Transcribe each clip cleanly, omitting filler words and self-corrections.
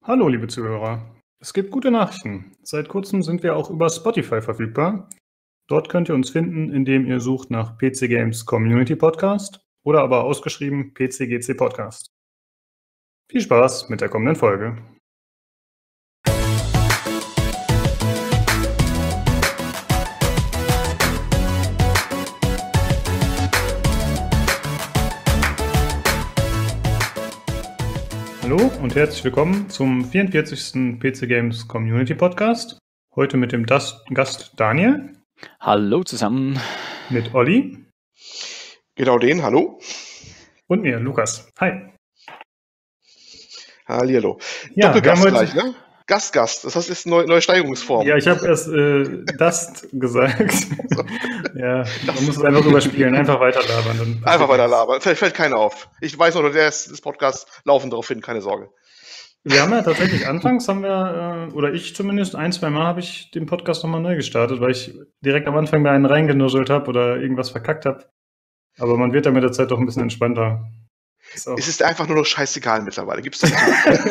Hallo, liebe Zuhörer. Es gibt gute Nachrichten. Seit kurzem sind wir auch über Spotify verfügbar. Dort könnt ihr uns finden, indem ihr sucht nach PC Games Community Podcast oder aber ausgeschrieben PCGC Podcast. Viel Spaß mit der kommenden Folge. Hallo und herzlich willkommen zum 44. PC Games Community Podcast. Heute mit dem Gast Daniel. Hallo zusammen. Mit Olli. Genau den, hallo. Und mir, Lukas. Hi. Hallihallo. Ja, Doppelgast gleich, ne? Gast. Das ist eine neue Steigerungsform. Ja, ich habe erst Dust gesagt. Ja, man muss es einfach überspielen, einfach weiter labern. Einfach weiter labern. Fällt keiner auf. Ich weiß noch, der ist das Podcast laufen darauf hin, keine Sorge. Wir haben ja tatsächlich anfangs, oder ich zumindest, 1-2 Mal habe ich den Podcast nochmal neu gestartet, weil ich direkt am Anfang da einen reingenuschelt habe oder irgendwas verkackt habe. Aber man wird da mit der Zeit doch ein bisschen entspannter. Es ist einfach nur noch scheißegal mittlerweile. Gibt's das?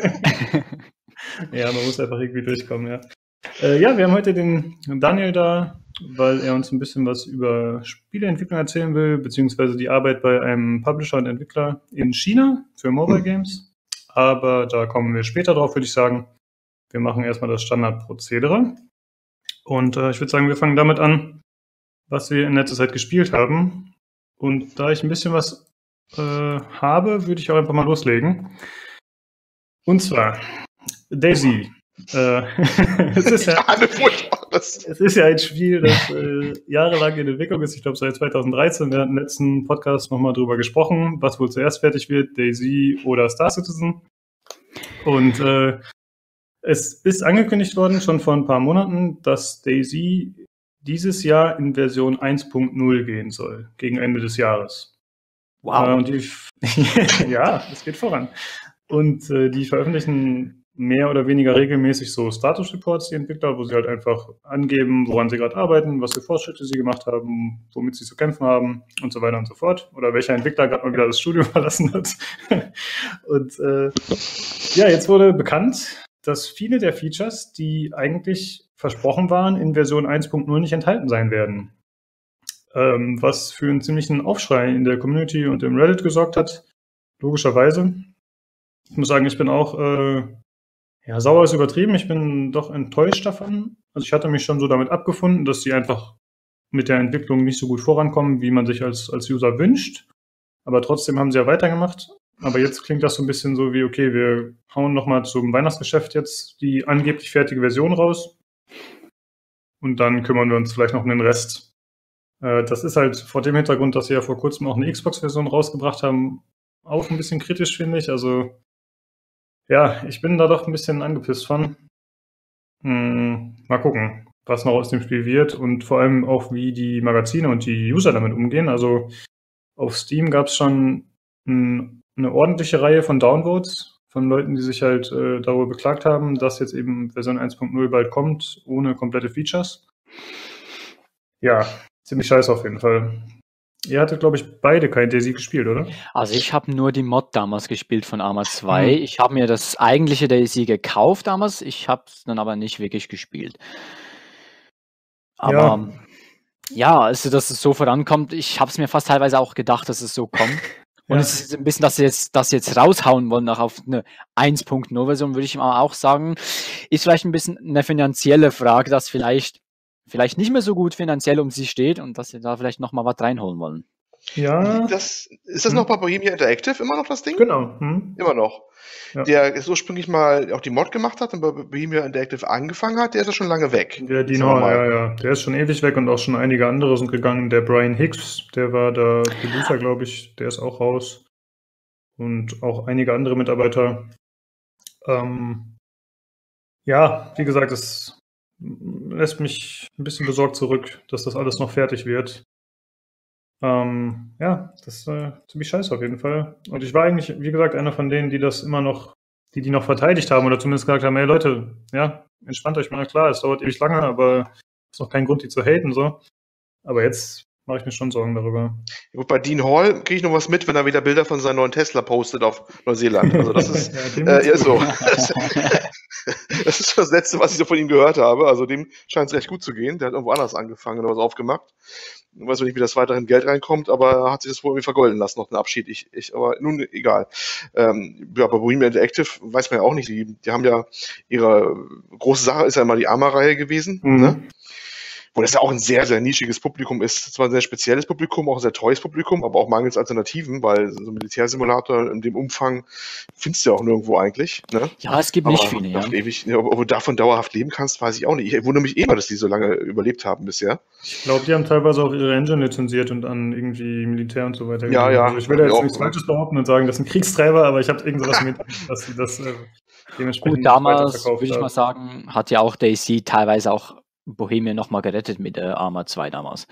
Ja, man muss einfach irgendwie durchkommen, ja. Ja, wir haben heute den Daniel da, weil er uns ein bisschen was über Spieleentwicklung erzählen will, beziehungsweise die Arbeit bei einem Publisher und Entwickler in China für Mobile Games. Aber da kommen wir später drauf, würde ich sagen. Wir machen erstmal das Standardprozedere. Und ich würde sagen, wir fangen damit an, was wir in letzter Zeit gespielt haben. Und da ich ein bisschen was habe, würde ich auch einfach mal loslegen. Und zwar DayZ. Es ist ja ein Spiel, das jahrelang in Entwicklung ist. Ich glaube, seit 2013. Wir hatten im letzten Podcast nochmal drüber gesprochen, was wohl zuerst fertig wird, DayZ oder Star Citizen. Und es ist angekündigt worden, schon vor ein paar Monaten, dass DayZ dieses Jahr in Version 1.0 gehen soll, gegen Ende des Jahres. Wow. Ja, es geht voran. Und die veröffentlichen mehr oder weniger regelmäßig so Status-Reports, die Entwickler, wo sie halt einfach angeben, woran sie gerade arbeiten, was für Fortschritte sie gemacht haben, womit sie zu kämpfen haben und so weiter und so fort. Oder welcher Entwickler gerade mal wieder das Studio verlassen hat. Und ja, jetzt wurde bekannt, dass viele der Features, die eigentlich versprochen waren, in Version 1.0 nicht enthalten sein werden. Was für einen ziemlichen Aufschrei in der Community und im Reddit gesorgt hat, logischerweise. Ich muss sagen, ich bin auch, sauer ist übertrieben, ich bin doch enttäuscht davon. Also ich hatte mich schon so damit abgefunden, dass sie einfach mit der Entwicklung nicht so gut vorankommen, wie man sich als User wünscht. Aber trotzdem haben sie ja weitergemacht. Aber jetzt klingt das so ein bisschen so wie, okay, wir hauen nochmal zum Weihnachtsgeschäft jetzt die angeblich fertige Version raus. Und dann kümmern wir uns vielleicht noch um den Rest. Das ist halt vor dem Hintergrund, dass sie ja vor kurzem auch eine Xbox-Version rausgebracht haben, auch ein bisschen kritisch, finde ich. Also ja, ich bin da doch ein bisschen angepisst von. Mal gucken, was noch aus dem Spiel wird und vor allem auch, wie die Magazine und die User damit umgehen. Also auf Steam gab es schon eine ordentliche Reihe von Downvotes von Leuten, die sich halt darüber beklagt haben, dass jetzt eben Version 1.0 bald kommt, ohne komplette Features. Ja, ziemlich scheiße auf jeden Fall. Ihr hattet, glaube ich, beide kein DayZ gespielt, oder? Also ich habe nur die Mod damals gespielt von Arma 2. Ich habe mir das eigentliche DayZ gekauft damals. Ich habe es dann aber nicht wirklich gespielt. Aber ja, also dass es so vorankommt, ich habe es mir fast teilweise auch gedacht, dass es so kommt. Und es ist ein bisschen, dass sie jetzt raushauen wollen, nach auf eine 1.0-Version, würde ich mal auch sagen. Ist vielleicht ein bisschen eine finanzielle Frage, dass vielleicht nicht mehr so gut finanziell um sie steht und dass sie da vielleicht noch mal was reinholen wollen. Ja. Ist das noch bei Bohemia Interactive immer noch das Ding? Genau. Immer noch. Ja. Der es ursprünglich mal auch die Mod gemacht hat und bei Bohemia Interactive angefangen hat, der ist ja schon lange weg. Der ja. Der ist schon ewig weg und auch schon einige andere sind gegangen. Der Brian Hicks, der war der Producer, glaube ich, der ist auch raus. Und auch einige andere Mitarbeiter. Ja, wie gesagt, es lässt mich ein bisschen besorgt zurück, dass das alles noch fertig wird. Ja, das ist ziemlich scheiße auf jeden Fall. Und ich war eigentlich, wie gesagt, einer von denen, die das immer noch, die noch verteidigt haben oder zumindest gesagt haben, hey Leute, ja, entspannt euch mal, klar, es dauert ewig lange, aber es ist noch kein Grund, die zu haten, so. Aber jetzt mache ich mir schon Sorgen darüber. Gut, bei Dean Hall kriege ich noch was mit, wenn er wieder Bilder von seinem neuen Tesla postet auf Neuseeland. Also das ist so. Das ist das Letzte, was ich so von ihm gehört habe. Also dem scheint es recht gut zu gehen. Der hat irgendwo anders angefangen oder was aufgemacht. Ich weiß nicht, wie das weiterhin Geld reinkommt, aber er hat sich das wohl irgendwie vergolden lassen, noch den Abschied. Aber nun, egal. Bei Bohemia Interactive weiß man ja auch nicht. Die haben ja ihre große Sache ist ja immer die Arma-Reihe gewesen. Ne? Wo das ja auch ein sehr, sehr nischiges Publikum ist. Zwar ein sehr spezielles Publikum, auch ein sehr teures Publikum, aber auch mangels Alternativen, weil so ein Militärsimulator in dem Umfang findest du ja auch nirgendwo eigentlich. Ne? Ja, es gibt nicht viele, ja. Ob du davon dauerhaft leben kannst, weiß ich auch nicht. Ich wundere mich immer, dass die so lange überlebt haben bisher. Ich glaube, die haben teilweise auch ihre Engine lizenziert und an irgendwie Militär und so weiter. Ja. Also ich will da jetzt nichts Falsches behaupten und sagen, das sind Kriegstreiber, aber ich habe irgendwas mit, dass sie das dementsprechend gut, damals, würde ich mal sagen, hat ja auch DayZ teilweise auch Bohemia nochmal gerettet mit der Arma 2 damals.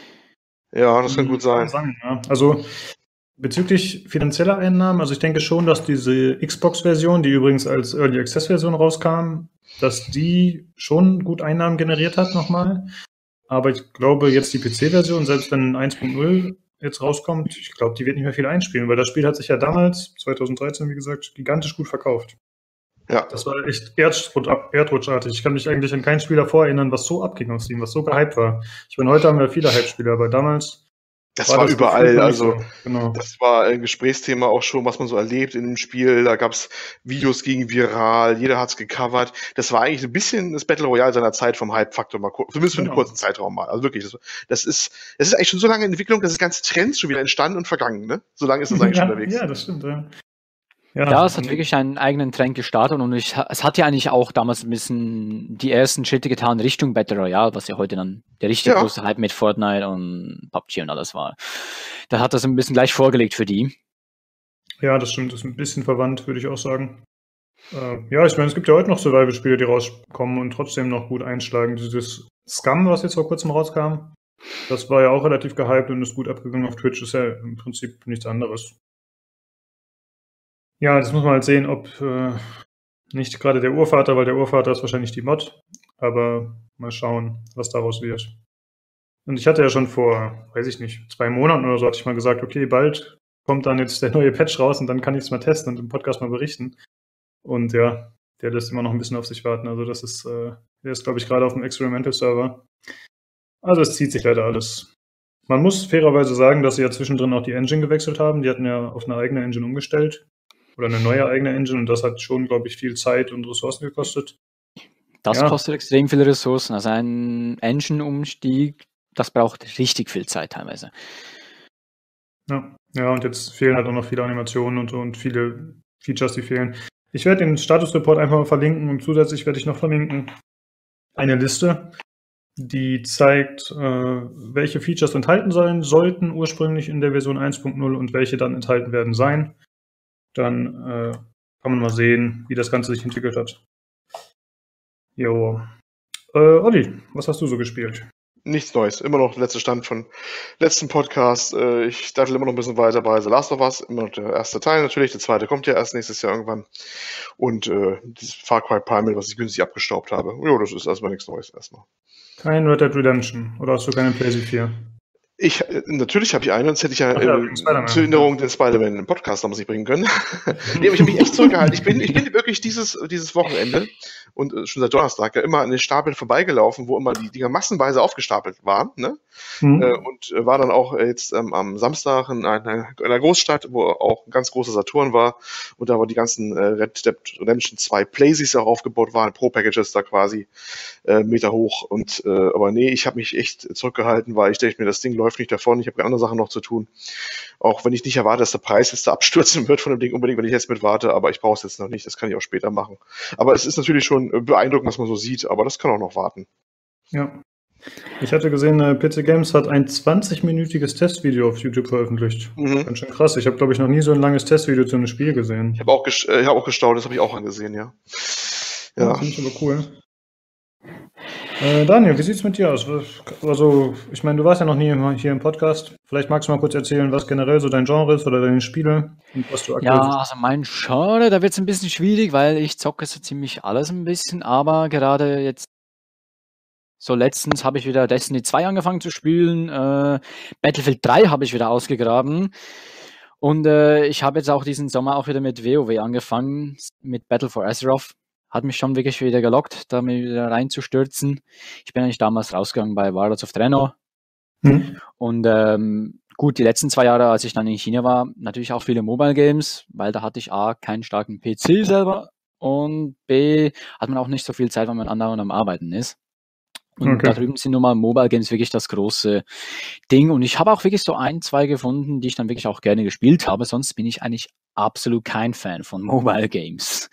Ja, das kann gut sein. Also bezüglich finanzieller Einnahmen, also ich denke schon, dass diese Xbox-Version, die übrigens als Early Access-Version rauskam, dass die schon gut Einnahmen generiert hat nochmal. Aber ich glaube jetzt die PC-Version, selbst wenn 1.0 jetzt rauskommt, ich glaube, die wird nicht mehr viel einspielen, weil das Spiel hat sich ja damals, 2013 wie gesagt, gigantisch gut verkauft. Ja. Das war echt erdrutschartig. Ich kann mich eigentlich an kein Spiel davor erinnern, was so abging aus ihm, was so gehypt war. Ich meine, heute haben wir viele Hype-Spiele, aber damals... Das war überall, also so. Genau. Das war ein Gesprächsthema auch schon, was man so erlebt in dem Spiel. Da gab's Videos gegen viral, jeder hat's gecovert. Das war eigentlich ein bisschen das Battle Royale seiner Zeit vom Hype-Faktor, mal zumindest für einen kurzen Zeitraum mal. Also wirklich, das ist eigentlich schon so lange in Entwicklung, dass das ganze Trends schon wieder entstanden und vergangen, ne? So lange ist das eigentlich schon unterwegs. Ja, das stimmt, ja. Ja, es hat wirklich einen eigenen Trend gestartet und es hat ja eigentlich auch damals ein bisschen die ersten Schritte getan Richtung Battle Royale, was ja heute dann der richtig große Hype mit Fortnite und PUBG und alles war. Da hat das ein bisschen gleich vorgelegt für die. Ja, das stimmt, das ist ein bisschen verwandt, würde ich auch sagen. Ja, ich meine, es gibt ja heute noch Survival-Spiele, die rauskommen und trotzdem noch gut einschlagen. Dieses Scum, was jetzt vor kurzem rauskam, das war ja auch relativ gehypt und ist gut abgegangen auf Twitch, ist ja im Prinzip nichts anderes. Ja, das muss man halt sehen, ob nicht gerade der Urvater, weil der Urvater ist wahrscheinlich die Mod, aber mal schauen, was daraus wird. Und ich hatte ja schon vor, weiß ich nicht, 2 Monaten oder so, hatte ich mal gesagt, okay, bald kommt dann jetzt der neue Patch raus und dann kann ich es mal testen und im Podcast mal berichten. Und ja, der lässt immer noch ein bisschen auf sich warten. Also das ist, der ist, glaube ich, gerade auf dem Experimental-Server. Also es zieht sich leider alles. Man muss fairerweise sagen, dass sie ja zwischendrin auch die Engine gewechselt haben. Die hatten ja auf eine eigene Engine umgestellt. Oder eine neue eigene Engine und das hat schon, glaube ich, viel Zeit und Ressourcen gekostet. Das kostet extrem viele Ressourcen. Also ein Engine-Umstieg, das braucht richtig viel Zeit teilweise. Ja, und jetzt fehlen halt auch noch viele Animationen und so und viele Features, die fehlen. Ich werde den Status-Report einfach mal verlinken und zusätzlich werde ich noch verlinken eine Liste, die zeigt, welche Features enthalten sein sollten ursprünglich in der Version 1.0 und welche dann enthalten werden sein. Dann kann man mal sehen, wie das Ganze sich entwickelt hat. Jo. Olli, was hast du so gespielt? Nichts Neues. Immer noch der letzte Stand von letzten Podcast. Ich dachte immer noch ein bisschen weiter bei The Last of Us. Immer noch der erste Teil natürlich. Der zweite kommt ja erst nächstes Jahr irgendwann. Und dieses Far Cry Primal, was ich günstig abgestaubt habe. Jo, das ist erstmal nichts Neues erstmal. Kein Red Dead Redemption? Oder hast du keine PlayStation 4? Natürlich habe ich eine, sonst hätte ich ja zur Erinnerung den Spider-Man im Podcast damals nicht bringen können. Nee, aber ich habe mich echt zurückgehalten. Ich bin wirklich dieses Wochenende und schon seit Donnerstag ja immer an den Stapeln vorbeigelaufen, wo immer die Dinger massenweise aufgestapelt waren. Ne? Und war dann auch jetzt am Samstag in einer Großstadt, wo auch ein ganz großer Saturn war und da wo die ganzen Red Dead Redemption 2 Playsys auch aufgebaut waren, Pro-Packages da quasi Meter hoch. Und aber nee, ich habe mich echt zurückgehalten, weil ich denke mir, das Ding läuft nicht davon, ich habe andere Sachen noch zu tun. Auch wenn ich nicht erwarte, dass der Preis jetzt da abstürzen wird von dem Ding unbedingt, wenn ich jetzt mit warte, aber ich brauche es jetzt noch nicht, das kann ich auch später machen. Aber es ist natürlich schon beeindruckend, was man so sieht, aber das kann auch noch warten. Ja. Ich hatte gesehen, PC Games hat ein 20-minütiges Testvideo auf YouTube veröffentlicht. Ganz schön krass. Ich habe, glaube ich, noch nie so ein langes Testvideo zu einem Spiel gesehen. Ich habe auch gestaunt, das habe ich auch angesehen, ja. Ja, finde ich aber cool. Daniel, wie sieht's mit dir aus? Also, ich meine, du warst ja noch nie hier im Podcast. Vielleicht magst du mal kurz erzählen, was generell so dein Genre ist oder deine Spiele und was du aktuell Ja, also mein Genre, da wird es ein bisschen schwierig, weil ich zocke so ziemlich alles ein bisschen, aber gerade jetzt So letztens habe ich wieder Destiny 2 angefangen zu spielen. Battlefield 3 habe ich wieder ausgegraben. Und ich habe jetzt auch diesen Sommer auch wieder mit WoW angefangen, mit Battle for Azeroth. Hat mich schon wirklich wieder gelockt, da mir wieder reinzustürzen. Ich bin eigentlich damals rausgegangen bei Warlords of Draenor. Und gut, die letzten 2 Jahre, als ich dann in China war, natürlich auch viele Mobile Games, weil da hatte ich A, keinen starken PC selber und B, hat man auch nicht so viel Zeit, wenn man andauernd am Arbeiten ist. Und da drüben sind nun mal Mobile Games wirklich das große Ding. Und ich habe auch wirklich so 1, 2 gefunden, die ich dann wirklich auch gerne gespielt habe. Sonst bin ich eigentlich absolut kein Fan von Mobile Games.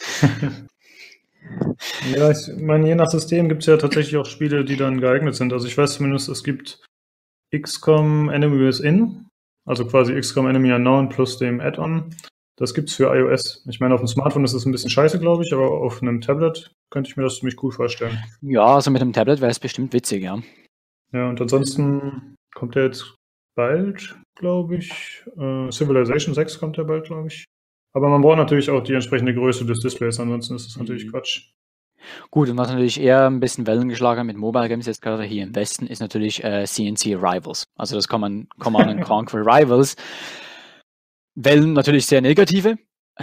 Ja, ich meine, je nach System gibt es ja tatsächlich auch Spiele, die dann geeignet sind. Also ich weiß zumindest, es gibt XCOM Enemy Within, also quasi XCOM Enemy Unknown plus dem Add-on. Das gibt's für iOS. Ich meine, auf dem Smartphone ist es ein bisschen scheiße, glaube ich, aber auf einem Tablet könnte ich mir das ziemlich cool vorstellen. Ja, also mit einem Tablet wäre es bestimmt witzig, ja. Ja, und ansonsten kommt der jetzt bald, glaube ich. Civilization 6 kommt ja bald, glaube ich. Aber man braucht natürlich auch die entsprechende Größe des Displays, ansonsten ist das natürlich Quatsch. Gut, und was natürlich eher ein bisschen Wellen geschlagen hat mit Mobile Games, jetzt gerade hier im Westen, ist natürlich CNC Rivals. Also das Command & Conquer Rivals. Wellen natürlich sehr negative.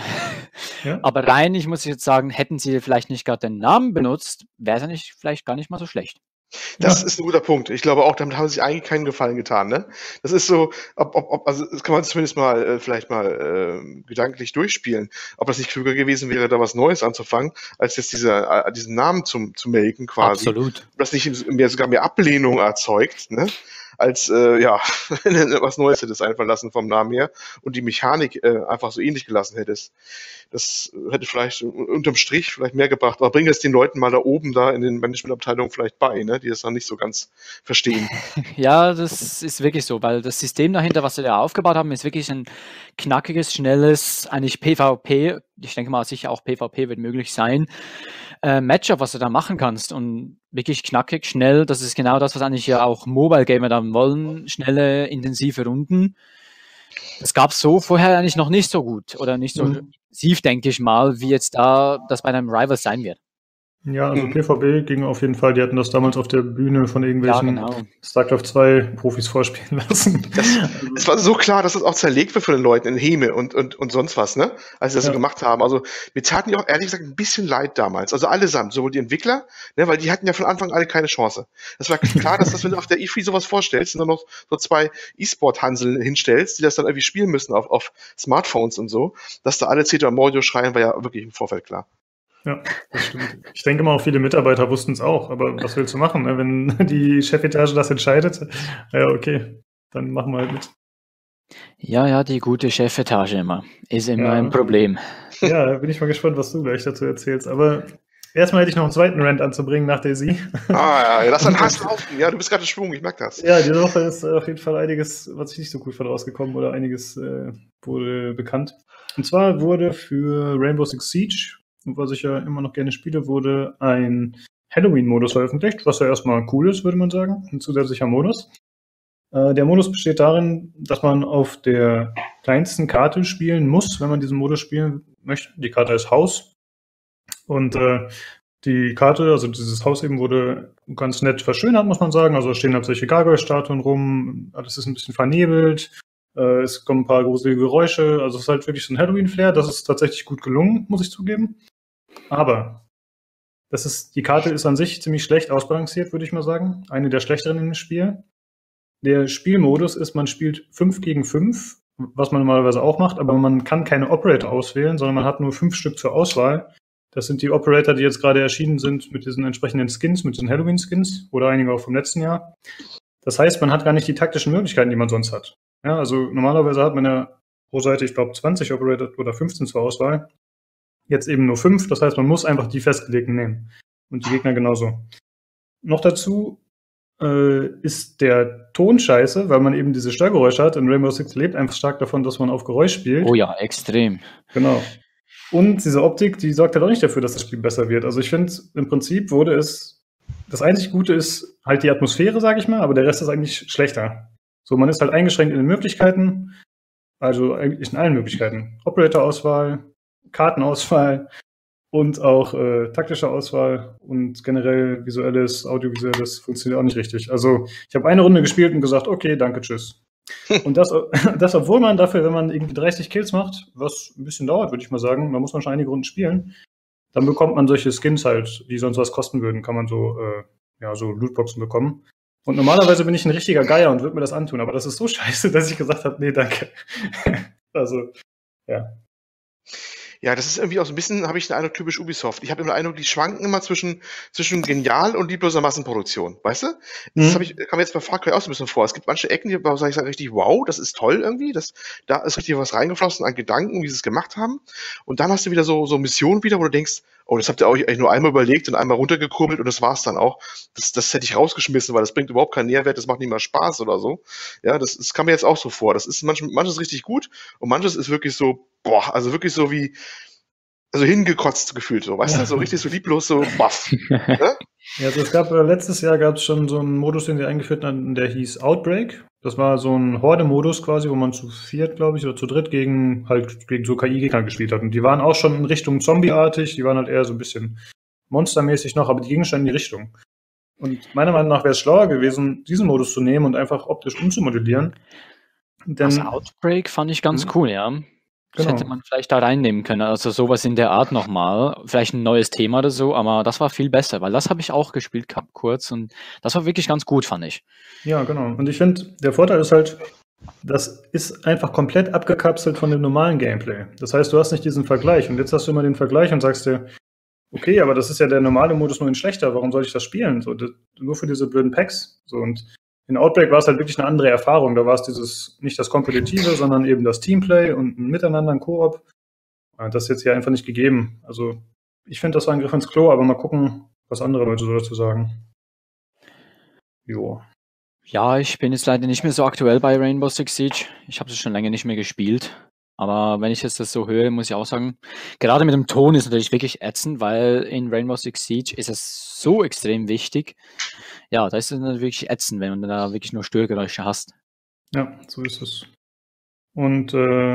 Ja. Aber rein, ich muss jetzt sagen, hätten sie vielleicht nicht gerade den Namen benutzt, wäre es ja nicht, vielleicht gar nicht mal so schlecht. Das ist ein guter Punkt. Ich glaube auch, damit haben sie sich eigentlich keinen Gefallen getan, ne? Das ist so, also das kann man zumindest mal vielleicht mal gedanklich durchspielen, ob das nicht klüger gewesen wäre, da was Neues anzufangen, als jetzt diesen Namen zu melken quasi. Absolut. Das nicht sogar mehr Ablehnung erzeugt, ne? Als was Neues hättest einfallen lassen vom Namen her und die Mechanik einfach so ähnlich gelassen hättest. Das hätte vielleicht unterm Strich vielleicht mehr gebracht, aber bring es den Leuten mal da oben da in den Managementabteilungen vielleicht bei, ne, die das dann nicht so ganz verstehen. Ja, das ist wirklich so, weil das System dahinter, was sie da aufgebaut haben, ist wirklich ein knackiges, schnelles, eigentlich PvP, ich denke mal sicher auch PvP wird möglich sein, Matchup, was du da machen kannst und wirklich knackig, schnell, das ist genau das, was eigentlich ja auch Mobile-Gamer dann wollen, schnelle, intensive Runden. Das gab es so vorher eigentlich noch nicht so gut oder nicht so intensiv, denke ich mal, wie jetzt da das bei einem Rival sein wird. Ja, also PvP ging auf jeden Fall, die hatten das damals auf der Bühne von irgendwelchen StarCraft 2 Profis vorspielen lassen. Es war so klar, dass das auch zerlegt wird von den Leuten in Häme und sonst was, ne? Als sie das so gemacht haben. Also mir taten die auch ehrlich gesagt ein bisschen leid damals. Also allesamt, sowohl die Entwickler, ne, weil die hatten ja von Anfang an alle keine Chance. Das war klar, dass wenn du auf der E3 sowas vorstellst und dann noch so 2 E-Sport-Hanseln hinstellst, die das dann irgendwie spielen müssen auf Smartphones und so, dass da alle CETA Mordio schreien, war ja wirklich im Vorfeld klar. Ja, das stimmt. Ich denke mal, auch viele Mitarbeiter wussten es auch, aber was willst du machen, ne? Wenn die Chefetage das entscheidet? Ja, okay, dann machen wir halt mit. Ja, die gute Chefetage ist immer ein Problem. Ja, bin ich mal gespannt, was du gleich dazu erzählst, aber erstmal hätte ich noch einen zweiten Rant anzubringen nach Daisy. Ja, lass dann Hass laufen. Ja, du bist gerade in Schwung, ich merke das. Ja, diese Woche ist auf jeden Fall einiges, was ich nicht so gut fand, rausgekommen oder einiges wurde bekannt. Und zwar wurde für Rainbow Six Siege, was ich ja immer noch gerne spiele, wurde ein Halloween-Modus veröffentlicht, was ja erstmal cool ist, würde man sagen, ein zusätzlicher Modus. Der Modus besteht darin, dass man auf der kleinsten Karte spielen muss, wenn man diesen Modus spielen möchte. Die Karte heißt Haus. Und die Karte, also dieses Haus eben, wurde ganz nett verschönert, muss man sagen. Also stehen halt solche Gargoyle-Statuen rum, alles ist ein bisschen vernebelt. Es kommen ein paar gruselige Geräusche. Also es ist halt wirklich so ein Halloween-Flair. Das ist tatsächlich gut gelungen, muss ich zugeben. Aber die Karte ist an sich ziemlich schlecht ausbalanciert, würde ich mal sagen. Eine der schlechteren im Spiel. Der Spielmodus ist, man spielt 5 gegen 5, was man normalerweise auch macht, aber man kann keine Operator auswählen, sondern man hat nur 5 Stück zur Auswahl. Das sind die Operator, die jetzt gerade erschienen sind mit diesen entsprechenden Skins, mit diesen Halloween-Skins oder einige auch vom letzten Jahr. Das heißt, man hat gar nicht die taktischen Möglichkeiten, die man sonst hat. Ja, also normalerweise hat man ja pro Seite, ich glaube, 20 Operator oder 15 zur Auswahl. Jetzt eben nur 5, das heißt, man muss einfach die festgelegten nehmen. Und die Gegner genauso. Noch dazu ist der Ton scheiße, weil man eben diese Störgeräusche hat. In Rainbow Six lebt einfach stark davon, dass man auf Geräusch spielt. Oh ja, extrem. Genau. Und diese Optik, die sorgt halt auch nicht dafür, dass das Spiel besser wird. Also ich finde, im Prinzip das einzig Gute ist halt die Atmosphäre, sage ich mal, aber der Rest ist eigentlich schlechter. So, man ist halt eingeschränkt in den Möglichkeiten, also eigentlich in allen Möglichkeiten. Operator-Auswahl, Kartenauswahl, Und auch taktische Auswahl und generell visuelles, audiovisuelles funktioniert auch nicht richtig. Also ich habe eine Runde gespielt und gesagt, okay, danke, tschüss. Und das, obwohl man dafür, wenn man irgendwie 30 Kills macht, was ein bisschen dauert, würde ich mal sagen, da muss man schon einige Runden spielen, dann bekommt man solche Skins halt, die sonst was kosten würden, kann man so, so Lootboxen bekommen. Und normalerweise bin ich ein richtiger Geier und würde mir das antun, aber das ist so scheiße, dass ich gesagt habe, nee, danke. Also, ja. Ja, das ist irgendwie auch so ein bisschen, habe ich den Eindruck, typisch Ubisoft. Ich habe immer den Eindruck, die schwanken immer zwischen genial und liebloser Massenproduktion, weißt du? Das kam jetzt bei Far Cry auch so ein bisschen vor. Es gibt manche Ecken, die sage ich richtig, wow, das ist toll irgendwie. Da ist richtig was reingeflossen an Gedanken, wie sie es gemacht haben. Und dann hast du wieder so Missionen wieder, wo du denkst, oh, das habt ihr euch eigentlich nur einmal überlegt und einmal runtergekurbelt und das war's dann auch. Das hätte ich rausgeschmissen, weil das bringt überhaupt keinen Nährwert, das macht nicht mal Spaß oder so. Ja, das kam mir jetzt auch so vor. Das ist manches richtig gut und manches ist wirklich so, boah, also wirklich so wie, also hingekotzt gefühlt, so, weißt du, so richtig so lieblos, so baff. Ne? Ja, also es gab letztes Jahr gab es schon so einen Modus, den sie eingeführt haben, der hieß Outbreak. Das war so ein Horde-Modus quasi, wo man zu viert, glaube ich, oder zu dritt gegen so KI-Gegner gespielt hat. Und die waren auch schon in Richtung Zombie-artig, die waren halt eher so ein bisschen monstermäßig noch, aber die gingen schon in die Richtung. Und meiner Meinung nach wäre es schlauer gewesen, diesen Modus zu nehmen und einfach optisch umzumodellieren. Das Outbreak fand ich ganz cool, ja. Das hätte man vielleicht da reinnehmen können, also sowas in der Art nochmal, vielleicht ein neues Thema oder so, aber das war viel besser, weil das habe ich auch gespielt gehabt kurz und das war wirklich ganz gut, fand ich. Ja, genau. Und ich finde, der Vorteil ist halt, das ist einfach komplett abgekapselt von dem normalen Gameplay. Das heißt, du hast nicht diesen Vergleich und jetzt hast du immer den Vergleich und sagst dir, okay, aber das ist ja der normale Modus nur in schlechter, warum soll ich das spielen? So, nur für diese blöden Packs. So, und in Outbreak war es halt wirklich eine andere Erfahrung. Da war es nicht das Kompetitive, sondern eben das Teamplay und ein Miteinander, ein Koop. Das ist jetzt hier einfach nicht gegeben. Also ich finde, das war ein Griff ins Klo, aber mal gucken, was andere Leute so dazu sagen. Jo. Ja, ich bin jetzt leider nicht mehr so aktuell bei Rainbow Six Siege. Ich habe es schon lange nicht mehr gespielt. Aber wenn ich jetzt das so höre, muss ich auch sagen, gerade mit dem Ton ist natürlich wirklich ätzend, weil in Rainbow Six Siege ist es so extrem wichtig. Ja, da ist es natürlich wirklich ätzend, wenn man da wirklich nur Störgeräusche hast. Ja, so ist es. Und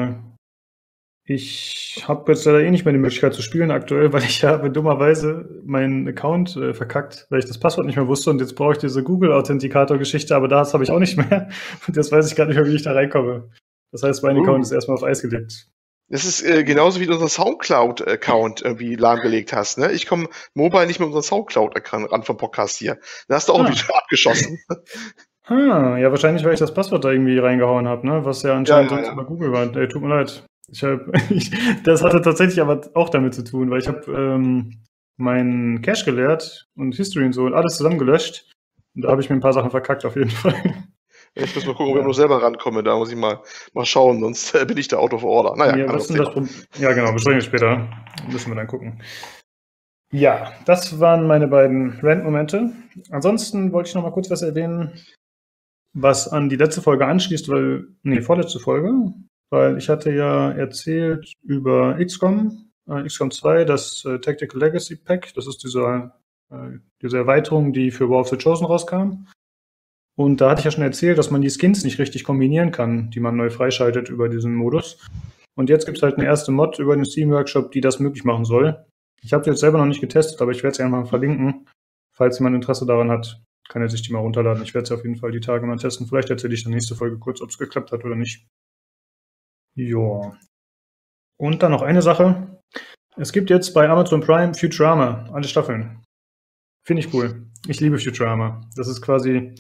ich habe jetzt leider nicht mehr die Möglichkeit zu spielen aktuell, weil ich habe dummerweise meinen Account verkackt, weil ich das Passwort nicht mehr wusste und jetzt brauche ich diese Google-Authentikator-Geschichte, aber das habe ich auch nicht mehr und jetzt weiß ich gar nicht mehr, wie ich da reinkomme. Das heißt, mein Account ist erstmal auf Eis gelegt. Das ist genauso wie du unseren Soundcloud-Account irgendwie lahmgelegt hast, ne? Ich komme mobile nicht mehr unseren Soundcloud-Account ran vom Podcast hier. Da hast du auch wieder abgeschossen. Ja, wahrscheinlich, weil ich das Passwort da irgendwie reingehauen habe, ne? Was ja anscheinend sonst über Google war. Ey, tut mir leid. Das hatte tatsächlich aber auch damit zu tun, weil ich habe meinen Cache geleert und History und so und alles zusammen gelöscht. Und da habe ich mir ein paar Sachen verkackt, auf jeden Fall. Ich muss mal gucken, ob ich noch selber rankomme. Da muss ich mal schauen, sonst bin ich der Auto vor Order. Naja, ja, genau, besprechen wir später. Müssen wir dann gucken. Ja, das waren meine beiden Rant-Momente. Ansonsten wollte ich noch mal kurz was erwähnen, was an die letzte Folge anschließt, vorletzte Folge, weil ich hatte ja erzählt über XCOM 2, das Tactical Legacy Pack. Das ist diese Erweiterung, die für War of the Chosen rauskam. Und da hatte ich ja schon erzählt, dass man die Skins nicht richtig kombinieren kann, die man neu freischaltet über diesen Modus. Und jetzt gibt es halt eine erste Mod über den Steam-Workshop, die das möglich machen soll. Ich habe sie jetzt selber noch nicht getestet, aber ich werde sie einfach mal verlinken. Falls jemand Interesse daran hat, kann er sich die mal runterladen. Ich werde sie auf jeden Fall die Tage mal testen. Vielleicht erzähle ich in der nächsten Folge kurz, ob es geklappt hat oder nicht. Joa. Und dann noch eine Sache. Es gibt jetzt bei Amazon Prime Futurama, alle Staffeln. Finde ich cool. Ich liebe Futurama. Das ist quasi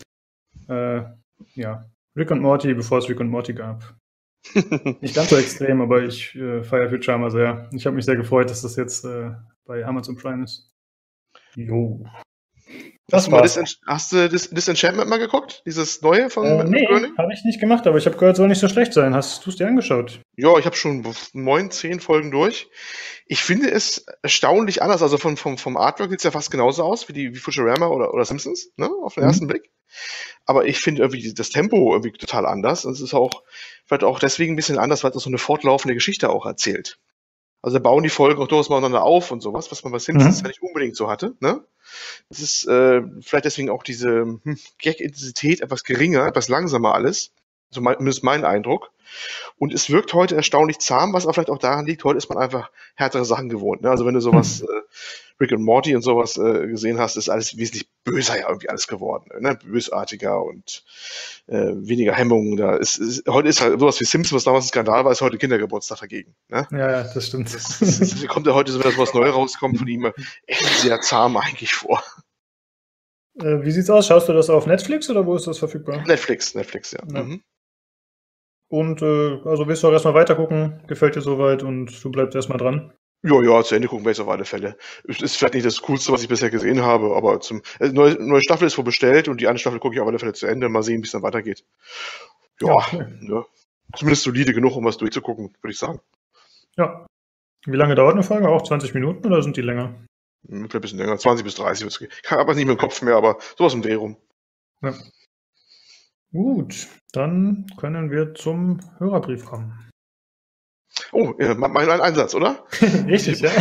Rick und Morty, bevor es Rick und Morty gab. Nicht ganz so extrem, aber ich feiere Futurama sehr. Ich habe mich sehr gefreut, dass das jetzt bei Amazon Prime ist. Jo. Hast du Disenchantment mal geguckt? Dieses neue von Nee, habe ich nicht gemacht, aber ich habe gehört, soll nicht so schlecht sein. Hast du es dir angeschaut? Ja, ich habe schon 9-10 Folgen durch. Ich finde es erstaunlich anders. Also vom Artwork sieht es ja fast genauso aus wie Futurama oder Simpsons, ne? Auf den ersten Blick. Aber ich finde irgendwie das Tempo irgendwie total anders. Und es ist auch vielleicht auch deswegen ein bisschen anders, weil es so eine fortlaufende Geschichte auch erzählt. Also da bauen die Folgen auch durchaus miteinander auf und sowas, was man bei Simpsons ja nicht unbedingt so hatte, ne? Es ist vielleicht deswegen auch diese Gag-Intensität etwas geringer, etwas langsamer alles. So ist mein Eindruck. Und es wirkt heute erstaunlich zahm, was aber vielleicht auch daran liegt, heute ist man einfach härtere Sachen gewohnt. Ne? Also wenn du sowas, Rick and Morty und sowas gesehen hast, ist alles wesentlich böser ja irgendwie alles geworden. Ne? Bösartiger und weniger Hemmungen. Heute ist halt sowas wie Simpsons, was damals ein Skandal war, ist heute Kindergeburtstag dagegen. Ne? Ja, das stimmt. Das kommt ja heute so, wenn das was Neues rauskommt, von ihm echt sehr zahm eigentlich vor. Wie sieht's aus? Schaust du das auf Netflix oder wo ist das verfügbar? Netflix, ja. Mhm. Und also willst du auch erstmal weitergucken, gefällt dir soweit und du bleibst erstmal dran? Ja, zu Ende gucken werde ich auf alle Fälle. Es ist vielleicht nicht das Coolste, was ich bisher gesehen habe, aber neue Staffel ist wohl bestellt und die eine Staffel gucke ich auf alle Fälle zu Ende. Mal sehen, wie es dann weitergeht. Ja, okay. Ne? Zumindest solide genug, um was durchzugucken, würde ich sagen. Ja. Wie lange dauert eine Folge? Auch 20 Minuten oder sind die länger? Ein bisschen länger, 20 bis 30 wird es gehen. Ich habe aber nicht mehr im Kopf mehr, aber sowas im Dreh rum. Ja. Gut, dann können wir zum Hörerbrief kommen. Oh, mein Einsatz, oder? Richtig, ja.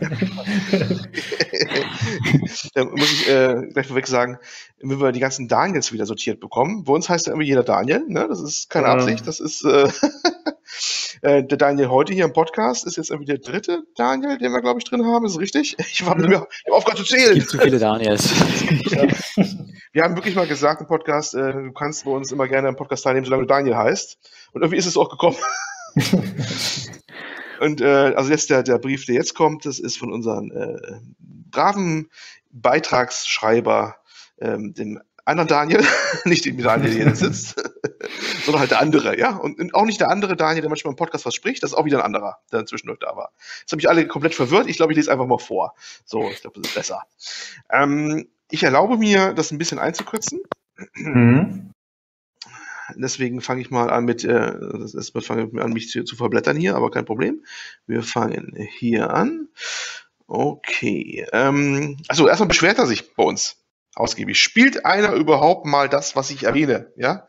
Da muss ich gleich vorweg sagen, wenn wir die ganzen Daniels wieder sortiert bekommen, bei uns heißt ja irgendwie jeder Daniel, ne? Das ist keine Absicht, das ist der Daniel heute hier im Podcast ist jetzt irgendwie der dritte Daniel, den wir, glaube ich, drin haben, ist das richtig? Ich habe aufgehört zu zählen. Es gibt zu viele Daniels. Wir haben wirklich mal gesagt im Podcast, du kannst bei uns immer gerne im Podcast teilnehmen, solange du Daniel heißt. Und irgendwie ist es auch gekommen. Und also jetzt der Brief, der jetzt kommt, das ist von unserem braven Beitragsschreiber, dem anderen Daniel, nicht dem Daniel, der hier sitzt, sondern halt der andere, ja. Und auch nicht der andere Daniel, der manchmal im Podcast was spricht, das ist auch wieder ein anderer, der zwischendurch da war. Jetzt habe ich alle komplett verwirrt. Ich glaube, ich lese einfach mal vor. So, ich glaube, das ist besser. Ich erlaube mir, das ein bisschen einzukürzen. Mhm. Deswegen fange ich mal an mich zu verblättern hier, aber kein Problem. Wir fangen hier an. Okay. Also erstmal beschwert er sich bei uns ausgiebig. Spielt einer überhaupt mal das, was ich erwähne? Ja?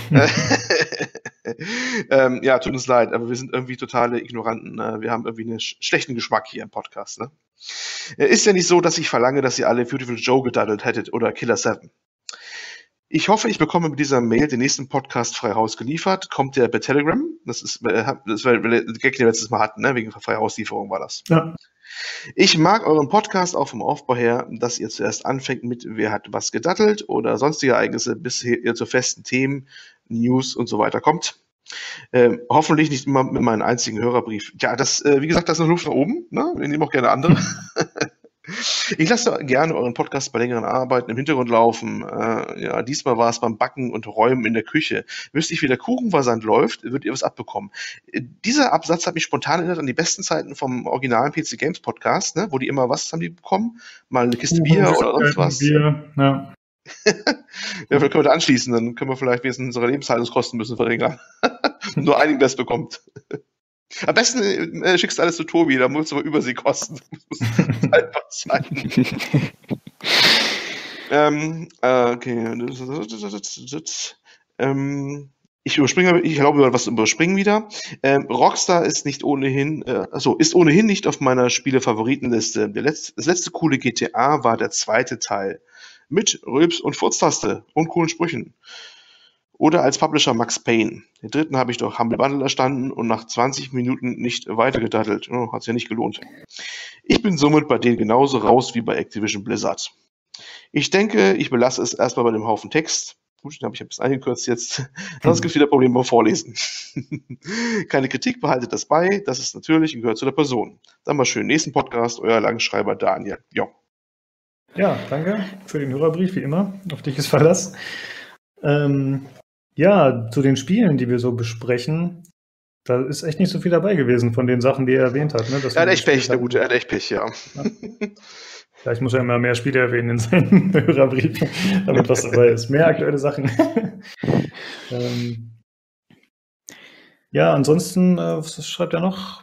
Ja, tut uns leid, aber wir sind irgendwie totale Ignoranten. Wir haben irgendwie einen schlechten Geschmack hier im Podcast. Ne? Ist ja nicht so, dass ich verlange, dass ihr alle Beautiful Joe gedaddelt hättet oder Killer 7. Ich hoffe, ich bekomme mit dieser Mail den nächsten Podcast frei Haus geliefert. Kommt der per Telegram? Das war der Gag, den wir letztes Mal hatten, ne? Wegen freie Hauslieferung war das. Ja. Ich mag euren Podcast auch vom Aufbau her, dass ihr zuerst anfängt mit Wer hat was gedattelt oder sonstige Ereignisse, bis ihr zu festen Themen, News und so weiter kommt. Hoffentlich nicht immer mit meinem einzigen Hörerbrief. Ja, das, wie gesagt, das ist noch Luft nach oben. Ne? Wir nehmen auch gerne andere. Ich lasse gerne euren Podcast bei längeren Arbeiten im Hintergrund laufen. Ja, diesmal war es beim Backen und Räumen in der Küche. Wüsste ich, wie der Kuchenversand läuft, würdet ihr was abbekommen. Dieser Absatz hat mich spontan erinnert an die besten Zeiten vom originalen PC Games Podcast, ne? Wo die immer, was haben die bekommen? Mal eine Kiste Bier oder sonst was? Bier, ja. Ja, können wir da anschließen, dann können wir vielleicht wenigstens unsere Lebenshaltungskosten müssen verringern. Nur einigen das bekommt. Am besten schickst du alles zu Tobi, da musst du aber Überseekosten. Das muss einfach sein. Okay. Ich erlaube was überspringen wieder. Rockstar ist ohnehin nicht auf meiner Spiele-Favoritenliste. Das letzte coole GTA war der zweite Teil. Mit Rülps und Furztaste und coolen Sprüchen. Oder als Publisher Max Payne. Den dritten habe ich durch Humble Bundle erstanden und nach 20 Minuten nicht weitergedattelt. Oh, hat es ja nicht gelohnt. Ich bin somit bei denen genauso raus wie bei Activision Blizzard. Ich denke, ich belasse es erstmal bei dem Haufen Text. Gut, den habe ich ein bisschen eingekürzt jetzt. Sonst gibt es wieder Probleme beim Vorlesen. Keine Kritik, behaltet das bei. Das ist natürlich und gehört zu der Person. Dann mal schön. Nächsten Podcast, euer Langschreiber Daniel. Jo. Ja, danke für den Hörerbrief, wie immer. Auf dich ist Verlass. Ja, zu den Spielen, die wir so besprechen, da ist echt nicht so viel dabei gewesen von den Sachen, die er erwähnt hat. Ne? Er hat echt Pech, der Gute, er hat echt Pech, ja. Vielleicht muss er immer mehr Spiele erwähnen in seinen Hörerbrief, damit was dabei ist. Mehr aktuelle Sachen. Ja, ansonsten, was schreibt er noch?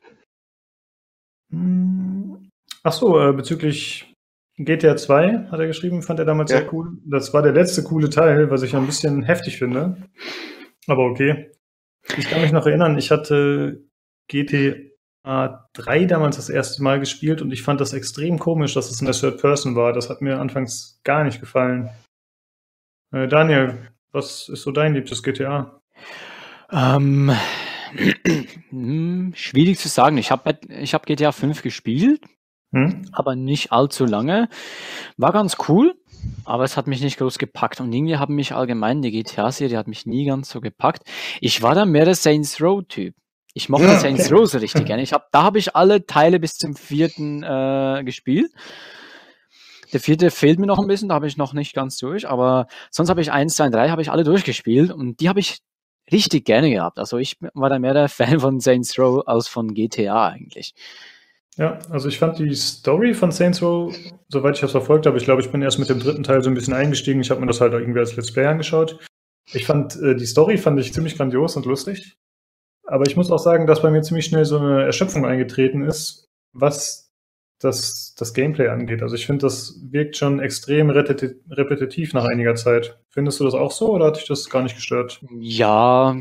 Achso, bezüglich GTA 2 hat er geschrieben, fand er damals sehr cool. Das war der letzte coole Teil, was ich ein bisschen heftig finde. Aber okay. Ich kann mich noch erinnern, ich hatte GTA 3 damals das erste Mal gespielt und ich fand das extrem komisch, dass es in der Third Person war. Das hat mir anfangs gar nicht gefallen. Daniel, was ist so dein liebstes GTA? Schwierig zu sagen. Ich hab GTA 5 gespielt, aber nicht allzu lange. War ganz cool, aber es hat mich nicht groß gepackt. Und irgendwie haben mich allgemein, die GTA-Serie hat mich nie ganz so gepackt. Ich war dann mehr der Saints Row-Typ. Ich mochte Saints Row so richtig gerne. Da habe ich alle Teile bis zum 4. Gespielt. Der 4. fehlt mir noch ein bisschen, da habe ich noch nicht ganz durch, aber sonst habe ich 1, 2 und 3 habe ich alle durchgespielt und die habe ich richtig gerne gehabt. Also ich war da mehr der Fan von Saints Row als von GTA eigentlich. Ja, also ich fand die Story von Saints Row, soweit ich das verfolgt habe, ich glaube, ich bin erst mit dem 3. Teil so ein bisschen eingestiegen. Ich habe mir das halt irgendwie als Let's Play angeschaut. Ich fand, die Story fand ich ziemlich grandios und lustig. Aber ich muss auch sagen, dass bei mir ziemlich schnell so eine Erschöpfung eingetreten ist, was das Gameplay angeht. Also ich finde, das wirkt schon extrem repetitiv nach einiger Zeit. Findest du das auch so oder hat dich das gar nicht gestört? Ja,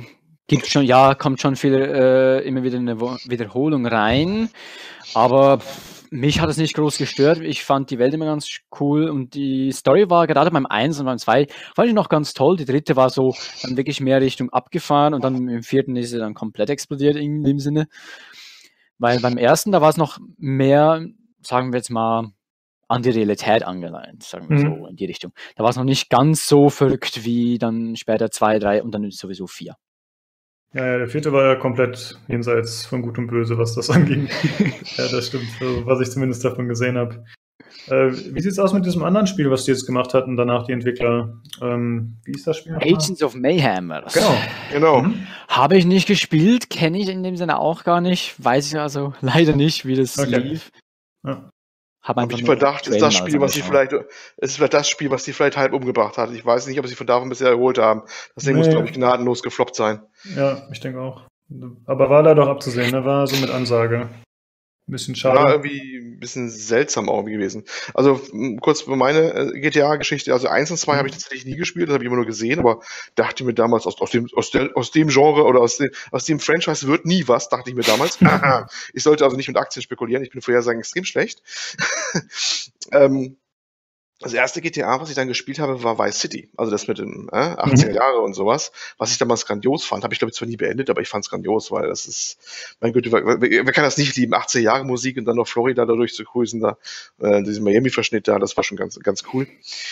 kommt schon viel immer wieder eine Wiederholung rein, aber mich hat es nicht groß gestört. Ich fand die Welt immer ganz cool und die Story war gerade beim 1 und beim 2 fand ich noch ganz toll. Die 3. war so dann wirklich mehr Richtung abgefahren und dann im 4. ist sie dann komplett explodiert in dem Sinne. Weil beim 1. da war es noch mehr, sagen wir jetzt mal, an die Realität angeleitet, sagen wir so in die Richtung. Da war es noch nicht ganz so verrückt wie dann später 2, 3 und dann sowieso 4. Ja, der 4. war ja komplett jenseits von Gut und Böse, was das anging. Ja, das stimmt, also, was ich zumindest davon gesehen habe. Wie sieht es aus mit diesem anderen Spiel, was die jetzt gemacht hatten, danach die Entwickler? Wie ist das Spiel? Agents of Mayhem. Genau. Habe ich nicht gespielt, kenne ich in dem Sinne auch gar nicht, weiß ich also leider nicht, wie das lief. Ja. Habe ich Verdacht, ist das Spiel, was das Spiel, was die vielleicht halb umgebracht hat. Ich weiß nicht, ob sie von davon bisher erholt haben. Das Ding muss, glaube ich, gnadenlos gefloppt sein. Ja, ich denke auch. Aber war leider auch abzusehen, ne? War so mit Ansage. Ein bisschen schade. War irgendwie ein bisschen seltsam auch gewesen. Also kurz für meine GTA-Geschichte, also 1 und 2 habe ich tatsächlich nie gespielt, das habe ich immer nur gesehen, aber dachte mir damals, aus dem Genre oder aus dem Franchise wird nie was, dachte ich mir damals. Ich sollte also nicht mit Aktien spekulieren, ich bin Vorhersagen extrem schlecht. Das erste GTA, was ich dann gespielt habe, war Vice City. Also das mit den 80er Jahre und sowas, was ich damals grandios fand. Habe ich, glaube ich, zwar nie beendet, aber ich fand es grandios, weil das ist, mein Gott, wer kann das nicht lieben? 80er Jahre Musik und dann noch Florida dadurch zu cruisen, da diesen Miami-Verschnitt da, das war schon ganz, ganz cool.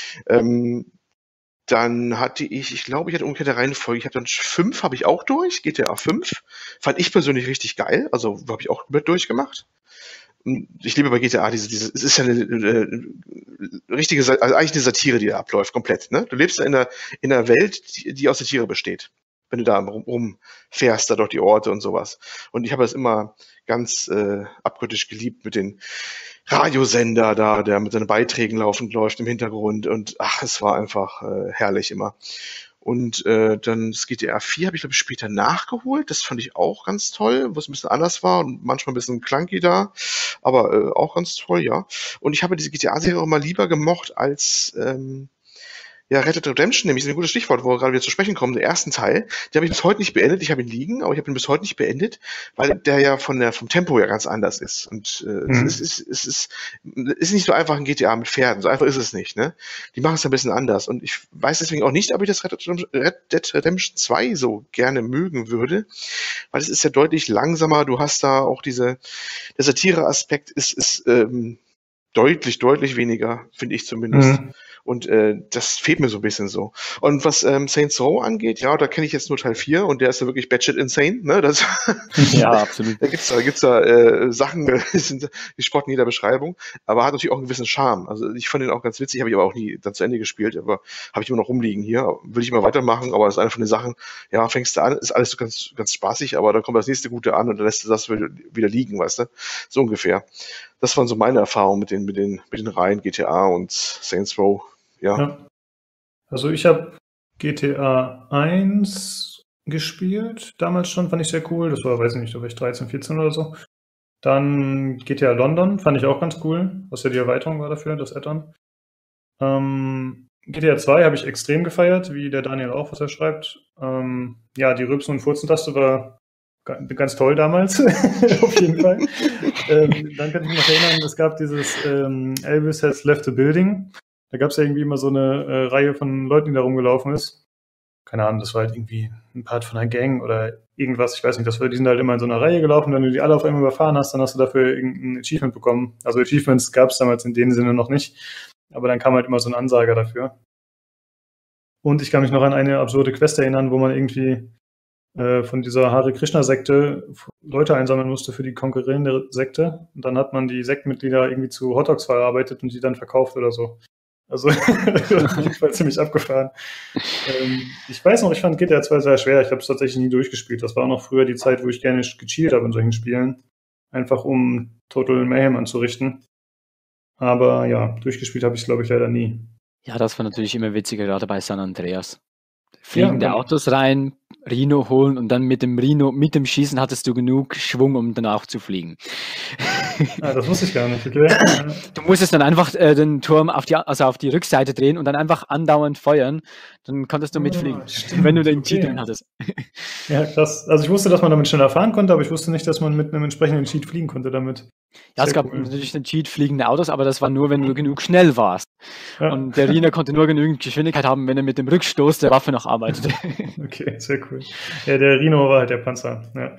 Dann hatte ich glaube, ich hatte umgekehrte Reihenfolge. Ich habe dann 5 habe ich auch durch, GTA 5. Fand ich persönlich richtig geil, also habe ich auch mit durchgemacht. Ich liebe bei GTA es ist ja eine richtige, also eigentlich eine Satire, die da abläuft, komplett. Ne? Du lebst in einer Welt, die aus der Tiere besteht. Wenn du da rumfährst, da dort die Orte und sowas. Und ich habe das immer ganz abgöttisch geliebt mit den Radiosender da, der mit seinen Beiträgen läuft im Hintergrund. Und es war einfach herrlich immer. Und dann das GTA 4 habe ich, glaube ich, später nachgeholt. Das fand ich auch ganz toll, wo es ein bisschen anders war und manchmal ein bisschen clunky da, aber auch ganz toll, ja. Und ich habe diese GTA-Serie auch mal lieber gemocht als Red Dead Redemption, nämlich ist ein gutes Stichwort, wo wir gerade wieder zu sprechen kommen, den ersten Teil. Den habe ich bis heute nicht beendet. Ich habe ihn liegen, aber ich habe ihn bis heute nicht beendet, weil der ja vom Tempo ja ganz anders ist. Und es ist nicht so einfach ein GTA mit Pferden. So einfach ist es nicht. Ne? Die machen es ein bisschen anders. Und ich weiß deswegen auch nicht, ob ich das Red Dead Redemption 2 so gerne mögen würde, weil es ist ja deutlich langsamer. Du hast da auch der Satire-Aspekt ist deutlich weniger, finde ich zumindest. Und das fehlt mir so ein bisschen so. Und was Saints Row angeht, ja, da kenne ich jetzt nur Teil 4 und der ist ja wirklich batshit insane. Ne? Ja, absolut. Da gibt's Sachen, die spotten jeder Beschreibung, aber hat natürlich auch einen gewissen Charme. Also ich fand den auch ganz witzig, habe ich aber auch nie dann zu Ende gespielt, aber habe ich immer noch rumliegen hier. Will ich immer weitermachen, aber das ist eine von den Sachen, ja, fängst du an, ist alles so ganz, ganz spaßig, aber dann kommt das nächste Gute an und dann lässt du das wieder liegen, weißt du? So ungefähr. Das waren so meine Erfahrungen mit den Reihen GTA und Saints Row. Ja. Also ich habe GTA 1 gespielt, damals schon, fand ich sehr cool. Das war, weiß ich nicht, da war ich 13, 14 oder so. Dann GTA London, fand ich auch ganz cool, was ja die Erweiterung war dafür, das Add-on. GTA 2 habe ich extrem gefeiert, wie der Daniel auch, was er schreibt. Ja, die Rülpsen- und Furzen-Taste war ganz toll damals, auf jeden Fall. Dann kann ich mich noch erinnern, es gab dieses Elvis Has Left the Building. Da gab es ja irgendwie immer so eine Reihe von Leuten, die da rumgelaufen ist. keine Ahnung, das war halt irgendwie ein Part von einer Gang oder irgendwas, ich weiß nicht, die sind halt immer in so einer Reihe gelaufen, wenn du die alle auf einmal überfahren hast, dann hast du dafür irgendein Achievement bekommen. Also Achievements gab es damals in dem Sinne noch nicht, aber dann kam halt immer so ein Ansager dafür. Und ich kann mich noch an eine absurde Quest erinnern, wo man irgendwie von dieser Hare Krishna-Sekte Leute einsammeln musste für die konkurrierende Sekte. Und dann hat man die Sektenmitglieder irgendwie zu Hotdogs verarbeitet und die dann verkauft oder so. Also auf jeden Fall ziemlich abgefahren. Ich weiß noch, ich fand GTA 2 sehr schwer. Ich habe es tatsächlich nie durchgespielt. Das war auch noch früher die Zeit, wo ich gerne gecheatet habe in solchen Spielen. Einfach um Total Mayhem anzurichten. Aber ja, durchgespielt habe ich es, glaube ich, leider nie. Ja, das war natürlich immer witziger, gerade bei San Andreas. Fliegende Autos rein, Rhino holen und dann mit dem Rhino, mit dem Schießen hattest du genug Schwung, um dann auch zu fliegen. Das wusste ich gar nicht, okay. Du musstest dann einfach den Turm auf die Rückseite drehen und dann einfach andauernd feuern. Dann konntest du mitfliegen, wenn du den Cheat drin hattest. Ja, krass. Also ich wusste, dass man damit schneller fahren konnte, aber ich wusste nicht, dass man mit einem entsprechenden Cheat fliegen konnte damit. Ja, es gab natürlich den Cheat fliegende Autos, aber das war nur, wenn du genug schnell warst. Ja. Und der Rhino konnte nur genügend Geschwindigkeit haben, wenn er mit dem Rückstoß der Waffe noch arbeitete. Okay, sehr cool. Ja, der Rhino war halt der Panzer. Ja.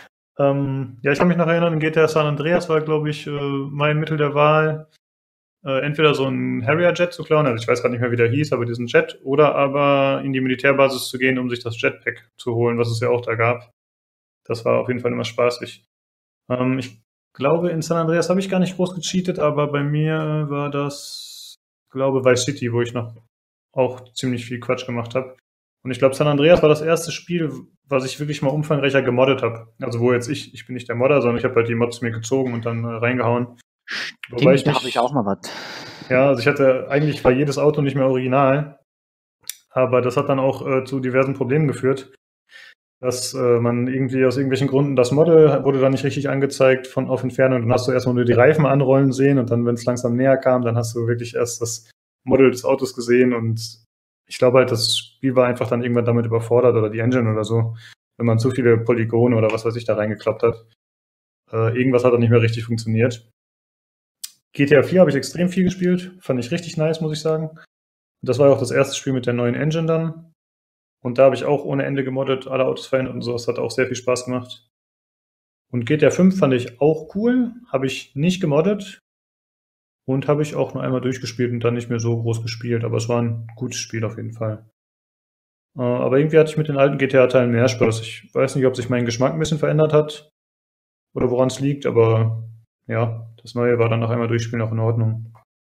Ich kann mich noch erinnern, in GTA San Andreas war, glaube ich, mein Mittel der Wahl, entweder so einen Harrier-Jet zu klauen, also ich weiß gerade nicht mehr, wie der hieß, aber diesen Jet, oder aber in die Militärbasis zu gehen, um sich das Jetpack zu holen, was es ja auch da gab. Das war auf jeden Fall immer spaßig. Ich glaube, in San Andreas habe ich gar nicht groß gecheatet, aber bei mir war das, glaube Vice City, wo ich noch auch ziemlich viel Quatsch gemacht habe. Und ich glaube, San Andreas war das erste Spiel, was ich wirklich mal umfangreicher gemoddet habe. Also wo jetzt ich bin nicht der Modder, sondern ich habe halt die Mods mir gezogen und dann reingehauen. Wobei da habe ich auch mal was. Ja, also eigentlich war jedes Auto nicht mehr original, aber das hat dann auch zu diversen Problemen geführt, dass man irgendwie aus irgendwelchen Gründen, das Model wurde dann nicht richtig angezeigt von auf Entfernung, dann hast du erstmal nur die Reifen anrollen sehen und dann, wenn es langsam näher kam, dann hast du wirklich erst das Model des Autos gesehen und ich glaube halt, das Spiel war einfach dann irgendwann damit überfordert oder die Engine oder so, wenn man zu viele Polygone oder was weiß ich da reingekloppt hat. Irgendwas hat dann nicht mehr richtig funktioniert. GTA 4 habe ich extrem viel gespielt, fand ich richtig nice, muss ich sagen. Und das war auch das erste Spiel mit der neuen Engine dann. Und da habe ich auch ohne Ende gemoddet, alle Autos verändert und so, das hat auch sehr viel Spaß gemacht. Und GTA 5 fand ich auch cool, habe ich nicht gemoddet. Und habe ich auch nur einmal durchgespielt und dann nicht mehr so groß gespielt. Aber es war ein gutes Spiel auf jeden Fall. Aber irgendwie hatte ich mit den alten GTA-Teilen mehr Spaß. Ich weiß nicht, ob sich mein Geschmack ein bisschen verändert hat oder woran es liegt, aber ja, das Neue war dann nach einmal durchspielen auch in Ordnung.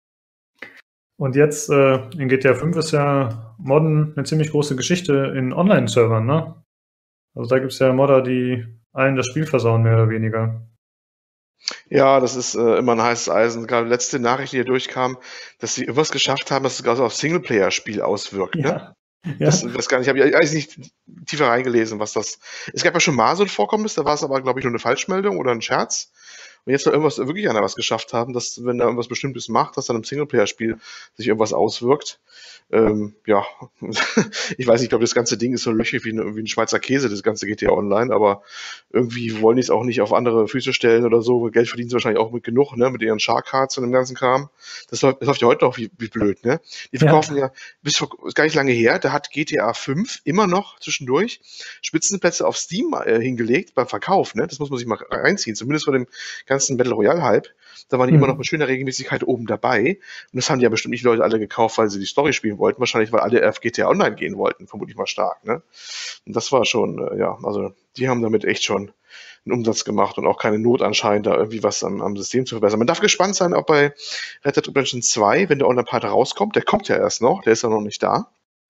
Und jetzt in GTA 5 ist ja Modden eine ziemlich große Geschichte in Online-Servern, ne? Also da gibt es ja Modder, die allen das Spiel versauen, mehr oder weniger. Ja, das ist immer ein heißes Eisen. Gerade letzte Nachricht, die hier durchkam, dass sie irgendwas geschafft haben, dass es gerade auf Singleplayer-Spiel auswirkt. Ja. Ne? Ja. Das gar nicht. Ich habe eigentlich nicht tiefer reingelesen, was das. Es gab ja schon mal so ein Vorkommnis, da war es aber, glaube ich, nur eine Falschmeldung oder ein Scherz. Und jetzt soll irgendwas wirklich einer was geschafft haben, dass, wenn er irgendwas Bestimmtes macht, dass dann im Singleplayer-Spiel sich irgendwas auswirkt. Ja, ich weiß nicht, ich glaube, das ganze Ding ist so löchrig wie ein Schweizer Käse, das ganze GTA Online, aber irgendwie wollen die es auch nicht auf andere Füße stellen oder so. Geld verdienen sie wahrscheinlich auch mit genug, ne, mit ihren Shark Cards und dem ganzen Kram. Das läuft ja heute noch wie blöd, ne? Die verkaufen ja bis vor gar nicht lange her, da hat GTA 5 immer noch zwischendurch Spitzenplätze auf Steam hingelegt beim Verkauf, ne? Das muss man sich mal reinziehen, zumindest bei dem ganzen Battle Royale Hype. Da waren die immer noch mit schöner Regelmäßigkeit oben dabei. Und das haben die ja bestimmt nicht Leute alle gekauft, weil sie die Story spielen wollten. Wahrscheinlich, weil alle auf GTA Online gehen wollten, vermutlich mal stark. Ne? Und das war schon, ja, also die haben damit echt schon einen Umsatz gemacht und auch keine Not anscheinend, da irgendwie was am System zu verbessern. Man darf gespannt sein, ob bei Red Dead Redemption 2, wenn der Online-Part rauskommt, der kommt ja erst noch, der ist ja noch nicht da,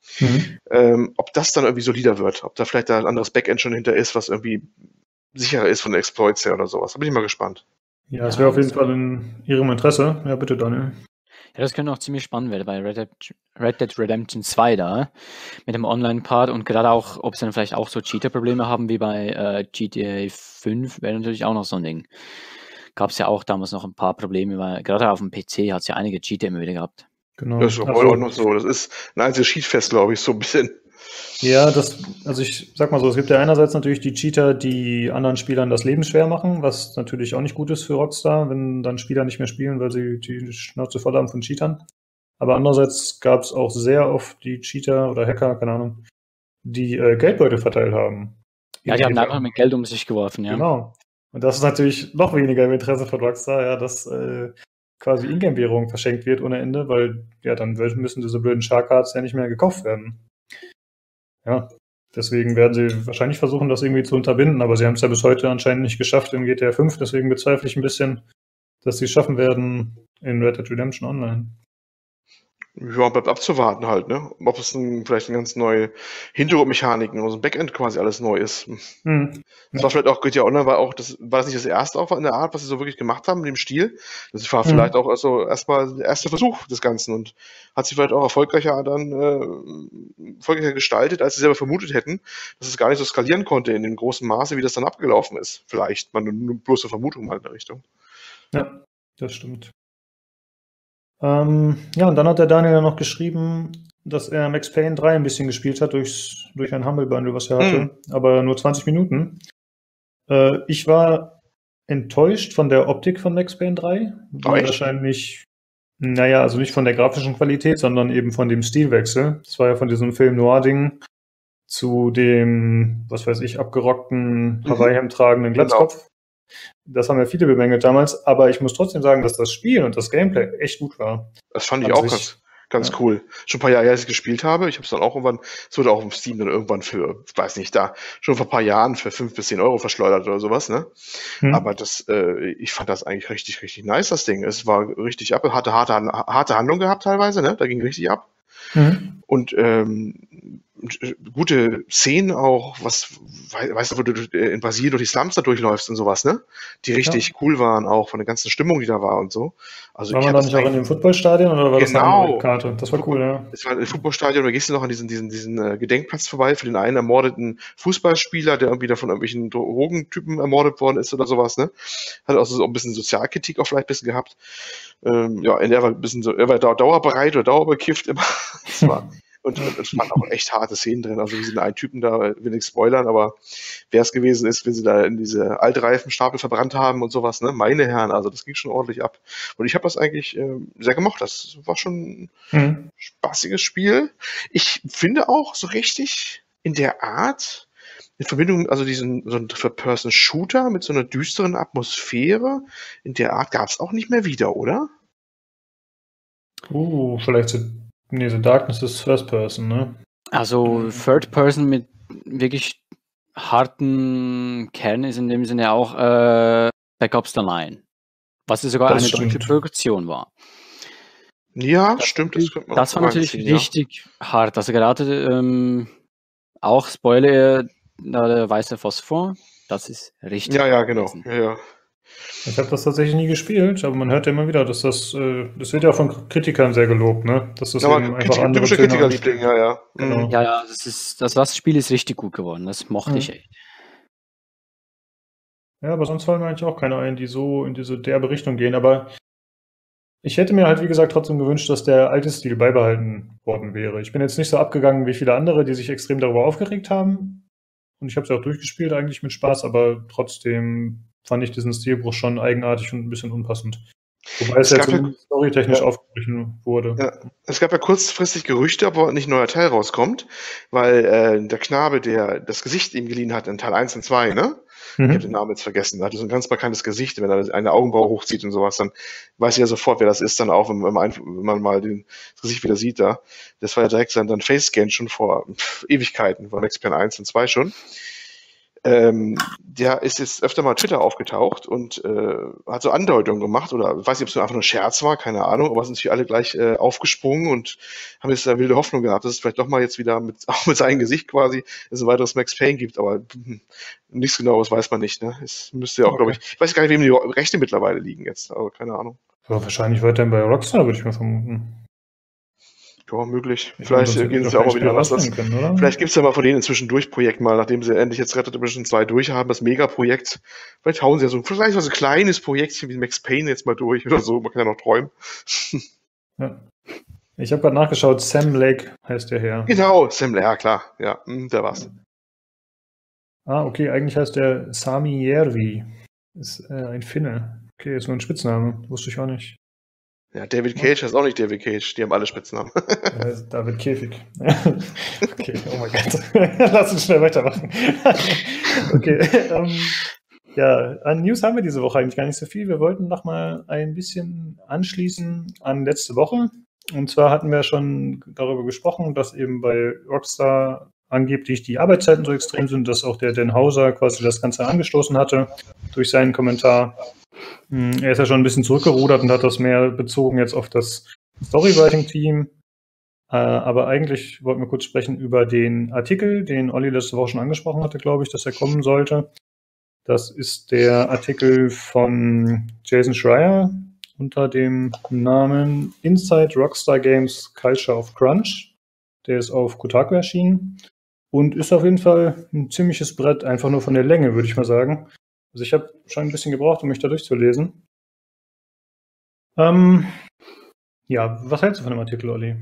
ob das dann irgendwie solider wird, ob da vielleicht ein anderes Backend schon hinter ist, was irgendwie sicherer ist von den Exploits her oder sowas. Da bin ich mal gespannt. Ja, das wäre auf jeden Fall in Ihrem Interesse. Ja, bitte, Daniel. Ja, das könnte auch ziemlich spannend werden bei Red Dead Redemption 2 da, mit dem Online-Part und gerade auch, ob sie dann vielleicht auch so Cheater-Probleme haben wie bei GTA 5, wäre natürlich auch noch so ein Ding. Gab es ja auch damals noch ein paar Probleme, weil gerade auf dem PC hat es ja einige Cheater immer wieder gehabt. Genau. Das ist auch heute auch noch so. Das ist ein einziges Cheatfest, glaube ich, so ein bisschen. Ja, also ich sag mal so, es gibt ja einerseits natürlich die Cheater, die anderen Spielern das Leben schwer machen, was natürlich auch nicht gut ist für Rockstar, wenn dann Spieler nicht mehr spielen, weil sie die Schnauze voll haben von Cheatern. Aber andererseits gab es auch sehr oft die Cheater oder Hacker, keine Ahnung, die Geldbeutel verteilt haben. Ja, die haben einfach mit Geld um sich geworfen, ja. Genau. Und das ist natürlich noch weniger im Interesse von Rockstar, ja, dass quasi Ingame-Währung verschenkt wird ohne Ende, weil ja, dann müssen diese blöden Shark-Cards ja nicht mehr gekauft werden. Ja, deswegen werden sie wahrscheinlich versuchen, das irgendwie zu unterbinden, aber sie haben es ja bis heute anscheinend nicht geschafft in GTA 5, deswegen bezweifle ich ein bisschen, dass sie es schaffen werden in Red Dead Redemption Online. Ja, bleibt abzuwarten halt, ne? Ob es vielleicht eine ganz neue Hintergrundmechaniken oder so ein Backend quasi alles neu ist. Das war vielleicht auch GTA Online, war das nicht das erste auch in der Art, was sie so wirklich gemacht haben, in dem Stil. Das war vielleicht auch also erstmal der erste Versuch des Ganzen und hat sich vielleicht auch erfolgreicher gestaltet, als sie selber vermutet hätten, dass es gar nicht so skalieren konnte in dem großen Maße, wie das dann abgelaufen ist. Vielleicht, man nur bloße Vermutung mal in der Richtung. Ja, das stimmt. Ja, und dann hat der Daniel ja noch geschrieben, dass er Max Payne 3 ein bisschen gespielt hat durch ein Humble Bundle, was er hatte, aber nur 20 Minuten. Ich war enttäuscht von der Optik von Max Payne 3. Wahrscheinlich, also nicht von der grafischen Qualität, sondern eben von dem Stilwechsel. Das war ja von diesem Film Noir-Ding zu dem, was weiß ich, abgerockten, Hawaii-Hemd tragenden Glatzkopf. Genau. Das haben ja viele bemängelt damals, aber ich muss trotzdem sagen, dass das Spiel und das Gameplay echt gut war. Das fand ich auch ganz cool. Schon ein paar Jahre, als ich gespielt habe. Ich habe es dann auch irgendwann, es wurde auch im Steam dann irgendwann für, ich weiß nicht, schon vor ein paar Jahren für 5 bis 10 Euro verschleudert oder sowas, ne? Aber ich fand das eigentlich richtig, richtig nice, das Ding. Es war richtig hatte harte Handlung gehabt teilweise, ne? Da ging richtig ab. Und gute Szenen auch, weißt du, wo du in Brasilien durch die Slums da durchläufst und sowas, ne? Die richtig cool waren, auch von der ganzen Stimmung, die da war und so. Also war man da nicht auch in dem Footballstadion oder war das eine andere Karte? Das war cool, ja. Es war ein Footballstadion, da gehst du noch an diesen Gedenkplatz vorbei für den einen ermordeten Fußballspieler, der irgendwie da von irgendwelchen Drogentypen ermordet worden ist oder sowas, ne? Hat auch so ein bisschen Sozialkritik auch vielleicht ein bisschen gehabt. Ja, er war dauerbereit oder dauerbekifft immer. Das war und es waren auch echt harte Szenen drin. Also wir sind einen Typen da, will nicht spoilern, aber wer es gewesen ist, wenn sie da in diese Altreifenstapel verbrannt haben und sowas, ne? Meine Herren, also das ging schon ordentlich ab. Und ich habe das eigentlich sehr gemocht. Das war schon ein spaßiges Spiel. Ich finde auch so richtig in der Art, in Verbindung, also so ein Third-Person-Shooter mit so einer düsteren Atmosphäre, in der Art gab es auch nicht mehr wieder, oder? Vielleicht The Darkness ist First Person, ne? Also Third Person mit wirklich harten Kern ist in dem Sinne auch Black Ops the Line. Was sogar eine deutsche Produktion war. Ja, stimmt. Das war natürlich richtig hart. Also gerade auch Spoiler, der weiße Phosphor, das ist richtig. Ja, genau. Ja. Ich habe das tatsächlich nie gespielt, aber man hört ja immer wieder, dass das wird ja von Kritikern sehr gelobt, ne? Dass das eben einfach andere Kritikerliebling, ja. Genau. Ja, das Spiel ist richtig gut geworden. Das mochte ich echt. Ja, aber sonst fallen mir eigentlich auch keine ein, die so in diese derbe Richtung gehen. Aber ich hätte mir halt, wie gesagt, trotzdem gewünscht, dass der alte Stil beibehalten worden wäre. Ich bin jetzt nicht so abgegangen wie viele andere, die sich extrem darüber aufgeregt haben. Und ich habe es ja auch durchgespielt, eigentlich mit Spaß, aber trotzdem fand ich diesen Stilbruch schon eigenartig und ein bisschen unpassend. Wobei es ja zumindest storytechnisch aufgebrochen wurde. Ja, es gab ja kurzfristig Gerüchte, ob nicht ein neuer Teil rauskommt, weil der Knabe, der das Gesicht ihm geliehen hat in Teil 1 und 2, ne? Ich habe den Namen jetzt vergessen. Er hatte so ein ganz markantes Gesicht, wenn er eine Augenbraue hochzieht und sowas, dann weiß ich ja sofort, wer das ist, dann auch, wenn man mal das Gesicht wieder sieht da. Das war ja direkt sein Face-Scan schon vor Ewigkeiten, von Max Payne 1 und 2 schon. Der ist jetzt öfter mal Twitter aufgetaucht und hat so Andeutungen gemacht, oder ich weiß nicht, ob es nur einfach nur ein Scherz war, keine Ahnung, aber sind natürlich alle gleich aufgesprungen und haben jetzt da wilde Hoffnung gehabt, dass es vielleicht doch mal jetzt wieder auch mit seinem Gesicht quasi es ein weiteres Max Payne gibt, aber nichts Genaues weiß man nicht, ne? Es müsste ja auch, glaube ich weiß gar nicht, wem die Rechte mittlerweile liegen jetzt, aber keine Ahnung. Ja, wahrscheinlich weiterhin bei Rockstar, würde ich mal vermuten. Ja, möglich. Vielleicht gehen sie auch mal wieder anders. Vielleicht gibt es ja mal von denen inzwischen Projekt mal, nachdem sie endlich jetzt Red Dead Redemption 2 durchhaben, das Megaprojekt. Vielleicht hauen sie ja vielleicht so ein kleines Projektchen wie Max Payne jetzt mal durch oder so. Man kann ja noch träumen. Ja. Ich habe gerade nachgeschaut, Sam Lake heißt der Herr. Genau, Sam Lake, ja klar. Ja, der war's. Okay, eigentlich heißt der Sami Järvi. Ist ein Finne. Okay, ist nur ein Spitzname. Wusste ich auch nicht. Ja, David Cage heißt auch nicht David Cage, die haben alle Spitznamen. David Käfig. Okay, oh mein Gott. Lass uns schnell weitermachen. Okay, ja, an News haben wir diese Woche eigentlich gar nicht so viel. Wir wollten noch mal ein bisschen anschließen an letzte Woche. Und zwar hatten wir schon darüber gesprochen, dass eben bei Rockstar angeblich die Arbeitszeiten so extrem sind, dass auch der Dan Houser quasi das Ganze angestoßen hatte durch seinen Kommentar. Er ist ja schon ein bisschen zurückgerudert und hat das mehr bezogen jetzt auf das Storywriting-Team. Aber eigentlich wollten wir kurz sprechen über den Artikel, den Olli letzte Woche schon angesprochen hatte, glaube ich, dass er kommen sollte. Das ist der Artikel von Jason Schreier unter dem Namen Inside Rockstar Games Culture of Crunch. Der ist auf Kotaku erschienen und ist auf jeden Fall ein ziemliches Brett, einfach nur von der Länge, würde ich mal sagen. Also ich habe schon ein bisschen gebraucht, um mich da durchzulesen. Ja, was hältst du von dem Artikel, Olli?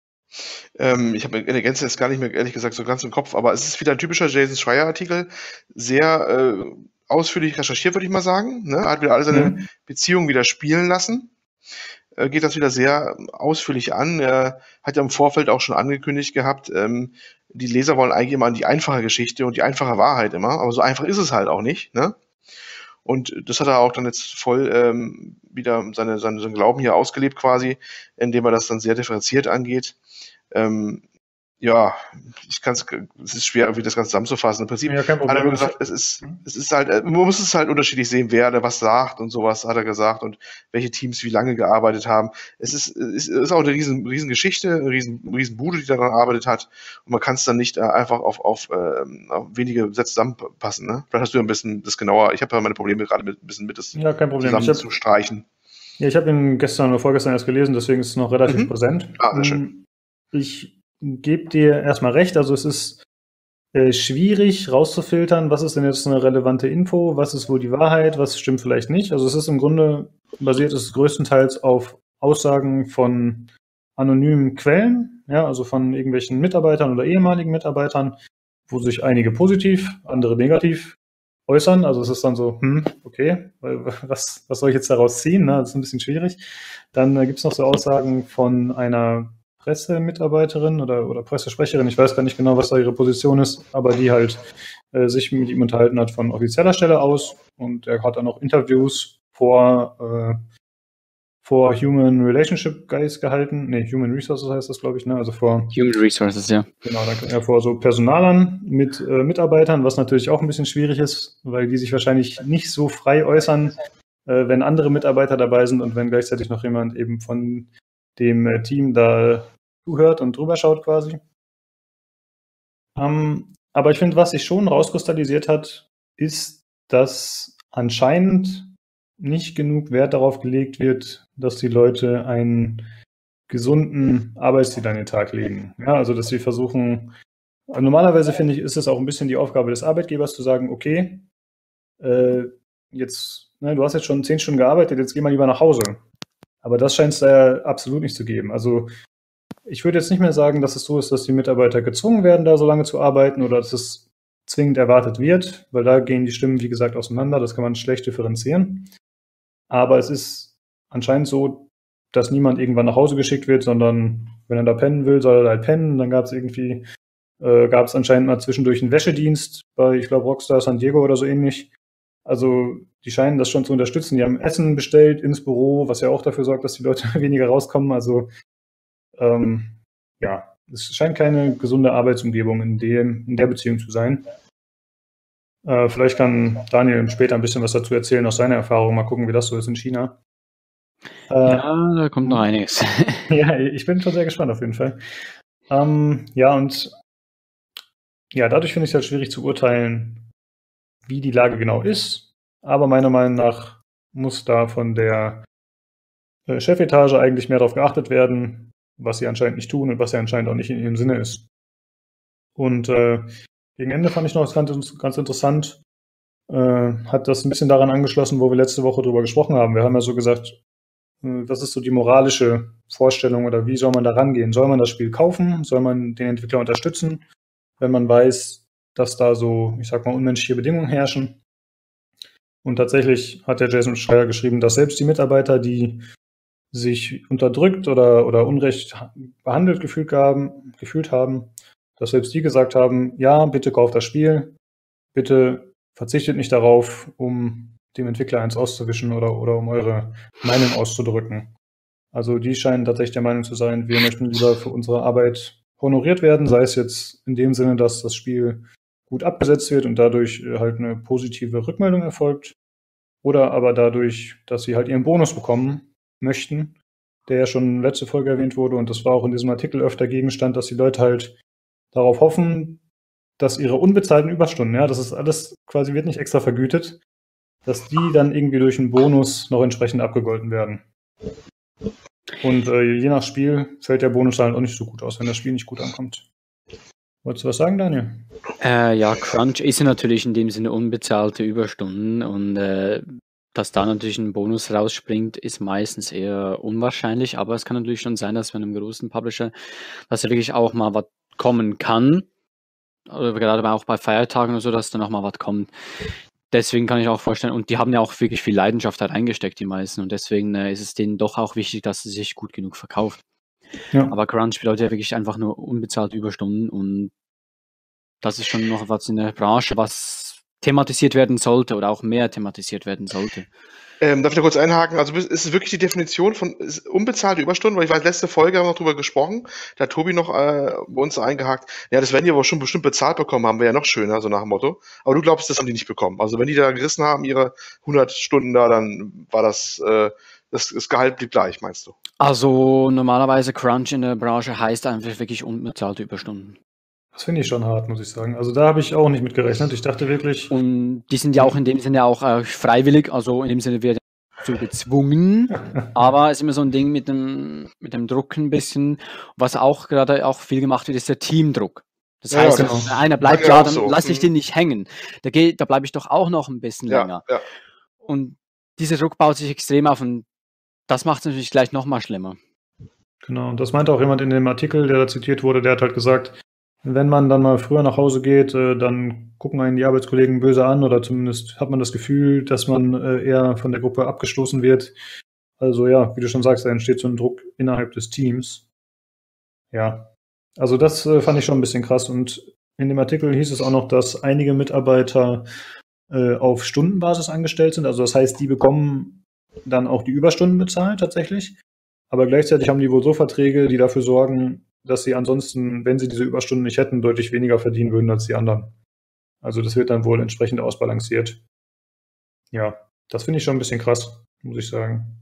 Ich habe in der Gänze jetzt gar nicht mehr, ehrlich gesagt, so ganz im Kopf, aber es ist wieder ein typischer Jason Schreier-Artikel. Sehr ausführlich recherchiert, würde ich mal sagen. Ne? Hat wieder alle seine Beziehungen wieder spielen lassen. Geht das wieder sehr ausführlich an. Er hat ja im Vorfeld auch schon angekündigt gehabt, die Leser wollen eigentlich immer an die einfache Geschichte und die einfache Wahrheit immer, aber so einfach ist es halt auch nicht. Ne? Und das hat er auch dann jetzt voll wieder seinen Glauben hier ausgelebt quasi, indem er das dann sehr differenziert angeht. Ja, es ist schwer, irgendwie das Ganze zusammenzufassen. Im Prinzip Ja, kein hat er Problem. nur gesagt, es ist halt, man muss es halt unterschiedlich sehen, wer da was sagt und sowas, hat er gesagt, und welche Teams wie lange gearbeitet haben. Es ist auch eine riesen Geschichte, eine riesen Bude, die daran gearbeitet hat, und man kann es dann nicht einfach auf wenige Sätze zusammenpassen. Ne? Vielleicht hast du ja ein bisschen das genauer. Ich habe ja meine Probleme gerade ein bisschen mit das Ja, kein Problem. zusammenzustreichen. Ja, ich habe ihn gestern oder vorgestern erst gelesen, deswegen ist es noch relativ präsent. Sehr schön. Ich gebe dir erstmal recht, also es ist schwierig rauszufiltern, was ist denn jetzt eine relevante Info, was ist wohl die Wahrheit, was stimmt vielleicht nicht. Also es ist im Grunde basiert es größtenteils auf Aussagen von anonymen Quellen, ja, also von irgendwelchen Mitarbeitern oder ehemaligen Mitarbeitern, wo sich einige positiv, andere negativ äußern. Also es ist dann so, okay, was soll ich jetzt daraus ziehen? Ne? Das ist ein bisschen schwierig. Dann gibt es noch so Aussagen von einer Pressemitarbeiterin oder Pressesprecherin, ich weiß gar nicht genau, was da ihre Position ist, aber die halt sich mit ihm unterhalten hat von offizieller Stelle aus, und er hat dann auch Interviews vor Human Relationship Guys gehalten. Ne, Human Resources heißt das, glaube ich, ne? Also vor Human Resources, ja. Genau, vor so Personalern mit Mitarbeitern, was natürlich auch ein bisschen schwierig ist, weil die sich wahrscheinlich nicht so frei äußern, wenn andere Mitarbeiter dabei sind und wenn gleichzeitig noch jemand eben von dem Team da zuhört und drüber schaut quasi. Aber ich finde, was sich schon rauskristallisiert hat, ist, dass anscheinend nicht genug Wert darauf gelegt wird, dass die Leute einen gesunden Arbeitsstil an den Tag legen. Ja, also dass sie versuchen, normalerweise finde ich, ist es auch ein bisschen die Aufgabe des Arbeitgebers zu sagen, okay, jetzt, du hast jetzt schon 10 Stunden gearbeitet, jetzt geh mal lieber nach Hause. Aber das scheint es da ja absolut nicht zu geben. Also ich würde jetzt nicht mehr sagen, dass es so ist, dass die Mitarbeiter gezwungen werden, da so lange zu arbeiten oder dass es zwingend erwartet wird, weil da gehen die Stimmen, wie gesagt, auseinander. Das kann man schlecht differenzieren. Aber es ist anscheinend so, dass niemand irgendwann nach Hause geschickt wird, sondern wenn er da pennen will, soll er halt pennen. Dann gab es anscheinend mal zwischendurch einen Wäschedienst bei, ich glaube, Rockstar San Diego oder so ähnlich. Also die scheinen das schon zu unterstützen. Die haben Essen bestellt ins Büro, was ja auch dafür sorgt, dass die Leute weniger rauskommen. Also ja, es scheint keine gesunde Arbeitsumgebung in der Beziehung zu sein. Vielleicht kann Daniel später ein bisschen was dazu erzählen aus seiner Erfahrung. Mal gucken, wie das so ist in China. Ja, da kommt noch einiges. Ja, ich bin schon sehr gespannt auf jeden Fall. Ja, und ja, dadurch finde ich es halt schwierig zu urteilen, wie die Lage genau ist. Aber meiner Meinung nach muss da von der Chefetage eigentlich mehr darauf geachtet werden, was sie anscheinend nicht tun und was ja anscheinend auch nicht in ihrem Sinne ist. Und gegen Ende fand ich noch ganz interessant, hat das ein bisschen daran angeschlossen, wo wir letzte Woche drüber gesprochen haben. Wir haben ja so gesagt, das ist so die moralische Vorstellung, oder wie soll man da rangehen? Soll man das Spiel kaufen? Soll man den Entwickler unterstützen, wenn man weiß, dass da so, ich sag mal, unmenschliche Bedingungen herrschen? Und tatsächlich hat der Jason Schreier geschrieben, dass selbst die Mitarbeiter, die sich unterdrückt oder unrecht behandelt gefühlt haben, dass selbst die gesagt haben, ja, bitte kauft das Spiel, bitte verzichtet nicht darauf, um dem Entwickler eins auszuwischen oder um eure Meinung auszudrücken. Also die scheinen tatsächlich der Meinung zu sein, wir möchten lieber für unsere Arbeit honoriert werden, sei es jetzt in dem Sinne, dass das Spiel gut abgesetzt wird und dadurch halt eine positive Rückmeldung erfolgt, oder aber dadurch, dass sie halt ihren Bonus bekommen möchten, der ja schon letzte Folge erwähnt wurde, und das war auch in diesem Artikel öfter Gegenstand, dass die Leute halt darauf hoffen, dass ihre unbezahlten Überstunden, ja, das ist alles quasi, wird nicht extra vergütet, dass die dann irgendwie durch einen Bonus noch entsprechend abgegolten werden. Und je nach Spiel fällt der Bonus halt auch nicht so gut aus, wenn das Spiel nicht gut ankommt. Wolltest du was sagen, Daniel? Ja, Crunch ist ja natürlich in dem Sinne unbezahlte Überstunden und dass da natürlich ein Bonus rausspringt, ist meistens eher unwahrscheinlich, aber es kann natürlich schon sein, dass bei einem großen Publisher, dass da wirklich auch mal was kommen kann, oder gerade auch bei Feiertagen oder so, dass da noch mal was kommt. Deswegen kann ich auch vorstellen, und die haben ja auch wirklich viel Leidenschaft da reingesteckt, die meisten, und deswegen ist es denen doch auch wichtig, dass es sich gut genug verkauft. Ja. Aber Crunch bedeutet ja wirklich einfach nur unbezahlte Überstunden, und das ist schon noch was in der Branche, was thematisiert werden sollte oder auch mehr thematisiert werden sollte. Darf ich da kurz einhaken? Also ist es wirklich die Definition von unbezahlte Überstunden? Weil ich weiß, letzte Folge haben wir noch drüber gesprochen, da hat Tobi noch bei uns eingehakt. Ja, das werden die aber schon bestimmt bezahlt bekommen haben, wäre ja noch schöner, so nach dem Motto. Aber du glaubst, das haben die nicht bekommen. Also wenn die da gerissen haben, ihre 100 Stunden da, dann war das Gehalt blieb gleich, meinst du? Also normalerweise Crunch in der Branche heißt einfach wirklich unbezahlte Überstunden. Das finde ich schon hart, muss ich sagen. Also da habe ich auch nicht mit gerechnet. Ich dachte wirklich. Und die sind ja auch in dem Sinne auch freiwillig, also in dem Sinne wird so gezwungen, aber es ist immer so ein Ding mit dem Druck ein bisschen. Was auch gerade auch viel gemacht wird, ist der Teamdruck. Das heißt, genau. wenn einer bleibt, Ja, ja, auch dann so. lasse ich den nicht hängen. Da bleibe ich doch auch noch ein bisschen länger. Ja. Und dieser Druck baut sich extrem auf, und das macht es natürlich gleich noch mal schlimmer. Genau, und das meinte auch jemand in dem Artikel, der da zitiert wurde, der hat halt gesagt, wenn man dann mal früher nach Hause geht, dann gucken einen die Arbeitskollegen böse an, oder zumindest hat man das Gefühl, dass man eher von der Gruppe abgestoßen wird. Also ja, wie du schon sagst, da entsteht so ein Druck innerhalb des Teams. Ja, also das fand ich schon ein bisschen krass, und in dem Artikel hieß es auch noch, dass einige Mitarbeiter auf Stundenbasis angestellt sind. Also das heißt, die bekommen dann auch die Überstunden bezahlt tatsächlich. Aber gleichzeitig haben die wohl so Verträge, die dafür sorgen, dass sie ansonsten, wenn sie diese Überstunden nicht hätten, deutlich weniger verdienen würden als die anderen. Also das wird dann wohl entsprechend ausbalanciert. Ja, das finde ich schon ein bisschen krass, muss ich sagen.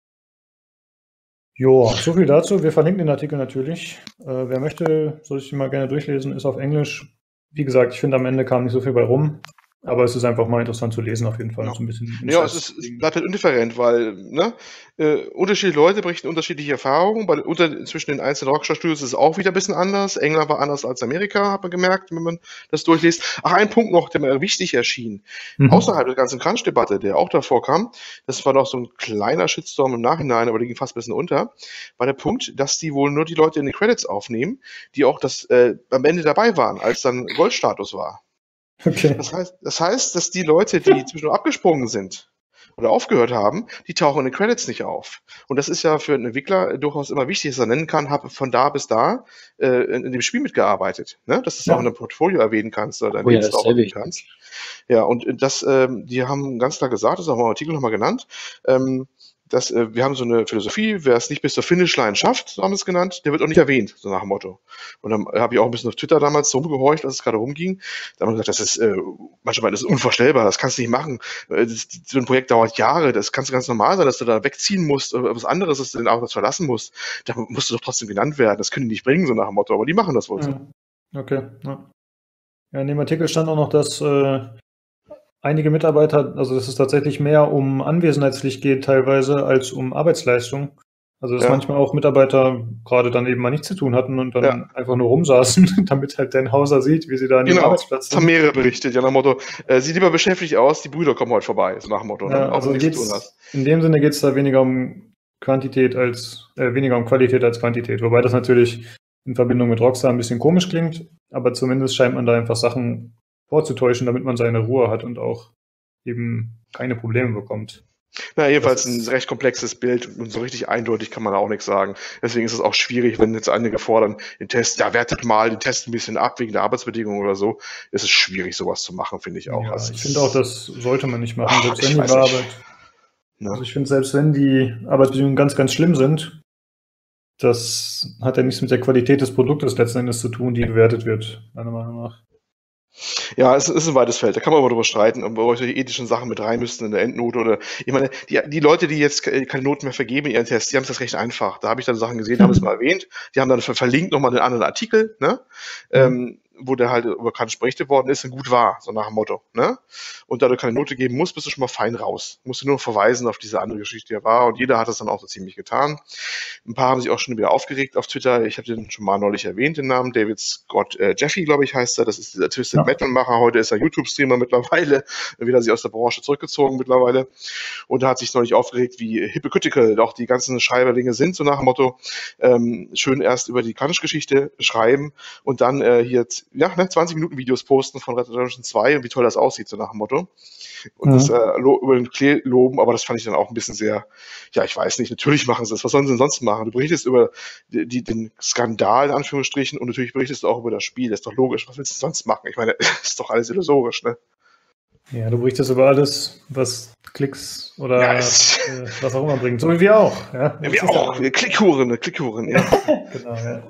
Joa, so viel dazu. Wir verlinken den Artikel natürlich. Wer möchte, soll sich den mal gerne durchlesen, ist auf Englisch. Wie gesagt, ich finde, am Ende kam nicht so viel bei rum. Aber es ist einfach mal interessant zu lesen, auf jeden Fall. Ja. So ein bisschen Ja, es bleibt halt indifferent, weil unterschiedliche Leute berichten unterschiedliche Erfahrungen. Zwischen den einzelnen Rockstar-Studios ist es auch wieder ein bisschen anders. England war anders als Amerika, hat man gemerkt, wenn man das durchliest. Ach, ein Punkt noch, der mir wichtig erschien. Außerhalb der ganzen Crunch-Debatte, der auch davor kam, das war noch so ein kleiner Shitstorm im Nachhinein, aber der ging fast ein bisschen unter, war der Punkt, dass die wohl nur die Leute in die Credits aufnehmen, die auch am Ende dabei waren, als dann Goldstatus war. Okay. Das heißt, dass die Leute, die zwischendurch abgesprungen sind oder aufgehört haben, die tauchen in den Credits nicht auf. Und das ist ja für einen Entwickler durchaus immer wichtig, dass er nennen kann, habe von da bis da in dem Spiel mitgearbeitet. Ne? Dass du es auch in einem Portfolio erwähnen kannst oder dein Lebenslauf erwähnen kannst. Ja, und die haben ganz klar gesagt, das ist auch mal im Artikel nochmal genannt, dass wir haben so eine Philosophie, wer es nicht bis zur Finishline schafft, so haben wir es genannt, der wird auch nicht erwähnt, so nach dem Motto. Und dann habe ich auch ein bisschen auf Twitter damals so rumgehorcht, als es gerade rumging. Da haben wir gesagt, das ist manchmal das ist unvorstellbar, das kannst du nicht machen. So ein Projekt dauert Jahre, das kannst du ganz normal sein, dass du da wegziehen musst oder was anderes, dass du den Arbeitsplatz verlassen musst. Da musst du doch trotzdem genannt werden, das können die nicht bringen, so nach dem Motto, aber die machen das wohl so. Okay, ja, in dem Artikel stand auch noch, dass einige Mitarbeiter, also dass es tatsächlich mehr um Anwesenheitspflicht geht teilweise als um Arbeitsleistung. Also dass manchmal auch Mitarbeiter gerade dann eben mal nichts zu tun hatten und dann einfach nur rumsaßen, damit halt Dan Houser sieht, wie sie da an dem Arbeitsplatz sind. Das haben mehrere berichtet, ja nach dem Motto, sieht lieber beschäftigt aus, die Brüder kommen heute vorbei, so nach dem Motto. Ja, also in dem Sinne geht es da weniger um Qualität als Quantität, wobei das natürlich in Verbindung mit Rockstar ein bisschen komisch klingt, aber zumindest scheint man da einfach Sachen vorzutäuschen, damit man seine Ruhe hat und auch eben keine Probleme bekommt. Na, jedenfalls ein recht komplexes Bild und so richtig eindeutig kann man auch nichts sagen. Deswegen ist es auch schwierig, wenn jetzt einige fordern, den Test, ja, wertet mal den Test ein bisschen ab wegen der Arbeitsbedingungen oder so. Es ist schwierig, sowas zu machen, finde ich auch. Ja, also ich finde auch, das sollte man nicht machen. Ach, selbst wenn die Arbeit, ja. Also ich finde, selbst wenn die Arbeitsbedingungen ganz, ganz schlimm sind, das hat ja nichts mit der Qualität des Produktes letzten Endes zu tun, die bewertet wird, meiner Meinung nach. Ja, es ist ein weites Feld. Da kann man aber drüber streiten, ob wir solche ethischen Sachen mit rein müssten in der Endnote oder, ich meine, die Leute, die jetzt keine Noten mehr vergeben in ihren Tests, die haben es das recht einfach. Da habe ich dann Sachen gesehen, haben es mal erwähnt. Die haben dann verlinkt nochmal den anderen Artikel, ne? Wo der halt über Kant berichtet worden ist und gut war, so nach dem Motto, ne? Und da du keine Note geben musst, bist du schon mal fein raus. Musst du nur verweisen auf diese andere Geschichte, die er war, und jeder hat das dann auch so ziemlich getan. Ein paar haben sich auch schon wieder aufgeregt auf Twitter. Ich habe den schon mal neulich erwähnt, den Namen. David Scott Jeffy, glaube ich, heißt er. Das ist dieser Twisted Metal-Macher. Heute ist er YouTube-Streamer mittlerweile. Wieder sich aus der Branche zurückgezogen mittlerweile. Und da hat sich neulich aufgeregt, wie hypocritical doch die ganzen Schreiberlinge sind, so nach dem Motto, schön erst über die Crunch-Geschichte schreiben und dann hier 20 Minuten Videos posten von Red Dead Redemption 2 und wie toll das aussieht, so nach dem Motto. Und das über den Klee loben, aber das fand ich dann auch ein bisschen sehr, ja, ich weiß nicht, natürlich machen sie das. Was sollen sie denn sonst machen? Du berichtest über den Skandal, in Anführungsstrichen, und natürlich berichtest du auch über das Spiel. Das ist doch logisch. Was willst du sonst machen? Ich meine, das ist doch alles illusorisch, ne? Ja, du berichtest über alles, was Klicks oder was auch immer bringt. So wie wir auch. Ja, wir auch. Wir Klickhuren, ja. Genau, ja.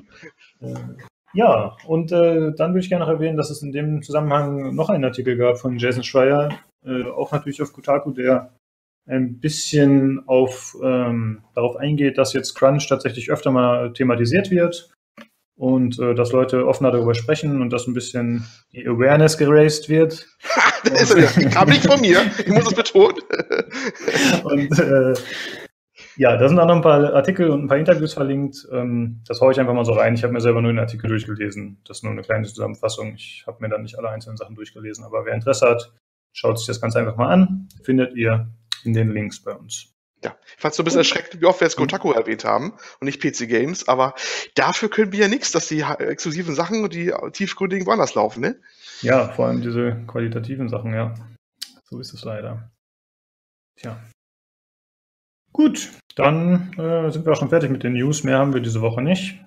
Ja, und dann würde ich gerne noch erwähnen, dass es in dem Zusammenhang noch einen Artikel gab von Jason Schreier, auch natürlich auf Kotaku, der ein bisschen darauf eingeht, dass jetzt Crunch tatsächlich öfter mal thematisiert wird und dass Leute offener darüber sprechen und dass ein bisschen die Awareness geraced wird. Das kam nicht von mir, ich muss es betonen. Und ja, da sind auch noch ein paar Artikel und ein paar Interviews verlinkt. Das haue ich einfach mal so rein. Ich habe mir selber nur den Artikel durchgelesen. Das ist nur eine kleine Zusammenfassung. Ich habe mir dann nicht alle einzelnen Sachen durchgelesen. Aber wer Interesse hat, schaut sich das Ganze einfach mal an. Findet ihr in den Links bei uns. Ja, ich fand es so ein bisschen erschreckend, wie oft wir jetzt Kotaku erwähnt haben und nicht PC Games. Aber dafür können wir ja nichts, dass die exklusiven Sachen und die tiefgründigen woanders laufen, ne? Ja, vor allem diese qualitativen Sachen, ja. So ist es leider. Tja. Gut, dann sind wir auch schon fertig mit den News. Mehr haben wir diese Woche nicht.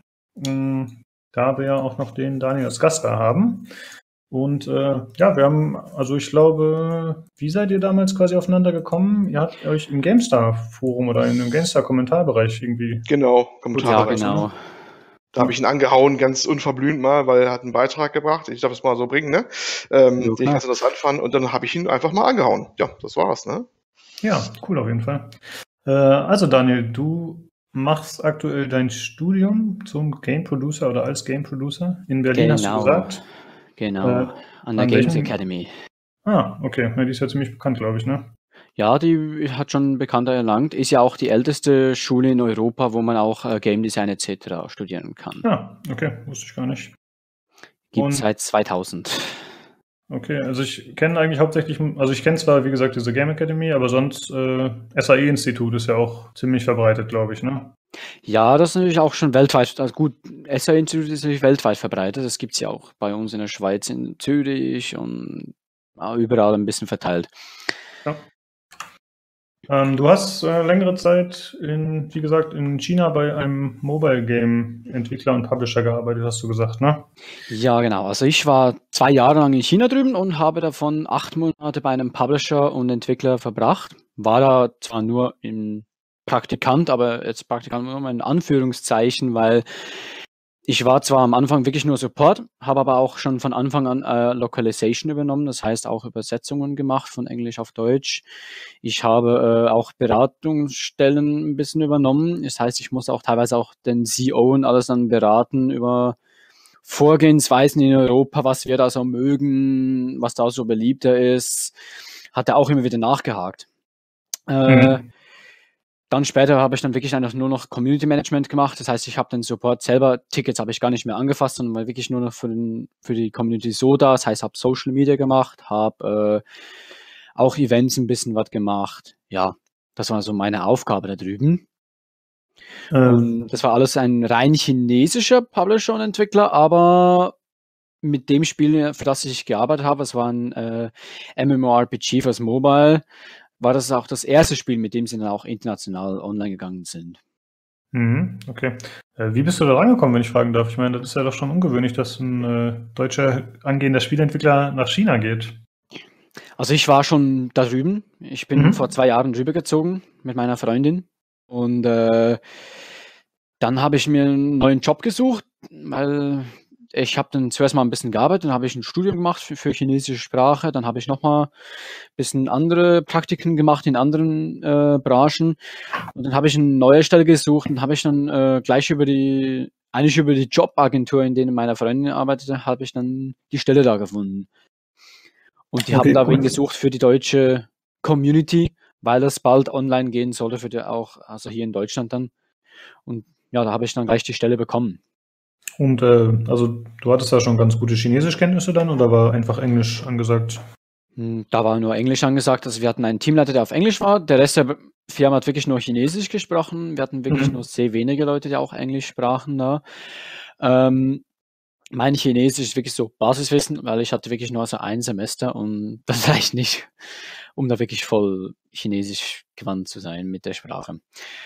Da wir ja auch noch den Daniel als Gast da haben. Und ja, wir haben, also ich glaube, wie seid ihr damals quasi aufeinander gekommen? Ihr habt euch im GameStar-Forum oder in dem GameStar-Kommentarbereich irgendwie... Genau, Kommentarbereich. Ja, genau. Da habe ich ihn angehauen, ganz unverblümt mal, weil er hat einen Beitrag gebracht. Ich darf es mal so bringen, ne? Den ich ganz interessant fand. Und dann habe ich ihn einfach mal angehauen. Ja, das war's, ne? Ja, cool auf jeden Fall. Also Daniel, du machst aktuell dein Studium zum Game Producer oder als Game Producer in Berlin, hast du gesagt? Genau, an der Games Academy. Ah, okay. Ja, die ist ja ziemlich bekannt, glaube ich, ne? Ja, die hat schon Bekannter erlangt. Ist ja auch die älteste Schule in Europa, wo man auch Game Design etc. studieren kann. Ah, okay. Wusste ich gar nicht. Gibt es seit 2000. Okay, also ich kenne eigentlich hauptsächlich, also ich kenne zwar, wie gesagt, diese Game Academy, aber sonst SAE-Institut ist ja auch ziemlich verbreitet, glaube ich, ne? Ja, das ist natürlich auch schon weltweit, also gut, SAE-Institut ist natürlich weltweit verbreitet, das gibt es ja auch bei uns in der Schweiz, in Zürich und überall ein bisschen verteilt. Ja. Du hast längere Zeit, wie gesagt, in China bei einem Mobile-Game-Entwickler und Publisher gearbeitet, hast du gesagt, ne? Ja, genau. Also ich war 2 Jahre lang in China drüben und habe davon 8 Monate bei einem Publisher und Entwickler verbracht. War da zwar nur im Praktikant, aber jetzt Praktikant nur in Anführungszeichen, weil ich war zwar am Anfang wirklich nur Support, habe aber auch schon von Anfang an Localization übernommen, das heißt auch Übersetzungen gemacht von Englisch auf Deutsch. Ich habe auch Beratungsstellen ein bisschen übernommen, das heißt, ich muss auch teilweise auch den CEO und alles dann beraten über Vorgehensweisen in Europa, was wir da so mögen, was da so beliebter ist, hat er auch immer wieder nachgehakt. Dann später habe ich dann wirklich einfach nur noch Community Management gemacht. Das heißt, ich habe den Support selber, Tickets habe ich gar nicht mehr angefasst, sondern war wirklich nur noch für die Community so da. Das heißt, habe Social Media gemacht, habe auch Events ein bisschen was gemacht. Ja, das war so meine Aufgabe da drüben. Das war alles ein rein chinesischer Publisher und Entwickler, aber mit dem Spiel, für das ich gearbeitet habe, es war ein MMORPG fürs Mobile. war das auch das erste Spiel, mit dem sie dann auch international online gegangen sind. Okay. Wie bist du da rangekommen, wenn ich fragen darf? Ich meine, das ist ja doch schon ungewöhnlich, dass ein deutscher angehender Spieleentwickler nach China geht. Also ich war schon da drüben. Ich bin vor 2 Jahren rübergezogen mit meiner Freundin. Und dann habe ich mir einen neuen Job gesucht, weil ich habe dann zuerst mal ein bisschen gearbeitet, dann habe ich ein Studium gemacht für chinesische Sprache, dann habe ich nochmal ein bisschen andere Praktiken gemacht in anderen Branchen und dann habe ich eine neue Stelle gesucht und habe ich dann gleich über die Jobagentur, in denen meine Freundin arbeitete, habe ich dann die Stelle da gefunden. Und die haben da wen gesucht für die deutsche Community, weil das bald online gehen sollte, also hier in Deutschland dann. Und ja, da habe ich dann gleich die Stelle bekommen. Und also du hattest da schon ganz gute Chinesischkenntnisse dann oder war einfach Englisch angesagt? Da war nur Englisch angesagt. Also wir hatten einen Teamleiter, der auf Englisch war. Der Rest der Firma hat wirklich nur Chinesisch gesprochen. Wir hatten wirklich nur sehr wenige Leute, die auch Englisch sprachen da. Mein Chinesisch ist wirklich so Basiswissen, weil ich hatte wirklich nur so ein Semester und das reicht nicht, um da wirklich voll Chinesisch gewandt zu sein mit der Sprache.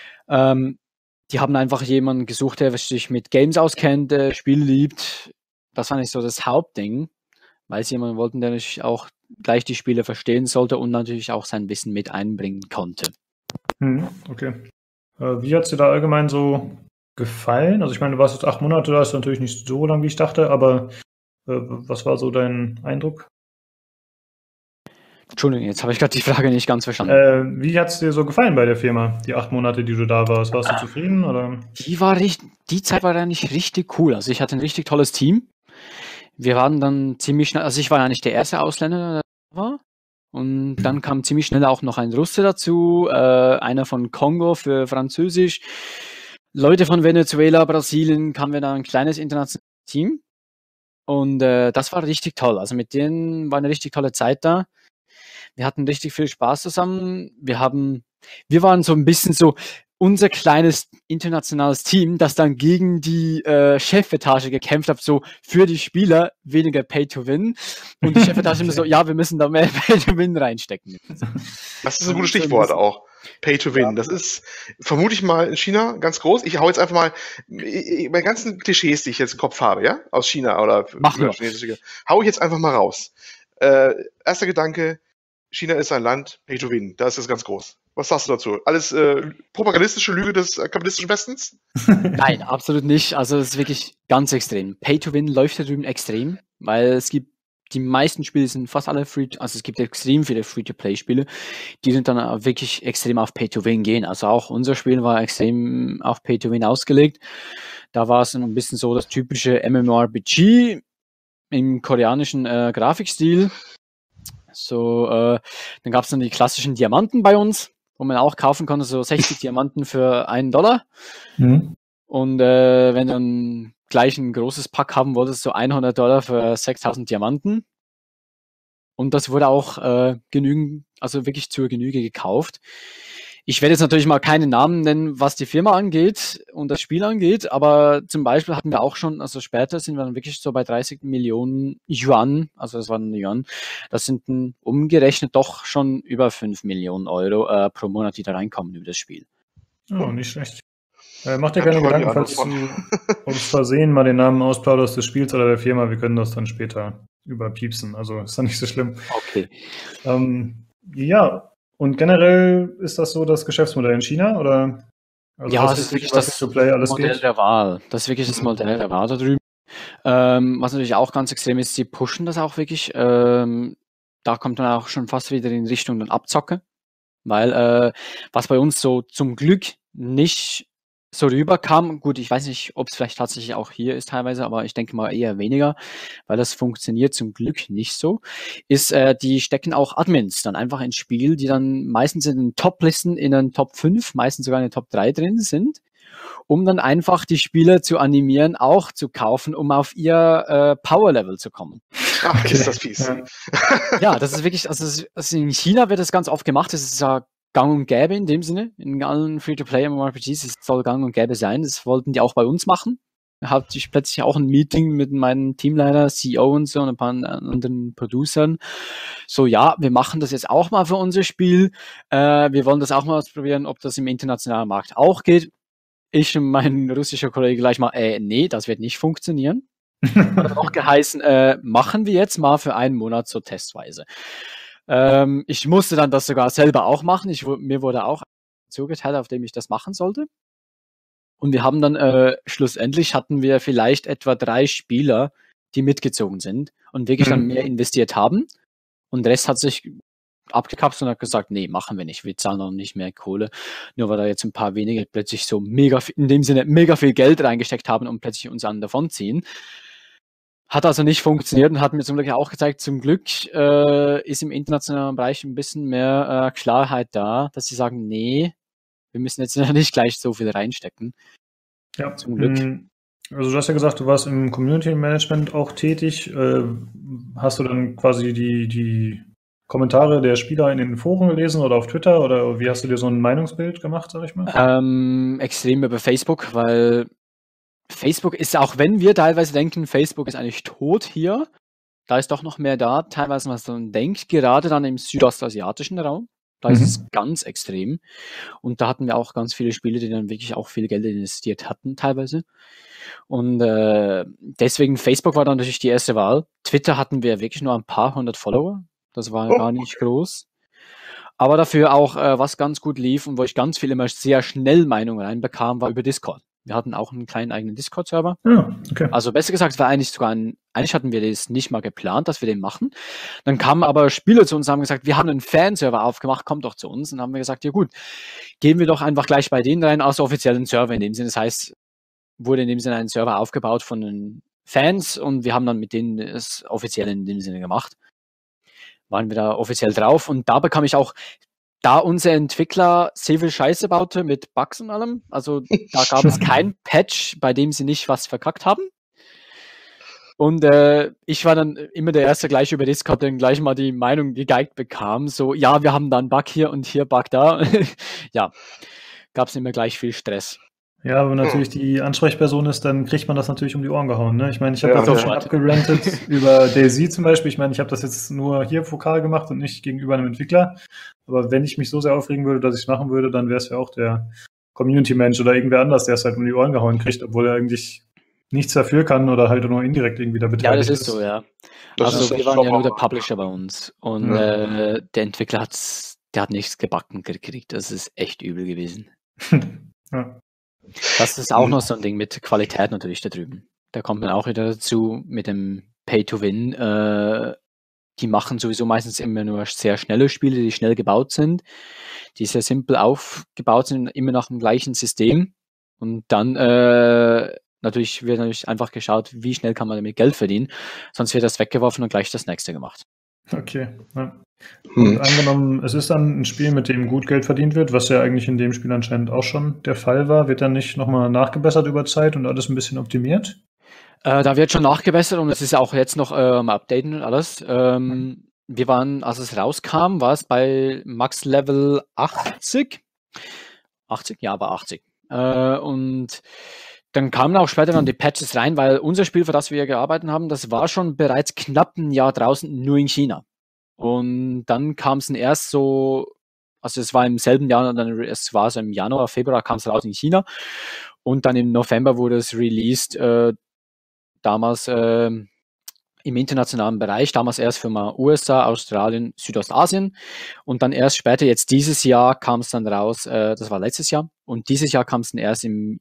Die haben einfach jemanden gesucht, der sich mit Games auskennt, der Spiele liebt. Das war nicht so das Hauptding, weil sie jemanden wollten, der natürlich auch gleich die Spiele verstehen sollte und natürlich auch sein Wissen mit einbringen konnte. Okay. Wie hat es dir da allgemein so gefallen? Also ich meine, du warst jetzt 8 Monate, da ist natürlich nicht so lang, wie ich dachte, aber was war so dein Eindruck? Entschuldigung, jetzt habe ich gerade die Frage nicht ganz verstanden. Wie hat es dir so gefallen bei der Firma, die 8 Monate, die du da warst? Warst du zufrieden? Oder? Die Zeit war eigentlich richtig cool. Also ich hatte ein richtig tolles Team. Wir waren dann ziemlich schnell, also ich war ja nicht der erste Ausländer, der da war. Und dann kam ziemlich schnell auch noch ein Russe dazu, einer von Kongo für Französisch. Leute von Venezuela, Brasilien, kamen wir da ein kleines internationales Team. Und das war richtig toll. Also mit denen war eine richtig tolle Zeit da. Wir hatten richtig viel Spaß zusammen. Wir waren so ein bisschen so unser kleines internationales Team, das dann gegen die Chefetage gekämpft hat, so für die Spieler weniger Pay to Win. Und die Chefetage immer so, ja, wir müssen da mehr Pay to Win reinstecken. Das ist ein gutes Stichwort auch. Pay to Win. Ja. Das ist, vermute ich mal, in China ganz groß. Ich hau jetzt einfach mal meine ganzen Klischees, die ich jetzt im Kopf habe, ja, aus China oder chinesische, hau ich jetzt einfach mal raus. Erster Gedanke, China ist ein Land, Pay to Win. Da ist das ganz groß. Was sagst du dazu? Alles propagandistische Lüge des kapitalistischen Westens? Nein, absolut nicht. Also es ist wirklich ganz extrem. Pay to Win läuft da drüben extrem, weil es gibt die meisten Spiele sind fast alle also es gibt extrem viele Free-to-Play-Spiele, die sind dann wirklich extrem auf Pay-to-Win gehen. Also auch unser Spiel war extrem auf Pay-to-Win ausgelegt. Da war es ein bisschen so das typische MMORPG im koreanischen Grafikstil. So, dann gab es dann die klassischen Diamanten bei uns, wo man auch kaufen konnte, so 60 Diamanten für $1. Und wenn du dann gleich ein großes Pack haben wolltest, so $100 für 6.000 Diamanten. Und das wurde auch genügend, also wirklich zur Genüge gekauft. Ich werde jetzt natürlich mal keine Namen nennen, was die Firma angeht und das Spiel angeht, aber zum Beispiel hatten wir auch schon, also später sind wir dann wirklich so bei 30 Millionen Yuan, also das waren Yuan, das sind dann umgerechnet doch schon über 5 Millionen Euro pro Monat, die da reinkommen über das Spiel. Oh, nicht schlecht. Mach dir keine Gedanken, falls du aus Versehen mal den Namen ausplauderst des Spiels oder der Firma, wir können das dann später überpiepsen, also ist dann nicht so schlimm. Okay. Ja, und generell ist das so das Geschäftsmodell in China, oder? Also ja, das ist wirklich das Modell der Wahl. Das ist wirklich das Modell der Wahl da drüben. Was natürlich auch ganz extrem ist, sie pushen das auch wirklich. Da kommt dann auch schon fast wieder in Richtung dann Abzocke, weil was bei uns so zum Glück nicht so rüberkam, gut, ich weiß nicht, ob es vielleicht tatsächlich auch hier ist teilweise, aber ich denke mal eher weniger, weil das funktioniert zum Glück nicht so, ist, die stecken auch Admins dann einfach ins Spiel, die dann meistens in den Top-Listen, in den Top 5, meistens sogar in den Top 3 drin sind, um dann einfach die Spieler zu animieren, auch zu kaufen, um auf ihr Power-Level zu kommen. Ach, ist das fies. Ja, das ist wirklich, also in China wird das ganz oft gemacht, das ist ja gang und gäbe in dem Sinne. In allen Free-to-Play MMORPGs, es soll gang und gäbe sein. Das wollten die auch bei uns machen. hatte ich plötzlich auch ein Meeting mit meinem Teamleiter, CEO und so und ein paar anderen Producern. So, ja, wir machen das jetzt auch mal für unser Spiel. Wir wollen das auch mal ausprobieren, ob das im internationalen Markt auch geht. Ich und mein russischer Kollege gleich mal, nee, das wird nicht funktionieren. Hat dann auch geheißen, machen wir jetzt mal für einen Monat so testweise. Ich musste dann das sogar selber auch machen. Mir wurde auch zugeteilt, auf dem ich das machen sollte. Und wir haben dann, schlussendlich hatten wir vielleicht etwa 3 Spieler, die mitgezogen sind und wirklich dann mehr investiert haben. Und der Rest hat sich abgekapselt und hat gesagt, nee, machen wir nicht. Wir zahlen noch nicht mehr Kohle. Nur weil da jetzt ein paar wenige plötzlich so in dem Sinne mega viel Geld reingesteckt haben und plötzlich uns an davonziehen. Hat also nicht funktioniert und hat mir zum Glück auch gezeigt, zum Glück ist im internationalen Bereich ein bisschen mehr Klarheit da, dass sie sagen, nee, wir müssen jetzt nicht gleich so viel reinstecken. Ja, zum Glück. Also du hast ja gesagt, du warst im Community Management auch tätig. Hast du dann quasi die Kommentare der Spieler in den Foren gelesen oder auf Twitter oder wie hast du dir so ein Meinungsbild gemacht, sag ich mal? Extrem über Facebook, weil Facebook ist, auch wenn wir teilweise denken, Facebook ist eigentlich tot hier, da ist doch noch mehr da, teilweise was man denkt, gerade dann im südostasiatischen Raum. Da ist es ganz extrem. Und da hatten wir auch ganz viele Spiele, die dann wirklich auch viel Geld investiert hatten, teilweise. Und deswegen, Facebook war dann natürlich die erste Wahl. Twitter hatten wir wirklich nur ein paar hundert Follower. Das war gar nicht groß. Aber dafür auch, was ganz gut lief und wo ich ganz viel immer sehr schnell Meinungen reinbekam, war über Discord. Wir hatten auch einen kleinen eigenen Discord-Server. Ja, okay. Also besser gesagt, es war eigentlich eigentlich hatten wir das nicht mal geplant, dass wir den machen. Dann kamen aber Spieler zu uns und haben gesagt, wir haben einen Fanserver aufgemacht, kommt doch zu uns. Und dann haben wir gesagt, ja gut, gehen wir doch einfach gleich bei denen rein, als offiziellen Server in dem Sinne. Das heißt, wurde in dem Sinne ein Server aufgebaut von den Fans und wir haben dann mit denen es offiziell in dem Sinne gemacht. Waren wir da offiziell drauf und da bekam ich auch, da unser Entwickler sehr viel Scheiße baute mit Bugs und allem, also da gab es kein Patch, bei dem sie nicht was verkackt haben. Und ich war dann immer der Erste gleich über Discord, der gleich mal die Meinung gegeigt bekam, so, ja, wir haben da einen Bug hier und hier Bug da. Ja, gab es immer gleich viel Stress. Ja, wenn natürlich die Ansprechperson ist, dann kriegt man das natürlich um die Ohren gehauen. Ne? Ich meine, ich habe das auch schon abgerantet über DayZ zum Beispiel. Ich meine, ich habe das jetzt nur hier vokal gemacht und nicht gegenüber einem Entwickler. Aber wenn ich mich so sehr aufregen würde, dass ich es machen würde, dann wäre es ja auch der Community-Mensch oder irgendwer anders, der es halt um die Ohren gehauen kriegt, obwohl er eigentlich nichts dafür kann oder halt nur indirekt irgendwie da beteiligt ist. Ja, das ist so, ja. Also wir waren ja nur der Publisher bei uns und der Entwickler der hat nichts gebacken gekriegt. Das ist echt übel gewesen. Ja. Das ist auch noch so ein Ding mit Qualität natürlich da drüben. Da kommt man auch wieder dazu mit dem Pay-to-Win. Die machen sowieso meistens immer nur sehr schnelle Spiele, die schnell gebaut sind, die sehr simpel aufgebaut sind, immer nach dem gleichen System. Und dann natürlich wird einfach geschaut, wie schnell kann man damit Geld verdienen. Sonst wird das weggeworfen und gleich das nächste gemacht. Okay, ja. Und angenommen, es ist dann ein Spiel, mit dem gut Geld verdient wird, was ja eigentlich in dem Spiel anscheinend auch schon der Fall war, wird dann nicht nochmal nachgebessert über Zeit und alles ein bisschen optimiert? Da wird schon nachgebessert und es ist ja auch jetzt noch Updaten und alles. Wir waren, als es rauskam, war es bei Max Level 80. 80? Ja, war 80. Und dann kamen auch später dann die Patches rein, weil unser Spiel, für das wir gearbeitet haben, das war schon bereits knapp ein Jahr draußen, nur in China. Und dann kam es erst so, also es war im selben Jahr, und dann es war so im Januar, Februar kam es raus in China. Und dann im November wurde es released, damals im internationalen Bereich, damals erst für mal USA, Australien, Südostasien und dann erst später, jetzt dieses Jahr kam es dann raus, das war letztes Jahr und dieses Jahr kam es dann erst im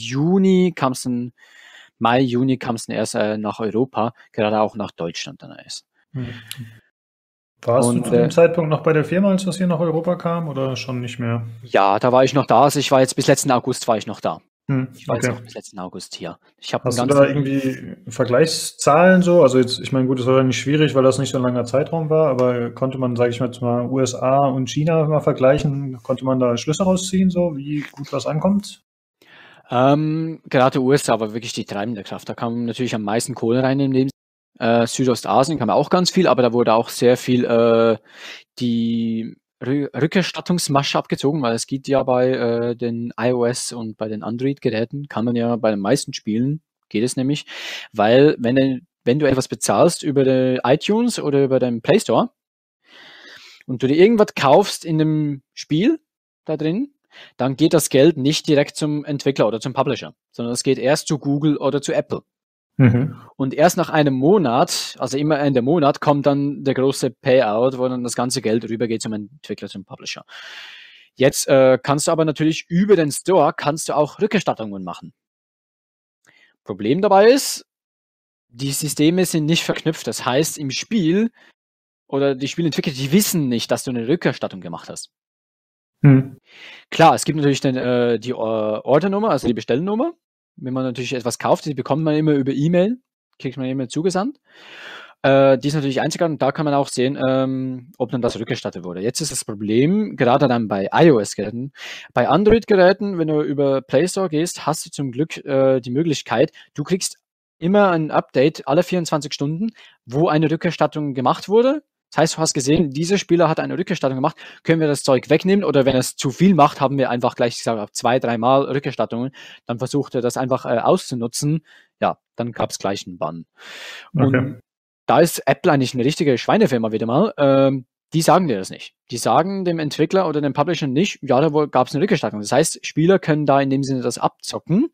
Mai, Juni kam es dann erst nach Europa, gerade auch nach Deutschland dann erst. Warst du zu dem Zeitpunkt noch bei der Firma, als das hier nach Europa kam oder schon nicht mehr? Ja, da war ich noch da, also ich war jetzt bis letzten August war ich noch da. Ich war jetzt noch bis letzten August hier. Hast du da irgendwie Vergleichszahlen so? Also jetzt, ich meine, gut, das war nicht schwierig, weil das nicht so ein langer Zeitraum war, aber konnte man, sage ich mal, USA und China mal vergleichen? Konnte man da Schlüsse rausziehen, so wie gut was ankommt? Gerade USA war wirklich die treibende Kraft. Da kam natürlich am meisten Kohle rein in dem Südostasien kam auch ganz viel, aber da wurde auch sehr viel die Rückerstattungsmasche abgezogen, weil es geht ja bei den iOS und bei den Android-Geräten, kann man ja bei den meisten Spielen geht es nämlich, weil wenn du etwas bezahlst über den iTunes oder über den Play Store und du dir irgendwas kaufst in dem Spiel da drin, dann geht das Geld nicht direkt zum Entwickler oder zum Publisher, sondern es geht erst zu Google oder zu Apple. Und erst nach einem Monat, also immer Ende Monat, kommt dann der große Payout, wo dann das ganze Geld rübergeht zum Entwickler, zum Publisher. Jetzt kannst du aber natürlich über den Store kannst du auch Rückerstattungen machen. Problem dabei ist, die Systeme sind nicht verknüpft. Das heißt, im Spiel oder die Spielentwickler, die wissen nicht, dass du eine Rückerstattung gemacht hast. Klar, es gibt natürlich die Ordernummer, also die Bestellnummer. Wenn man natürlich etwas kauft, die bekommt man immer über E-Mail, kriegt man immer zugesandt. Die ist natürlich einzigartig und da kann man auch sehen, ob dann das rückerstattet wurde. Jetzt ist das Problem, gerade dann bei iOS-Geräten. Bei Android-Geräten, wenn du über Play Store gehst, hast du zum Glück die Möglichkeit, du kriegst immer ein Update alle 24 Stunden, wo eine Rückerstattung gemacht wurde. Das heißt, du hast gesehen, dieser Spieler hat eine Rückerstattung gemacht, können wir das Zeug wegnehmen oder wenn es zu viel macht, haben wir einfach gleich gesagt, 2-3 Mal Rückerstattungen, dann versucht er das einfach auszunutzen, ja, dann gab es gleich einen Bann. Okay. Und da ist Apple eigentlich eine richtige Schweinefirma wieder mal, die sagen dir das nicht. Die sagen dem Entwickler oder dem Publisher nicht, ja, da gab es eine Rückerstattung. Das heißt, Spieler können da in dem Sinne das abzocken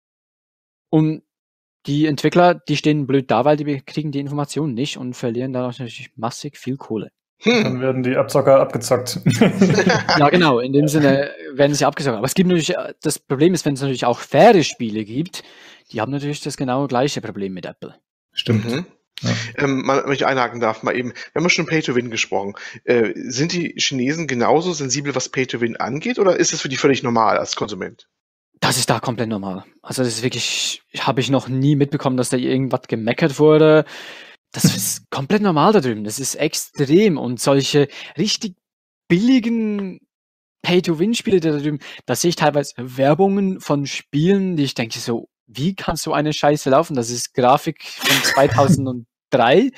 und die Entwickler, die stehen blöd da, weil die kriegen die Informationen nicht und verlieren dadurch natürlich massig viel Kohle. Dann werden die Abzocker abgezockt. Ja, genau. In dem Sinne werden sie abgezockt. Aber es gibt natürlich, das Problem ist, wenn es natürlich auch faire Spiele gibt, die haben natürlich das genau gleiche Problem mit Apple. Stimmt. Ja. Wenn ich einhaken darf, mal eben, wir haben schon Pay-to-Win gesprochen. Sind die Chinesen genauso sensibel, was Pay-to-Win angeht, oder ist es für die völlig normal als Konsument? Das ist da komplett normal. Also das ist wirklich, habe ich noch nie mitbekommen, dass da irgendwas gemeckert wurde. Das ist komplett normal da drüben. Das ist extrem. Und solche richtig billigen Pay-to-Win-Spiele da drüben, da sehe ich teilweise Werbungen von Spielen, die ich denke so, wie kann so eine Scheiße laufen? Das ist Grafik von 2003,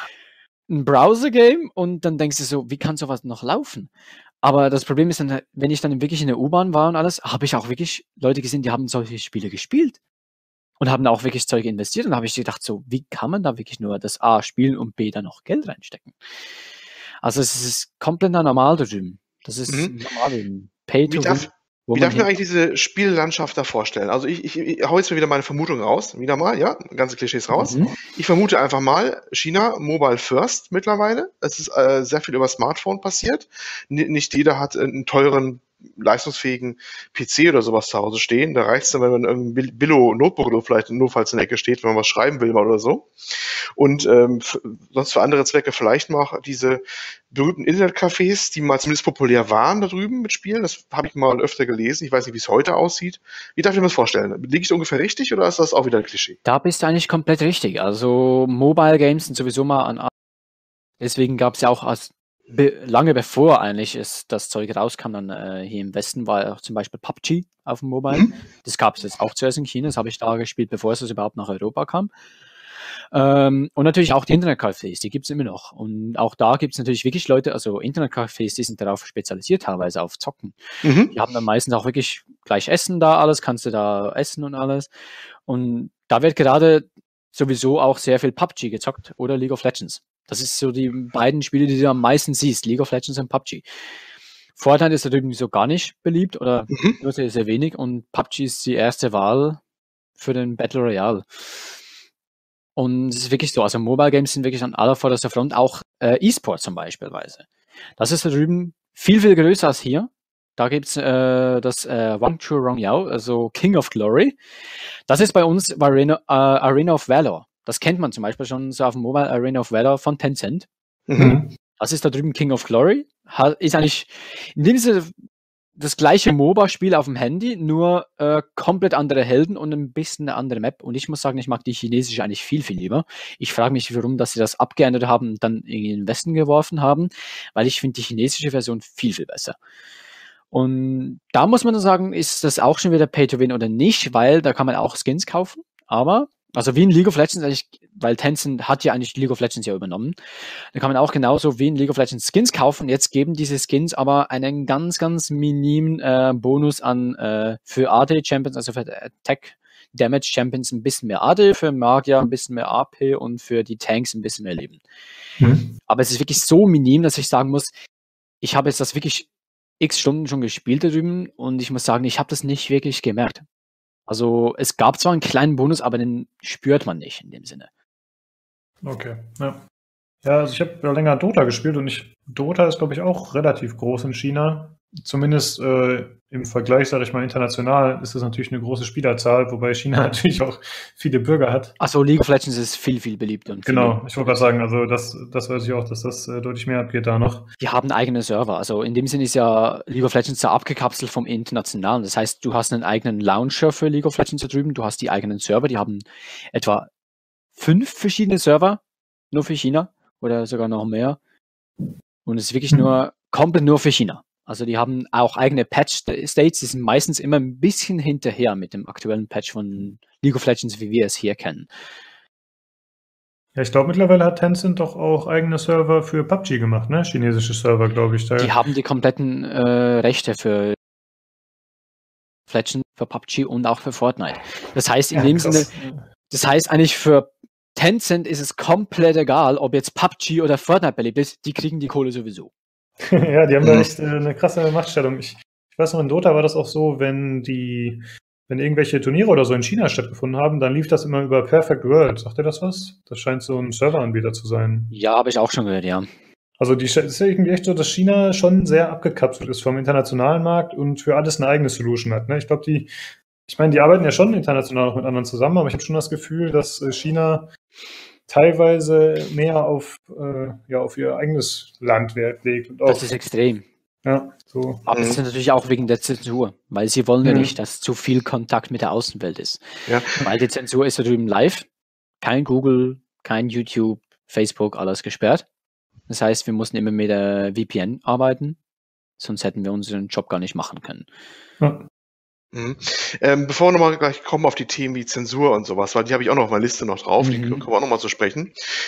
ein Browser-Game und dann denkst du so, wie kann sowas noch laufen? Aber das Problem ist dann, wenn ich dann wirklich in der U-Bahn war und alles, habe ich auch wirklich Leute gesehen, die haben solche Spiele gespielt und haben auch wirklich Zeug investiert. Und da habe ich gedacht, so, wie kann man da wirklich nur das A spielen und B dann noch Geld reinstecken? Also es ist komplett normal da drüben. Das ist normal. Pay-to-Win. Wie darf man eigentlich diese Spiellandschaft da vorstellen? Also ich hau jetzt mal wieder meine Vermutung raus. Wieder mal, ja, ganze Klischees raus. Ich vermute einfach mal, China, Mobile First mittlerweile. Es ist sehr viel über Smartphone passiert. Nicht jeder hat einen teuren, leistungsfähigen PC oder sowas zu Hause stehen. Da reicht es dann, wenn man irgendein Billo-Notebook oder vielleicht notfalls in der Ecke steht, wenn man was schreiben will oder so. Und sonst für andere Zwecke vielleicht noch diese berühmten Internetcafés, die mal zumindest populär waren da drüben mit Spielen. Das habe ich mal öfter gelesen. Ich weiß nicht, wie es heute aussieht. Wie darf ich mir das vorstellen? Liege ich da ungefähr richtig oder ist das auch wieder ein Klischee? Da bist du eigentlich komplett richtig. Also Mobile Games sind sowieso mal an. Deswegen gab es ja auch lange bevor eigentlich das Zeug rauskam, dann hier im Westen war auch zum Beispiel PUBG auf dem Mobile. Das gab es jetzt auch zuerst in China. Das habe ich da gespielt, bevor es überhaupt nach Europa kam. Und natürlich auch die Internetcafés, die gibt es immer noch. Und auch da gibt es natürlich wirklich Leute, also Internetcafés, die sind darauf spezialisiert, teilweise auf Zocken. Die haben dann meistens auch wirklich gleich Essen da, alles, kannst du da essen und alles. Und da wird gerade sowieso auch sehr viel PUBG gezockt oder League of Legends. Das ist so die beiden Spiele, die du am meisten siehst, League of Legends und PUBG. Fortnite ist natürlich so gar nicht beliebt oder nur sehr, sehr wenig und PUBG ist die erste Wahl für den Battle Royale. Und es ist wirklich so, also Mobile Games sind wirklich an aller vorderster Front, auch E-Sport zum Beispiel. Das ist da drüben viel, viel größer als hier. Da gibt's das Wang Chu Rong Yao, also King of Glory. Das ist bei uns Arena of Valor. Das kennt man zum Beispiel schon so auf dem Mobile, Arena of Valor von Tencent. Das ist da drüben King of Glory. Ist eigentlich in dem Sinne das gleiche MOBA-Spiel auf dem Handy, nur komplett andere Helden und ein bisschen eine andere Map. Und ich muss sagen, ich mag die chinesische eigentlich viel, viel lieber. Ich frage mich, warum, dass sie das abgeändert haben und dann in den Westen geworfen haben, weil ich finde die chinesische Version viel, viel besser. Und da muss man dann sagen, ist das auch schon wieder Pay-to-Win oder nicht, weil da kann man auch Skins kaufen, aber also wie in League of Legends, eigentlich, weil Tencent hat ja eigentlich League of Legends ja übernommen. Da kann man auch genauso wie in League of Legends Skins kaufen. Jetzt geben diese Skins aber einen ganz, ganz minimen Bonus an für AD Champions, also für Attack Damage Champions ein bisschen mehr AD, für Magier ein bisschen mehr AP und für die Tanks ein bisschen mehr Leben. Aber es ist wirklich so minim, dass ich sagen muss, ich habe jetzt das wirklich x Stunden schon gespielt da drüben und ich muss sagen, ich habe das nicht wirklich gemerkt. Also es gab zwar einen kleinen Bonus, aber den spürt man nicht in dem Sinne. Okay, ja. Ja, also ich habe ja länger Dota gespielt und Dota ist, glaube ich, auch relativ groß in China. Zumindest im Vergleich, sage ich mal, international ist das natürlich eine große Spielerzahl, wobei China natürlich auch viele Bürger hat. Achso, League of Legends ist viel, viel beliebter. Genau, ich wollte gerade sagen, also das weiß ich auch, dass das deutlich mehr abgeht da noch. Die haben eigene Server, also in dem Sinne ist ja League of Legends ja abgekapselt vom Internationalen. Das heißt, du hast einen eigenen Launcher für League of Legends da drüben, du hast die eigenen Server, die haben etwa 5 verschiedene Server, nur für China oder sogar noch mehr. Und es ist wirklich komplett nur für China. Also die haben auch eigene Patch-States, die sind meistens immer ein bisschen hinterher mit dem aktuellen Patch von League of Legends, wie wir es hier kennen. Ja, ich glaube, mittlerweile hat Tencent doch auch eigene Server für PUBG gemacht, ne? Chinesische Server, glaube ich. Die haben die kompletten Rechte für Legends, für PUBG und auch für Fortnite. Das heißt, in dem Sinne, das heißt eigentlich für Tencent ist es komplett egal, ob jetzt PUBG oder Fortnite beliebt ist, die kriegen die Kohle sowieso. Ja, die haben da echt eine krasse Machtstellung. Ich weiß noch, in Dota war das auch so, wenn irgendwelche Turniere oder so in China stattgefunden haben, dann lief das immer über Perfect World. Sagt ihr das was? Das scheint so ein Serveranbieter zu sein. Ja, habe ich auch schon gehört, ja. Also es ist ja irgendwie echt so, dass China schon sehr abgekapselt ist vom internationalen Markt und für alles eine eigene Solution hat. Ne? Ich glaube, die arbeiten ja schon international auch mit anderen zusammen, aber ich habe schon das Gefühl, dass China teilweise mehr auf ihr eigenes Land Wert legt. Und auch, das ist extrem. Ja, so. Aber das ist natürlich auch wegen der Zensur, weil sie wollen ja nicht, dass zu viel Kontakt mit der Außenwelt ist. Ja. Weil die Zensur ist da drüben live. Kein Google, kein YouTube, Facebook, alles gesperrt. Das heißt, wir mussten immer mit der VPN arbeiten, sonst hätten wir unseren Job gar nicht machen können. Ja. Bevor wir nochmal gleich kommen auf die Themen wie Zensur und sowas, weil die habe ich auch noch auf meiner Liste noch drauf, die kommen wir auch nochmal zu sprechen.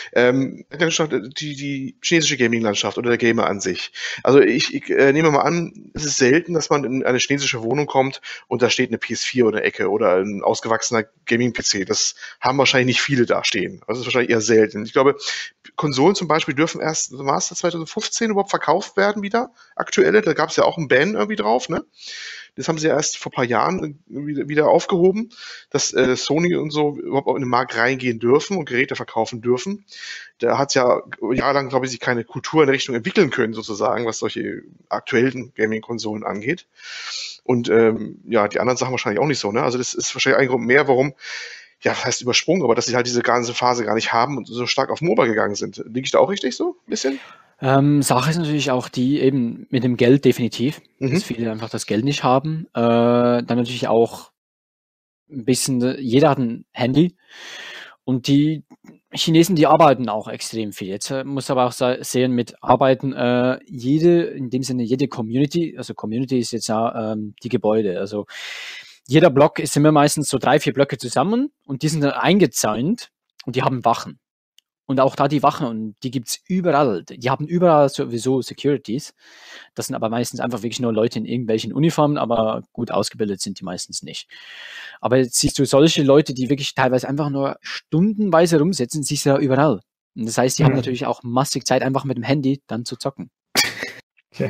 Die chinesische Gaming-Landschaft oder der Gamer an sich. Also ich nehme mal an, es ist selten, dass man in eine chinesische Wohnung kommt und da steht eine PS4 oder Ecke oder ein ausgewachsener Gaming-PC. Das haben wahrscheinlich nicht viele da stehen. Also das ist wahrscheinlich eher selten. Ich glaube, Konsolen zum Beispiel dürfen erst, war es 2015 überhaupt verkauft werden wieder? Aktuelle, da gab es ja auch einen Ban irgendwie drauf, ne? Das haben sie ja erst vor ein paar Jahren wieder aufgehoben, dass Sony und so überhaupt in den Markt reingehen dürfen und Geräte verkaufen dürfen. Da hat es ja jahrelang, glaube ich, sich keine Kultur in der Richtung entwickeln können, sozusagen, was solche aktuellen Gaming-Konsolen angeht. Und die anderen Sachen wahrscheinlich auch nicht so. Ne? Also das ist wahrscheinlich ein Grund mehr, warum, heißt übersprungen, aber dass sie halt diese ganze Phase gar nicht haben und so stark auf MOBA gegangen sind. Liege ich da auch richtig so ein bisschen? Sache ist natürlich auch die, eben mit dem Geld definitiv, dass viele einfach das Geld nicht haben. Dann natürlich auch ein bisschen, jeder hat ein Handy und die Chinesen, die arbeiten auch extrem viel. Jetzt muss aber auch sehen, mit Arbeiten, jede Community, also Community ist jetzt ja die Gebäude, also jeder Block ist immer meistens so 3, 4 Blöcke zusammen und die sind dann eingezäunt und die haben Wachen. Und auch da die Wachen, und die gibt's überall. Die haben überall sowieso Securities. Das sind aber meistens einfach wirklich nur Leute in irgendwelchen Uniformen, aber gut ausgebildet sind die meistens nicht. Aber jetzt siehst du solche Leute, die wirklich teilweise einfach nur stundenweise rumsitzen, siehst du ja überall. Und das heißt, die haben natürlich auch massig Zeit, einfach mit dem Handy dann zu zocken. Okay.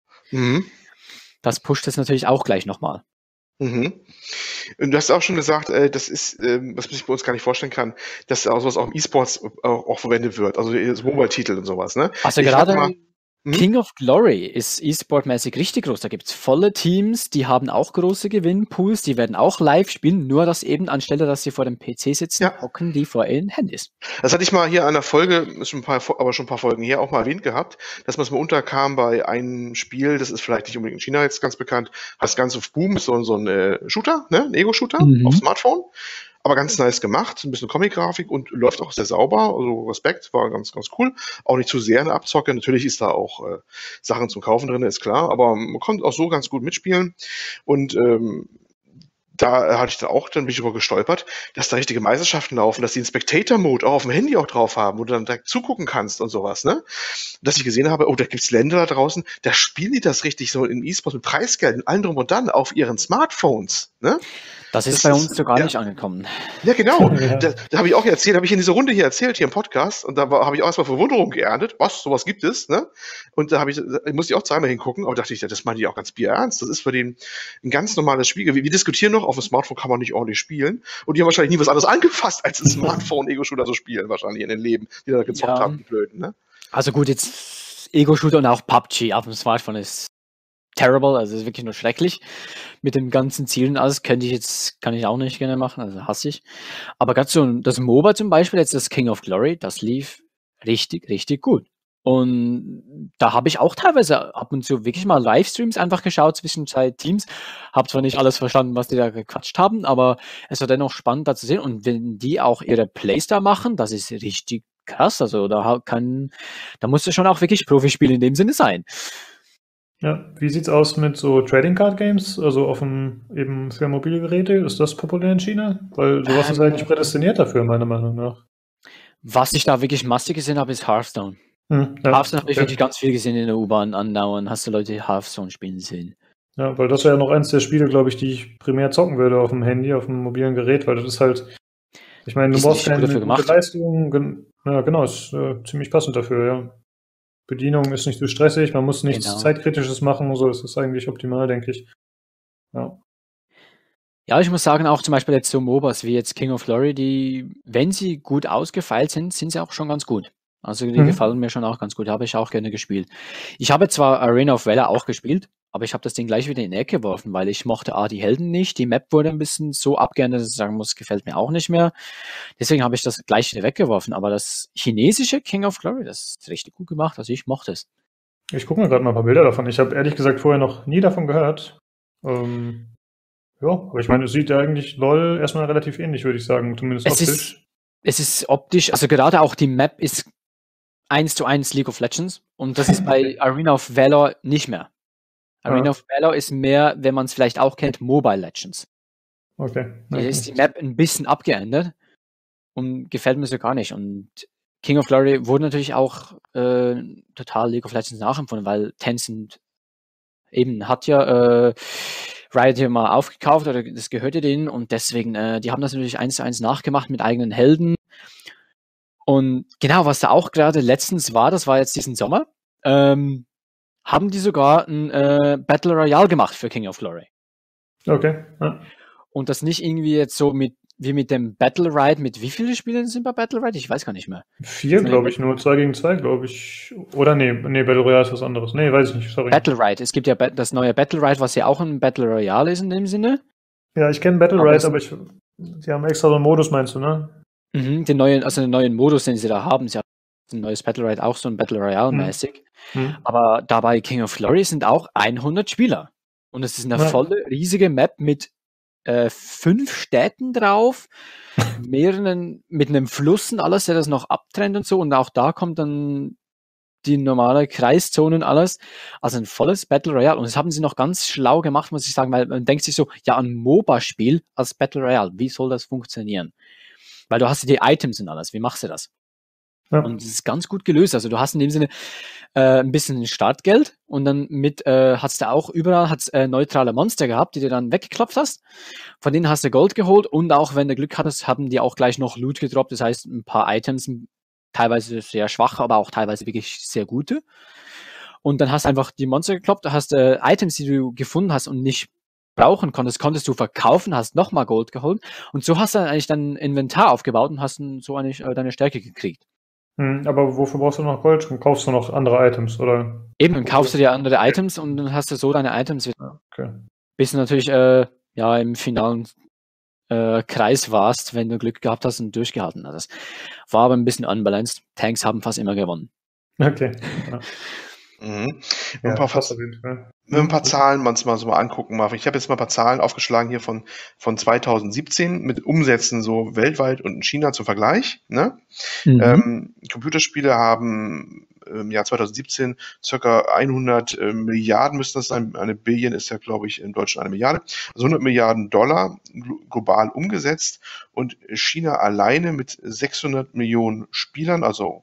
Das pusht das natürlich auch gleich nochmal. Und du hast auch schon gesagt, das ist, was man sich bei uns gar nicht vorstellen kann, dass sowas auch im E-Sports auch verwendet wird, also Mobile-Titel und sowas, ne? Also gerade King of Glory ist E-Sport-mäßig richtig groß. Da gibt's volle Teams, die haben auch große Gewinnpools, die werden auch live spielen, nur dass eben anstelle, dass sie vor dem PC sitzen, hocken die vor ihren Handys. Das hatte ich mal hier an der Folge, schon ein paar Folgen hier auch mal erwähnt gehabt, dass man es mal unterkam bei einem Spiel, das ist vielleicht nicht unbedingt in China jetzt ganz bekannt, heißt Guns of Boom, ist so ein Shooter, ne? Ein Ego-Shooter auf Smartphone. Aber ganz nice gemacht, ein bisschen Comic-Grafik und läuft auch sehr sauber, also Respekt, war ganz, ganz cool. Auch nicht zu sehr eine Abzocke, natürlich ist da auch Sachen zum Kaufen drin, ist klar, aber man konnte auch so ganz gut mitspielen und da hatte ich bin ich darüber gestolpert, dass da richtige Meisterschaften laufen, dass die einen Spectator-Mode auch auf dem Handy auch drauf haben, wo du dann direkt zugucken kannst und sowas, ne? Dass ich gesehen habe, da gibt's Länder da draußen, da spielen die das richtig so im E-Sport mit Preisgeld und allem drum und dann auf ihren Smartphones, Ne? Das ist bei uns so gar nicht angekommen. Ja, genau. Da habe ich auch erzählt, habe ich in dieser Runde hier erzählt, hier im Podcast, und da habe ich auch erstmal Verwunderung geerntet. Was, sowas gibt es, ne? Und da musste ich auch zweimal hingucken, aber dachte ich, das meine ich auch ganz bierernst. Das ist für den ein ganz normales Spiel. Wir diskutieren noch, auf dem Smartphone kann man nicht ordentlich spielen. Und die haben wahrscheinlich nie was anderes angefasst, als ein Smartphone-Ego-Shooter zu spielen, wahrscheinlich in den Leben, die da gezockt haben, die Blöden, ne? Also gut, jetzt Ego-Shooter und auch PUBG auf dem Smartphone ist terrible, also ist wirklich nur schrecklich. Mit den ganzen Zielen alles kann ich auch nicht gerne machen, also hasse ich. Aber gerade so das MOBA zum Beispiel, jetzt das King of Glory, das lief richtig, richtig gut. Und da habe ich auch teilweise ab und zu wirklich mal Livestreams einfach geschaut zwischen zwei Teams. Hab zwar nicht alles verstanden, was die da gequatscht haben, aber es war dennoch spannend da zu sehen. Und wenn die auch ihre Plays da machen, das ist richtig krass. Also da musst du schon auch wirklich Profispiel in dem Sinne sein. Ja, wie sieht's aus mit so Trading Card Games, also eben für mobile Geräte? Ist das populär in China? Weil sowas ist eigentlich prädestiniert dafür, meiner Meinung nach. Was ich da wirklich massig gesehen habe, ist Hearthstone. Hearthstone habe ich wirklich ganz viel gesehen in der U-Bahn andauern. Hast du Leute Hearthstone spielen sehen? Ja, weil das wäre ja noch eins der Spiele, glaube ich, die ich primär zocken würde auf dem Handy, auf dem mobilen Gerät, weil das ist halt, ich meine, du brauchst keine gute Leistung. Ja, genau, ist ziemlich passend dafür, ja. Bedienung ist nicht so stressig, man muss nichts Zeitkritisches machen, so ist es eigentlich optimal, denke ich. Ja. Ja, ich muss sagen, auch zum Beispiel jetzt so MOBAs wie jetzt King of Glory, die, wenn sie gut ausgefeilt sind, sind sie auch schon ganz gut. Also die gefallen mir schon auch ganz gut, habe ich auch gerne gespielt. Ich habe zwar Arena of Valor auch gespielt, aber ich habe das Ding gleich wieder in die Ecke geworfen, weil ich mochte die Helden nicht, die Map wurde ein bisschen so abgeändert, dass ich sagen muss, gefällt mir auch nicht mehr. Deswegen habe ich das gleich wieder weggeworfen, aber das chinesische King of Glory, das ist richtig gut gemacht, also ich mochte es. Ich gucke mir gerade mal ein paar Bilder davon. Ich habe ehrlich gesagt vorher noch nie davon gehört. Ja, aber ich meine, es sieht ja eigentlich LOL erstmal relativ ähnlich, würde ich sagen, zumindest optisch. Es ist optisch, also gerade auch die Map ist 1:1 League of Legends und das ist bei Arena of Valor nicht mehr. Arena of Valor ist mehr, wenn man es vielleicht auch kennt, Mobile Legends. Okay. Da ist die Map ein bisschen abgeändert und gefällt mir so gar nicht. Und King of Glory wurde natürlich auch total League of Legends nachempfunden, weil Tencent eben hat ja Riot hier mal aufgekauft oder das gehörte denen und deswegen, die haben das natürlich 1:1 nachgemacht mit eigenen Helden. Und genau, was da auch gerade letztens war, das war jetzt diesen Sommer, haben die sogar ein Battle Royale gemacht für King of Glory. Okay. Ja. Und das nicht irgendwie jetzt so wie mit dem Battle Ride, mit wie viele Spielern sind bei Battle Ride? Ich weiß gar nicht mehr. 4, glaube ich, nur 2 gegen 2, glaube ich. Oder nee, Battle Royale ist was anderes. Nee, weiß ich nicht, sorry. Battle Ride, es gibt ja das neue Battle Ride, was ja auch ein Battle Royale ist in dem Sinne. Ja, ich kenne Battle Ride, aber die haben extra so einen Modus, meinst du, ne? Den neuen Modus, den sie da haben, sie haben ein neues Battle Ride, auch so ein Battle Royale-mäßig. Aber dabei King of Glory sind auch 100 Spieler. Und es ist eine volle, riesige Map mit 5 Städten drauf, mit einem Fluss und alles, der das noch abtrennt und so. Und auch da kommt dann die normale Kreiszone und alles. Also ein volles Battle Royale. Und das haben sie noch ganz schlau gemacht, muss ich sagen, weil man denkt sich so, ja, ein MOBA-Spiel als Battle Royale, wie soll das funktionieren? Weil du hast die Items und alles. Wie machst du das? Ja. Und das ist ganz gut gelöst. Also du hast in dem Sinne ein bisschen Startgeld und dann hast du auch überall neutrale Monster gehabt, die du dann weggeklopft hast. Von denen hast du Gold geholt und auch wenn du Glück hattest, haben die auch gleich noch Loot gedroppt. Das heißt, ein paar Items, teilweise sehr schwache, aber auch teilweise wirklich sehr gute. Und dann hast du einfach die Monster gekloppt, hast Items, die du gefunden hast und nicht brauchen konntest du verkaufen, hast nochmal Gold geholt und so hast du dann eigentlich dein Inventar aufgebaut und hast dann so eigentlich deine Stärke gekriegt. Aber wofür brauchst du noch Gold? Dann kaufst du noch andere Items, oder? Eben, dann kaufst du dir andere Items und dann hast du so deine Items. Okay. Bis du natürlich im finalen Kreis warst, wenn du Glück gehabt hast und durchgehalten hast. War aber ein bisschen unbalanced. Tanks haben fast immer gewonnen. Okay. Ja. Wenn wir ein paar Zahlen uns mal so angucken, Marvin. Ich habe jetzt mal ein paar Zahlen aufgeschlagen hier von 2017 mit Umsätzen so weltweit und in China zum Vergleich. Ne? Computerspiele haben im Jahr 2017 circa 100 Milliarden müssten das sein. Eine Billion ist ja, glaube ich, in Deutschland 1 Milliarde. Also 100 Milliarden Dollar global umgesetzt und China alleine mit 600 Millionen Spielern, also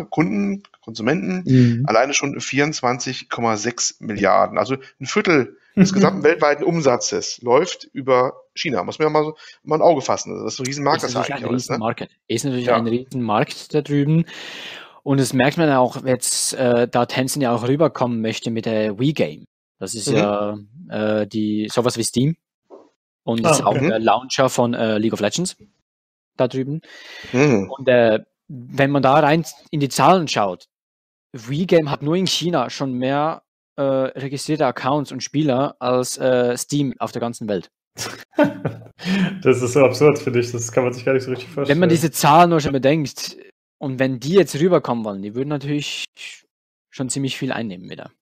Kunden, Konsumenten, alleine schon 24,6 Milliarden. Also ein Viertel des gesamten weltweiten Umsatzes läuft über China. Muss man ja mal ein Auge fassen. Das ist ein Riesenmarkt, das ist eigentlich ein Riesenmarkt. Ist natürlich Ja. ein Riesenmarkt da drüben. Und das merkt man auch jetzt, da Tencent ja auch rüberkommen möchte mit der Wii Game. Das ist ja sowas wie Steam. Und das ist auch der Launcher von League of Legends da drüben. Und wenn man da rein in die Zahlen schaut, Wii Game hat nur in China schon mehr registrierte Accounts und Spieler als Steam auf der ganzen Welt. Das ist so absurd für dich, das kann man sich gar nicht so richtig vorstellen. Wenn man diese Zahlen nur schon bedenkt, und wenn die jetzt rüberkommen wollen, die würden natürlich schon ziemlich viel einnehmen wieder.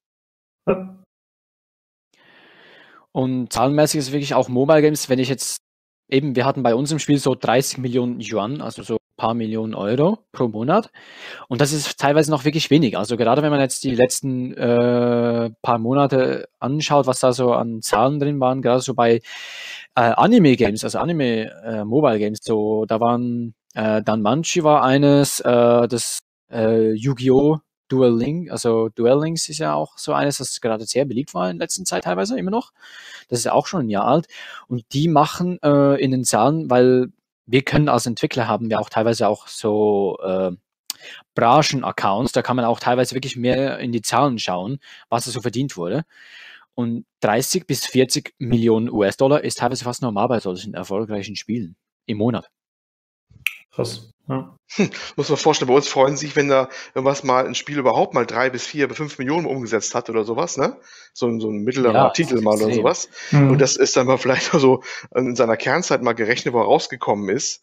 Und zahlenmäßig ist es wirklich auch Mobile Games, wenn ich jetzt eben, wir hatten bei uns im Spiel so 30 Millionen Yuan, also so ein paar Millionen Euro pro Monat. Und das ist teilweise noch wirklich wenig. Also gerade wenn man jetzt die letzten paar Monate anschaut, was da so an Zahlen drin waren, gerade so bei Anime-Games, also Anime-Mobile-Games, so da waren Danmachi war eines, das Yu-Gi-Oh! Duel Links ist ja auch so eines, das gerade sehr beliebt war in letzter Zeit teilweise immer noch. Das ist ja auch schon ein Jahr alt. Und die machen in den Zahlen, weil wir können als Entwickler haben wir auch teilweise auch so Branchen-Accounts, da kann man auch teilweise wirklich mehr in die Zahlen schauen, was da so verdient wurde. Und 30 bis 40 Millionen US-Dollar ist teilweise fast normal bei solchen erfolgreichen Spielen im Monat. Krass. Ja. Muss man vorstellen, bei uns freuen sich, wenn da irgendwas mal ein Spiel überhaupt mal 3 bis 4 bis 5 Millionen umgesetzt hat oder sowas, ne? So ein mittlerer Titel mal oder sowas. Und das ist dann mal vielleicht so in seiner Kernzeit mal gerechnet, wo er rausgekommen ist.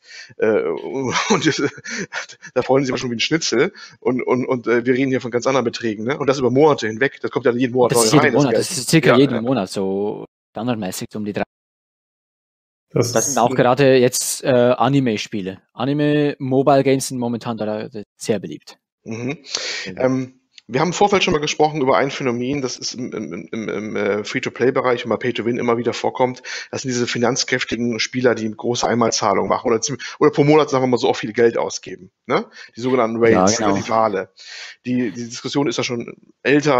Und da freuen sie sich schon wie ein Schnitzel. Und wir reden hier von ganz anderen Beträgen, ne? Und das über Monate hinweg. Das kommt ja jeden Monat neu rein. Das ist circa jeden Monat so standardmäßig um die 3. Das sind auch gerade jetzt Anime-Spiele. Anime-Mobile-Games sind momentan da sehr beliebt. Wir haben im Vorfeld schon mal gesprochen über ein Phänomen, das ist im Free-to-Play-Bereich und bei Pay-to-Win immer wieder vorkommt. Das sind diese finanzkräftigen Spieler, die große Einmalzahlungen machen oder pro Monat, sagen wir mal, so auch viel Geld ausgeben. Ne? Die sogenannten Whales, ja, genau. Die Wale. Die Diskussion ist ja schon älter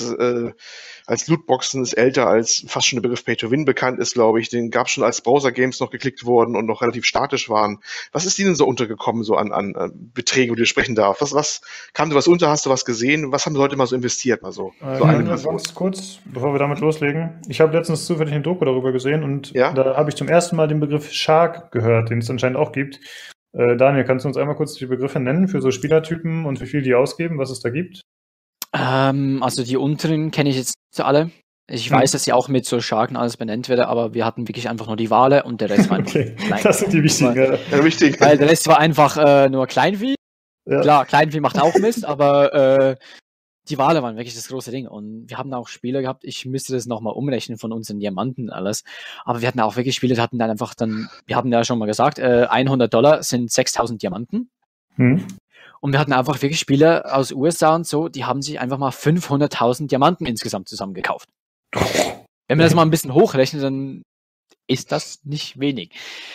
als Lootboxen, ist älter als fast schon der Begriff Pay-to-Win bekannt ist, glaube ich. Den gab es schon, als Browser-Games noch geklickt wurden und noch relativ statisch waren. Was ist Ihnen so untergekommen, so an Beträgen, wo du sprechen darfst? Was kam dir was unter? Hast du was gesehen? Was haben die Leute mal so investiert? Ganz kurz, bevor wir damit loslegen. Ich habe letztens zufällig eine Doku darüber gesehen und da habe ich zum ersten Mal den Begriff Shark gehört, den es anscheinend auch gibt. Daniel, kannst du uns einmal kurz die Begriffe nennen für so Spielertypen und wie viel die ausgeben, was es da gibt? Also die unteren kenne ich jetzt nicht alle. Ich weiß, dass sie auch mit so Sharken alles benannt werden, aber wir hatten wirklich einfach nur die Wale und der Rest war einfach klein. Das sind die wichtigen. Weil der Rest war einfach nur Kleinvieh. Ja. Klar, Kleinvieh macht auch Mist, aber die Wale waren wirklich das große Ding. Und wir haben auch Spiele gehabt, ich müsste das nochmal umrechnen von unseren Diamanten alles, aber wir hatten auch wirklich Spiele, die hatten dann einfach wir hatten ja schon mal gesagt, $100 sind 6.000 Diamanten. Und wir hatten einfach wirklich Spieler aus USA und so, die haben sich einfach mal 500.000 Diamanten insgesamt zusammengekauft. Wenn man das mal ein bisschen hochrechnet, dann ist das nicht wenig.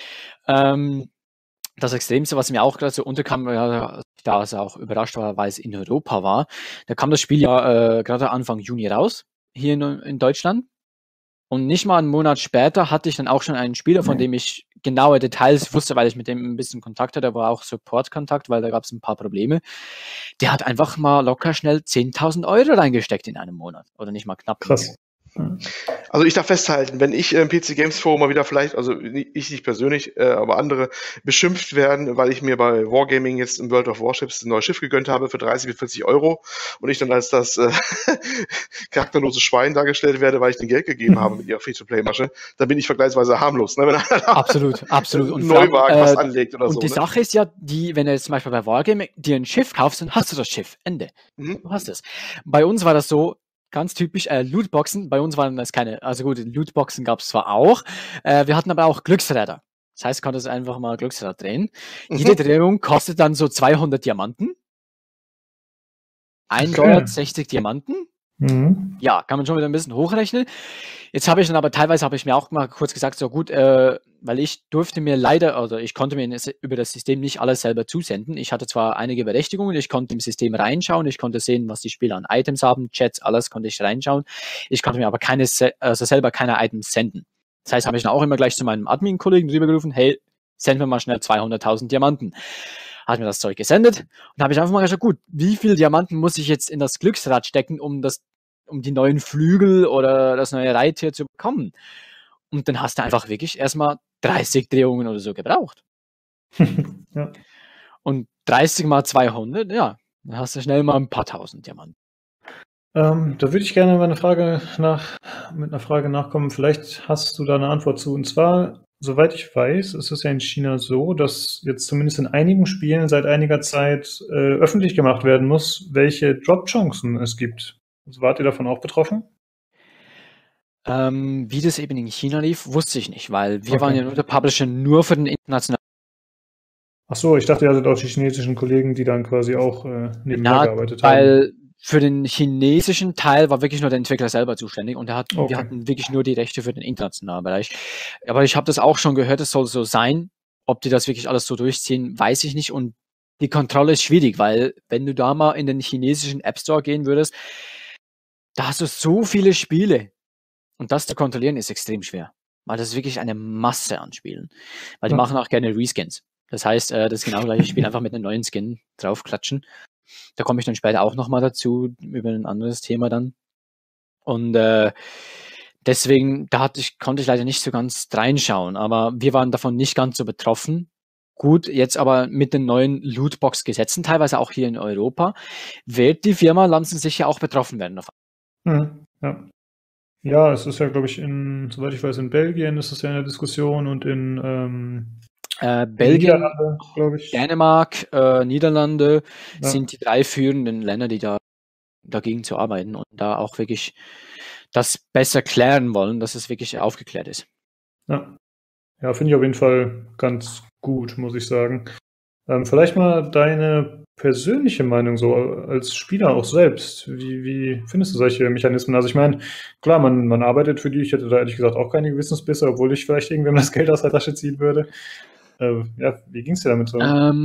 Das Extremste, was mir auch gerade so unterkam, da es auch überrascht war, weil es in Europa war, da kam das Spiel ja gerade Anfang Juni raus, hier in Deutschland. Und nicht mal einen Monat später hatte ich dann auch schon einen Spieler, von dem ich genaue Details wusste, weil ich mit dem ein bisschen Kontakt hatte, aber auch Support-Kontakt, weil da gab es ein paar Probleme. Der hat einfach mal locker schnell 10.000 Euro reingesteckt in einem Monat. Oder nicht mal knapp. Krass. Also ich darf festhalten, wenn ich im PC Games Forum mal wieder vielleicht, also ich nicht persönlich, aber andere beschimpft werden, weil ich mir bei Wargaming jetzt im World of Warships ein neues Schiff gegönnt habe für 30 bis 40 Euro und ich dann als das charakterlose Schwein dargestellt werde, weil ich den Geld gegeben habe mit ihrer Free-to-Play-Masche, dann bin ich vergleichsweise harmlos. Ne? Wenn Absolut. Und Neuwagen was anlegt oder und so. Und die Sache ist ja, wenn du jetzt zum Beispiel bei Wargaming dir ein Schiff kaufst, dann hast du das Schiff. Ende. Du hast es. Bei uns war das so, ganz typisch, Lootboxen, bei uns waren das keine, also gut, Lootboxen gab es zwar auch, wir hatten aber auch Glücksräder. Das heißt, du konntest einfach mal Glücksrad drehen. Jede Drehung kostet dann so 200 Diamanten. $1,60 Diamanten. Ja, kann man schon wieder ein bisschen hochrechnen. Jetzt habe ich dann aber teilweise mir auch mal kurz gesagt, so gut, weil ich durfte mir leider, also ich konnte mir über das System nicht alles selber zusenden. Ich hatte zwar einige Berechtigungen, ich konnte im System reinschauen, ich konnte sehen, was die Spieler an Items haben, Chats, alles konnte ich reinschauen. Ich konnte mir aber selber keine Items senden. Das heißt, habe ich dann auch immer gleich zu meinem Admin-Kollegen rübergerufen, hey, send mir mal schnell 200.000 Diamanten. Hat mir das Zeug gesendet und habe ich einfach mal gesagt, gut, wie viel Diamanten muss ich jetzt in das Glücksrad stecken, um die neuen Flügel oder das neue Reittier zu bekommen? Und dann hast du einfach wirklich erstmal 30 Drehungen oder so gebraucht. Ja. Und 30 mal 200, ja, dann hast du schnell mal ein paar tausend Diamanten. Da würde ich gerne mit einer Frage nachkommen. Vielleicht hast du da eine Antwort zu. Und zwar, soweit ich weiß, ist es ja in China so, dass jetzt zumindest in einigen Spielen seit einiger Zeit öffentlich gemacht werden muss, welche Drop-Chancen es gibt. Also wart ihr davon auch betroffen? Wie das eben in China lief, wusste ich nicht, weil wir waren ja nur der Publisher nur für den internationalen. Ach so, ich dachte, ihr hattet auch die chinesischen Kollegen, die dann quasi auch nebenher gearbeitet haben. Weil für den chinesischen Teil war wirklich nur der Entwickler selber zuständig und wir hatten wirklich nur die Rechte für den internationalen Bereich. Aber ich habe das auch schon gehört, es soll so sein. Ob die das wirklich alles so durchziehen, weiß ich nicht. Und die Kontrolle ist schwierig, weil wenn du da mal in den chinesischen App Store gehen würdest, da hast du so viele Spiele. Und das zu kontrollieren ist extrem schwer. Weil das ist wirklich eine Masse an Spielen. Weil die machen auch gerne Reskins. Das heißt, das genau gleiche Spiel einfach mit einem neuen Skin draufklatschen. Da komme ich dann später auch nochmal dazu, über ein anderes Thema dann. Und deswegen, konnte ich leider nicht so ganz reinschauen, aber wir waren davon nicht ganz so betroffen. Gut, jetzt aber mit den neuen Lootbox-Gesetzen, teilweise auch hier in Europa, wird die Firma Lanzen sicher auch betroffen werden davon. Ja, es ist ja, glaube ich, soweit ich weiß, in Belgien ist es ja eine Diskussion und in Belgien, glaube ich. Dänemark, Niederlande sind die 3 führenden Länder, die da dagegen zu arbeiten und da auch wirklich das besser klären wollen, dass es wirklich aufgeklärt ist. Ja, finde ich auf jeden Fall ganz gut, muss ich sagen. Vielleicht mal deine persönliche Meinung so als Spieler auch selbst. Wie findest du solche Mechanismen? Also ich meine, klar, man arbeitet für die. Ich hätte da ehrlich gesagt auch keine Gewissensbisse, obwohl ich vielleicht irgendwem das Geld aus der Tasche ziehen würde. Ja, wie ging es dir damit so?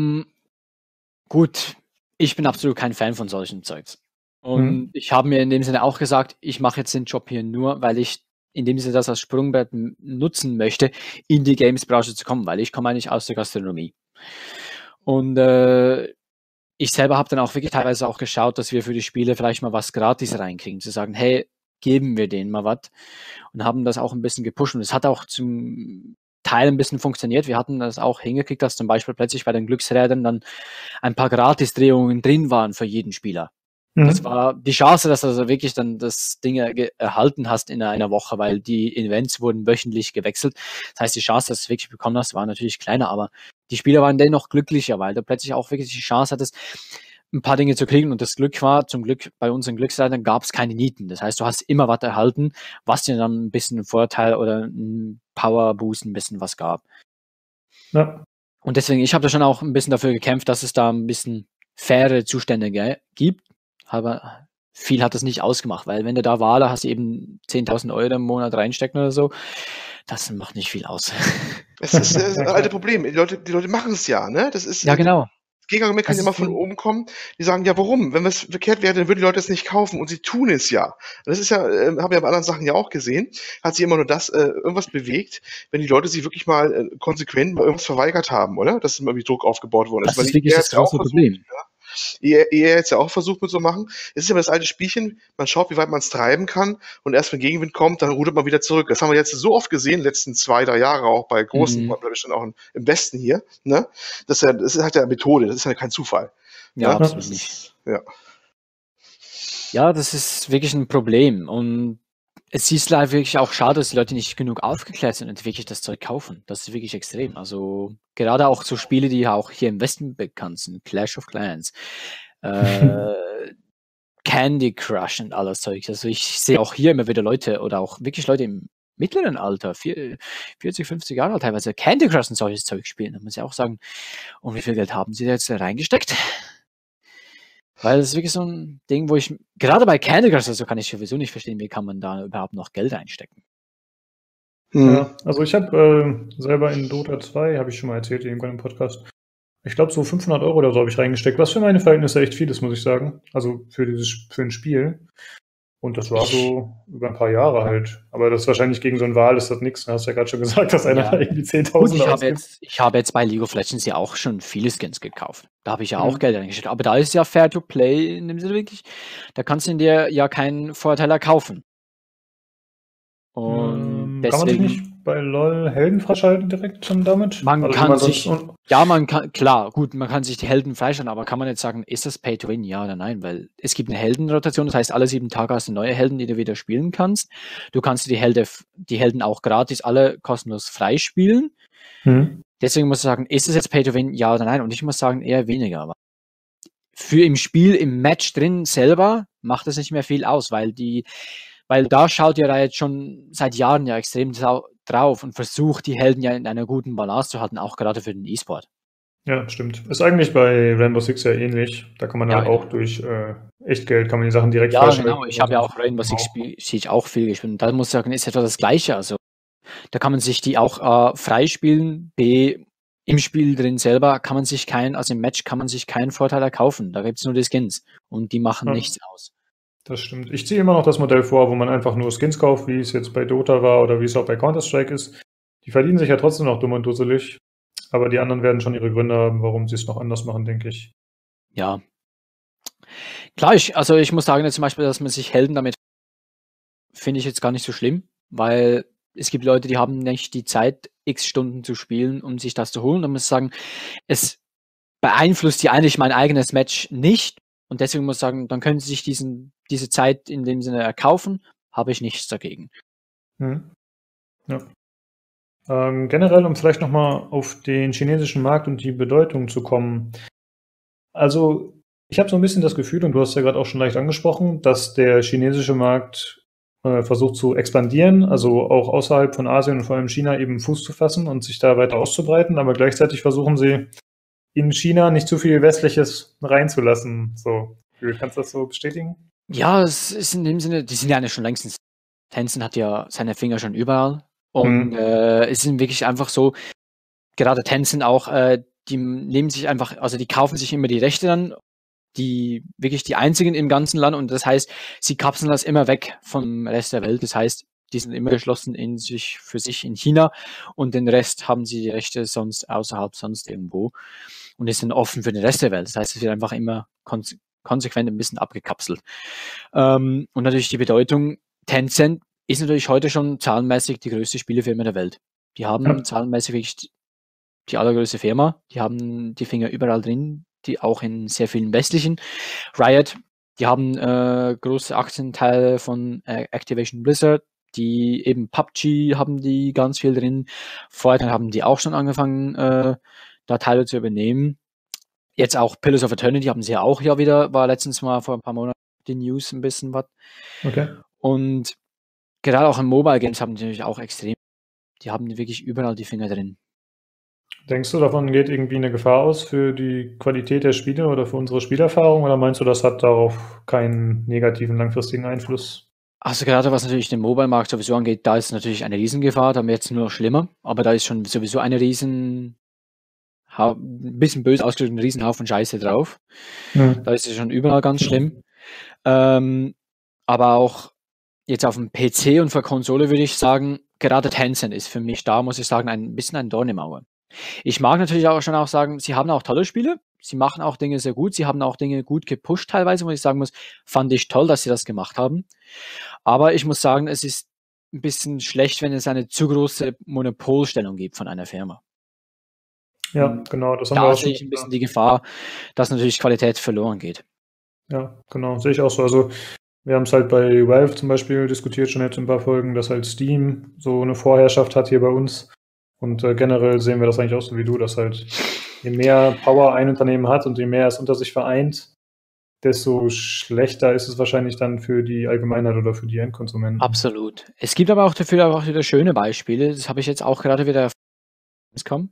Gut, ich bin absolut kein Fan von solchen Zeugs. Und ich habe mir in dem Sinne auch gesagt, ich mache jetzt den Job hier nur, weil ich in dem Sinne das als Sprungbrett nutzen möchte, in die Games-Branche zu kommen, weil ich komme eigentlich aus der Gastronomie. Und ich selber habe dann auch wirklich teilweise auch geschaut, dass wir für die Spiele vielleicht mal was gratis reinkriegen, zu sagen, hey, geben wir denen mal was, und haben das auch ein bisschen gepusht. Und es hat auch zum Teil ein bisschen funktioniert. Wir hatten das auch hingekriegt, dass zum Beispiel plötzlich bei den Glücksrädern dann ein paar Gratis-Drehungen drin waren für jeden Spieler. Das war die Chance, dass du also wirklich dann das Ding erhalten hast in einer Woche, weil die Events wurden wöchentlich gewechselt. Das heißt, die Chance, dass du es wirklich bekommen hast, war natürlich kleiner, aber die Spieler waren dennoch glücklicher, weil du plötzlich auch wirklich die Chance hattest, ein paar Dinge zu kriegen. Und das Glück war, zum Glück bei unseren Glücksrädern gab es keine Nieten. Das heißt, du hast immer was erhalten, was dir dann ein bisschen einen Vorteil oder einen Power-Boost ein bisschen was gab. Ja. Und deswegen, ich habe da schon auch ein bisschen dafür gekämpft, dass es da ein bisschen faire Zustände gibt. Aber viel hat das nicht ausgemacht, weil wenn du da Wale hast, eben 10.000 Euro im Monat reinstecken oder so, das macht nicht viel aus. Es ist das alte Problem. Die Leute machen es ja, ne? Das ist, ja, genau. Das Gegenargument kann immer von oben kommen. Die sagen, ja, warum? Wenn es verkehrt wäre, dann würden die Leute es nicht kaufen, und sie tun es ja. Das ist ja, haben wir bei anderen Sachen ja auch gesehen, hat sich immer nur irgendwas bewegt, wenn die Leute sich wirklich mal konsequent irgendwas verweigert haben, oder? Dass irgendwie Druck aufgebaut worden ist. Das ist wirklich das große Problem. EA jetzt ja auch versucht mit so machen. Es ist aber das alte Spielchen, man schaut, wie weit man es treiben kann, und erst wenn Gegenwind kommt, dann rudert man wieder zurück. Das haben wir jetzt so oft gesehen, letzten 2-3 Jahre auch bei großen, glaube ich, schon auch im Westen hier. Ne? Das ist halt ja Methode, das ist ja kein Zufall. Ja, absolut nicht. Ja, das ist wirklich ein Problem, und es ist leider wirklich auch schade, dass die Leute nicht genug aufgeklärt sind und wirklich das Zeug kaufen. Das ist wirklich extrem. Also gerade auch so Spiele, die ja auch hier im Westen bekannt sind, Clash of Clans, Candy Crush und alles Zeug. Also ich sehe auch hier immer wieder Leute, oder auch wirklich Leute im mittleren Alter, 40, 50 Jahre alt, teilweise Candy Crush und solches Zeug spielen. Da muss ich auch sagen, und wie viel Geld haben sie da jetzt reingesteckt? Weil das ist wirklich so ein Ding, wo ich, gerade bei Candy Crush, also kann ich sowieso nicht verstehen, wie kann man da überhaupt noch Geld einstecken. Ja, also ich habe selber in Dota 2, habe ich schon mal erzählt, irgendwann im Podcast, ich glaube so 500 € oder so habe ich reingesteckt, was für meine Verhältnisse echt viel ist, muss ich sagen. Also für ein Spiel. Und das war so über ein paar Jahre halt. Aber das ist wahrscheinlich gegen so ein Wahl ist das nichts. Du hast ja gerade schon gesagt, dass einer da irgendwie 10.000 ausgibt. Ich habe jetzt bei League of Legends ja auch schon viele Skins gekauft. Da habe ich ja auch Geld reingesteckt. Aber da ist ja Fair to Play in dem Sinne wirklich. Da kannst du dir ja keinen Vorteil erkaufen. Und deswegen, kann man sich nicht bei LoL Helden freischalten direkt schon damit? Man kann sich die Helden freischalten, aber kann man jetzt sagen, ist das Pay to Win, ja oder nein? Weil es gibt eine Heldenrotation, das heißt, alle 7 Tage hast du neue Helden, die du wieder spielen kannst. Du kannst die Helden auch gratis alle kostenlos freispielen. Deswegen muss ich sagen, ist es jetzt Pay to Win, ja oder nein? Und ich muss sagen, eher weniger. Aber für im Spiel, im Match drin selber macht es nicht mehr viel aus, weil da schaut ja da jetzt schon seit Jahren ja extrem drauf und versucht, die Helden ja in einer guten Balance zu halten, auch gerade für den E-Sport. Ja, stimmt. Ist eigentlich bei Rainbow Six ja ähnlich. Da kann man ja auch durch Echtgeld kann man die Sachen direkt freischalten. Ja, genau. Ich habe ja auch Rainbow Six Siege auch viel gespielt. Und da muss ich sagen, ist etwa das Gleiche. Also da kann man sich die auch freispielen. Im Spiel drin selber kann man sich im Match kann man sich keinen Vorteil erkaufen. Da gibt es nur die Skins und die machen nichts aus. Das stimmt. Ich ziehe immer noch das Modell vor, wo man einfach nur Skins kauft, wie es jetzt bei Dota war oder wie es auch bei Counter-Strike ist. Die verdienen sich ja trotzdem noch dumm und dusselig. Aber die anderen werden schon ihre Gründe haben, warum sie es noch anders machen, denke ich. Ja. Klar, ich muss sagen, zum Beispiel, dass man sich Helden damit finde ich jetzt gar nicht so schlimm, weil es gibt Leute, die haben nicht die Zeit, x Stunden zu spielen, um sich das zu holen. Da muss ich sagen, es beeinflusst ja eigentlich mein eigenes Match nicht. Und deswegen muss ich sagen, dann können sie sich diese Zeit in dem Sinne erkaufen, habe ich nichts dagegen. Ja. Generell, um vielleicht nochmal auf den chinesischen Markt und die Bedeutung zu kommen. Also, ich habe so ein bisschen das Gefühl, und du hast ja gerade auch schon leicht angesprochen, dass der chinesische Markt versucht zu expandieren, also auch außerhalb von Asien und vor allem China eben Fuß zu fassen und sich da weiter auszubreiten, aber gleichzeitig versuchen sie in China nicht zu viel Westliches reinzulassen. So, kannst du das so bestätigen? Ja, es ist in dem Sinne, die sind ja schon längstens, Tencent hat ja seine Finger schon überall und es ist wirklich einfach so, gerade Tencent auch, die nehmen sich einfach, also die kaufen sich immer die Rechte dann, die wirklich die einzigen im ganzen Land und das heißt, sie kapseln das immer weg vom Rest der Welt. Das heißt, die sind immer geschlossen für sich in China und den Rest haben sie die Rechte sonst irgendwo und die sind offen für den Rest der Welt. Das heißt, es wird einfach immer konsequent ein bisschen abgekapselt. Und natürlich die Bedeutung, Tencent ist natürlich heute schon zahlenmäßig die größte Spielefirma der Welt. Die haben zahlenmäßig wirklich die allergrößte Firma. Die haben die Finger überall drin, die auch in sehr vielen westlichen. Riot, die haben große Aktienteile von Activision Blizzard, die eben PUBG haben die ganz viel drin. Vorher haben die auch schon angefangen, da Teile zu übernehmen. Jetzt auch Pillars of Eternity haben sie ja auch war letztens mal vor ein paar Monaten die News ein bisschen was. Okay. Und gerade auch in Mobile Games haben die natürlich auch extrem, die haben wirklich überall die Finger drin. Denkst du, davon geht irgendwie eine Gefahr aus für die Qualität der Spiele oder für unsere Spielerfahrung oder meinst du, das hat darauf keinen negativen langfristigen Einfluss? Also gerade was natürlich den Mobile-Markt sowieso angeht, da ist natürlich eine Riesengefahr, da wird es nur noch schlimmer, aber da ist schon sowieso ein bisschen böse ausgedrückt, ein Riesenhaufen Scheiße drauf. Da ist es schon überall ganz schlimm. Aber auch jetzt auf dem PC und für Konsole würde ich sagen, gerade Tencent ist für mich da, muss ich sagen, ein bisschen ein Dorn im Auge. Ich mag natürlich auch schon sagen, sie haben auch tolle Spiele, sie machen auch Dinge sehr gut, sie haben auch Dinge gut gepusht teilweise, wo ich sagen muss, fand ich toll, dass sie das gemacht haben. Aber ich muss sagen, es ist ein bisschen schlecht, wenn es eine zu große Monopolstellung gibt von einer Firma. Ja, genau. Das haben da sehe ich ein bisschen die Gefahr, dass natürlich Qualität verloren geht. Ja, genau, sehe ich auch so. Also wir haben es halt bei Valve zum Beispiel diskutiert, schon jetzt in ein paar Folgen, dass halt Steam so eine Vorherrschaft hat hier bei uns. Und generell sehen wir das eigentlich auch so wie du, dass halt je mehr Power ein Unternehmen hat und je mehr es unter sich vereint, desto schlechter ist es wahrscheinlich dann für die Allgemeinheit oder für die Endkonsumenten. Absolut. Es gibt aber auch dafür auch wieder schöne Beispiele. Das habe ich jetzt auch gerade wieder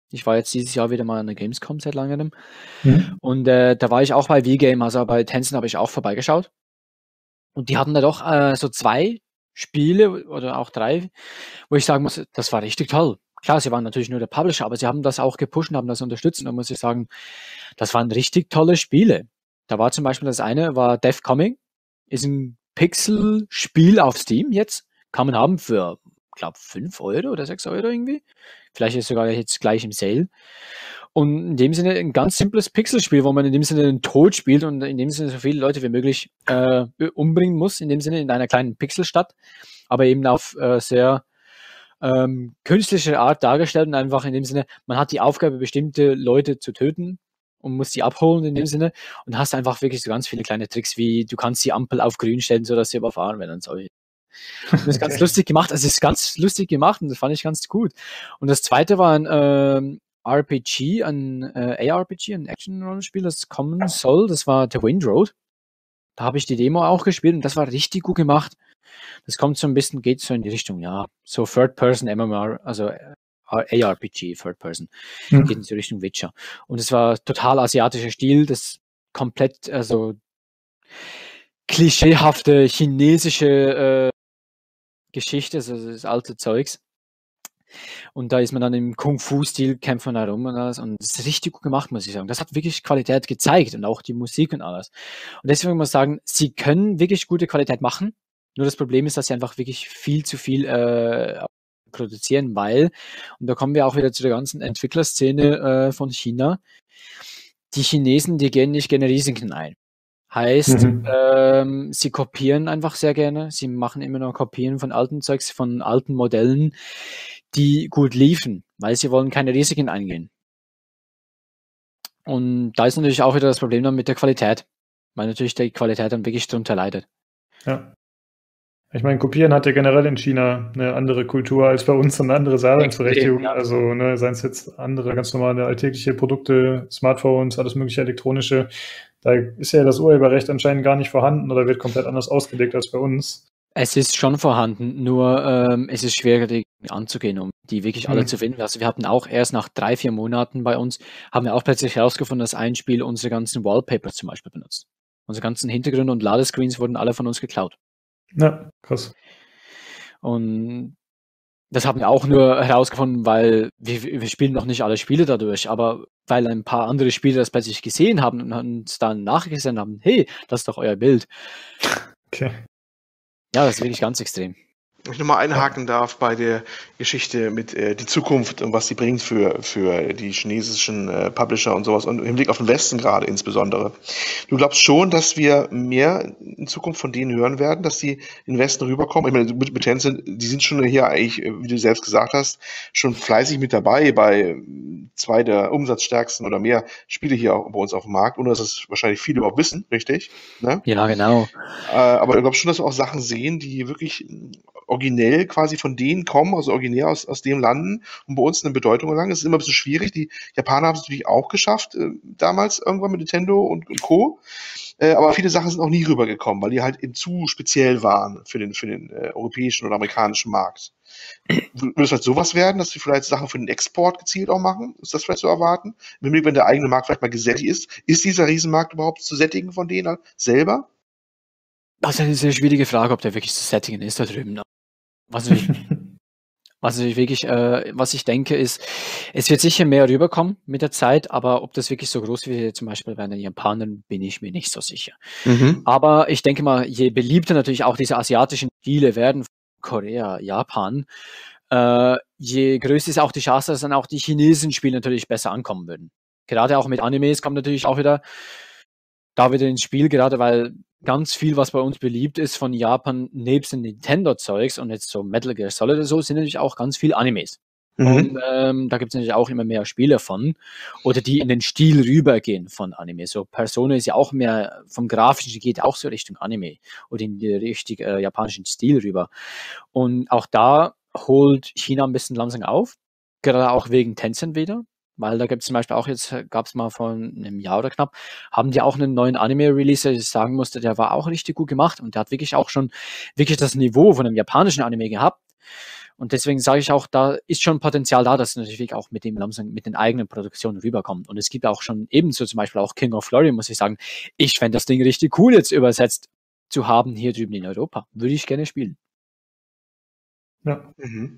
Ich war jetzt dieses Jahr wieder mal an der Gamescom seit langem. Und da war ich auch bei V-Game, also bei Tencent habe ich auch vorbeigeschaut. Und die hatten da doch so 2 Spiele oder auch 3, wo ich sagen muss, das war richtig toll. Klar, sie waren natürlich nur der Publisher, aber sie haben das auch gepusht und haben das unterstützt. Und da muss ich sagen, das waren richtig tolle Spiele. Da war zum Beispiel das eine, war Death Coming, ist ein Pixel-Spiel auf Steam jetzt. Kann man haben für, glaube 5 Euro oder 6 Euro irgendwie. Vielleicht ist es sogar jetzt gleich im Sale. Und in dem Sinne ein ganz simples Pixelspiel, wo man in dem Sinne den Tod spielt und in dem Sinne so viele Leute wie möglich umbringen muss, in dem Sinne in einer kleinen Pixelstadt, aber eben auf sehr künstliche Art dargestellt und einfach in dem Sinne, man hat die Aufgabe, bestimmte Leute zu töten und muss die abholen in dem Sinne und hast einfach wirklich so ganz viele kleine Tricks, wie du kannst die Ampel auf grün stellen, sodass sie überfahren werden und so. Das ist ganz lustig gemacht, also es ist ganz lustig gemacht und das fand ich ganz gut. Und das zweite war ein RPG, ein ARPG, ein Action-Rollenspiel, das kommen soll, das war The Wind Road. Da habe ich die Demo auch gespielt und das war richtig gut gemacht. Das kommt so ein bisschen, geht so in die Richtung, ja, so Third-Person MMR, also ARPG, Third-Person, geht in die Richtung Witcher. Und es war total asiatischer Stil, das komplett, also klischeehafte chinesische Geschichte, also das alte Zeugs. Und da ist man dann im Kung-Fu-Stil, kämpft man herum und alles. Und das ist richtig gut gemacht, muss ich sagen. Das hat wirklich Qualität gezeigt und auch die Musik und alles. Und deswegen muss ich sagen, sie können wirklich gute Qualität machen. Nur das Problem ist, dass sie einfach wirklich viel zu viel produzieren, weil, und da kommen wir auch wieder zu der ganzen Entwicklerszene von China, die Chinesen, die gehen nicht gerne Risiken ein. Heißt, sie kopieren einfach sehr gerne. Sie machen immer noch Kopien von alten Zeugs, von alten Modellen, die gut liefen, weil sie wollen keine Risiken eingehen. Und da ist natürlich auch wieder das Problem dann mit der Qualität, weil natürlich die Qualität dann wirklich drunter leidet. Ja. Ich meine, Kopieren hat ja generell in China eine andere Kultur als bei uns und eine andere Daseinsberechtigung. Ja. Also seien es jetzt andere ganz normale alltägliche Produkte, Smartphones, alles mögliche elektronische. Da ist ja das Urheberrecht anscheinend gar nicht vorhanden oder wird komplett anders ausgelegt als bei uns. Es ist schon vorhanden, nur es ist schwieriger, die anzugehen, um die wirklich alle zu finden. Also wir hatten auch erst nach 3-4 Monaten bei uns, haben wir auch plötzlich herausgefunden, dass ein Spiel unsere ganzen Wallpapers zum Beispiel benutzt. Unsere ganzen Hintergründe und Ladescreens wurden alle von uns geklaut. Ja, krass. Und das haben wir auch nur herausgefunden, weil wir spielen noch nicht alle Spiele dadurch, aber weil ein paar andere Spieler das plötzlich gesehen haben und uns dann nachgesendet haben, hey, das ist doch euer Bild. Okay. Ja, das ist wirklich ganz extrem. Wenn ich nochmal einhaken darf bei der Geschichte mit die Zukunft und was sie bringt für die chinesischen Publisher und sowas und im Hinblick auf den Westen gerade insbesondere. Du glaubst schon, dass wir mehr in Zukunft von denen hören werden, dass die in den Westen rüberkommen? Ich meine, mit Tencent, die sind schon hier eigentlich, wie du selbst gesagt hast, schon fleißig mit dabei bei 2 der umsatzstärksten oder mehr Spiele hier auch bei uns auf dem Markt, ohne dass es wahrscheinlich viele überhaupt wissen, richtig? Ne? Ja, genau. Aber ich glaube schon, dass wir auch Sachen sehen, die wirklich originell quasi von denen kommen, also originär aus dem landen und bei uns eine Bedeutung erlangen. Es ist immer ein bisschen schwierig. Die Japaner haben es natürlich auch geschafft, damals irgendwann mit Nintendo und Co. Aber viele Sachen sind auch nie rübergekommen, weil die halt eben zu speziell waren für den europäischen oder amerikanischen Markt. Würde es halt sowas werden, dass wir vielleicht Sachen für den Export gezielt auch machen? Ist das vielleicht zu erwarten? Wenn der eigene Markt vielleicht mal gesättigt ist dieser Riesenmarkt überhaupt zu sättigen von denen selber? Das ist eine sehr schwierige Frage, ob der wirklich zu sättigen ist da drüben. Was ich denke ist, es wird sicher mehr rüberkommen mit der Zeit, aber ob das wirklich so groß wird, zum Beispiel bei den Japanern, bin ich mir nicht so sicher. Aber ich denke mal, je beliebter natürlich auch diese asiatischen Stile werden, Korea, Japan, je größer ist auch die Chance, dass dann auch die chinesischen Spiele natürlich besser ankommen würden. Gerade auch mit Animes kommt natürlich auch wieder ins Spiel, gerade weil ganz viel, was bei uns beliebt ist von Japan, nebst den Nintendo-Zeugs und jetzt so Metal Gear Solid oder so, sind natürlich auch ganz viel Animes. Und da gibt es natürlich auch immer mehr Spiele von, oder die in den Stil rübergehen von Anime. So Persona ist ja auch mehr vom Grafischen, geht auch so Richtung Anime oder in die richtig japanischen Stil rüber. Und auch da holt China ein bisschen langsam auf, gerade auch wegen Tencent wieder. Weil da gibt es zum Beispiel auch jetzt, gab es mal vor einem Jahr oder knapp, haben die auch einen neuen Anime-Release, der ich sagen musste, der war auch richtig gut gemacht und der hat wirklich auch schon wirklich das Niveau von einem japanischen Anime gehabt. Und deswegen sage ich auch, da ist schon Potenzial da, dass es natürlich auch mit den eigenen Produktionen rüberkommt. Und es gibt auch schon ebenso zum Beispiel auch King of Glory, muss ich sagen. Ich fände das Ding richtig cool jetzt übersetzt zu haben hier drüben in Europa. Würde ich gerne spielen. Ja.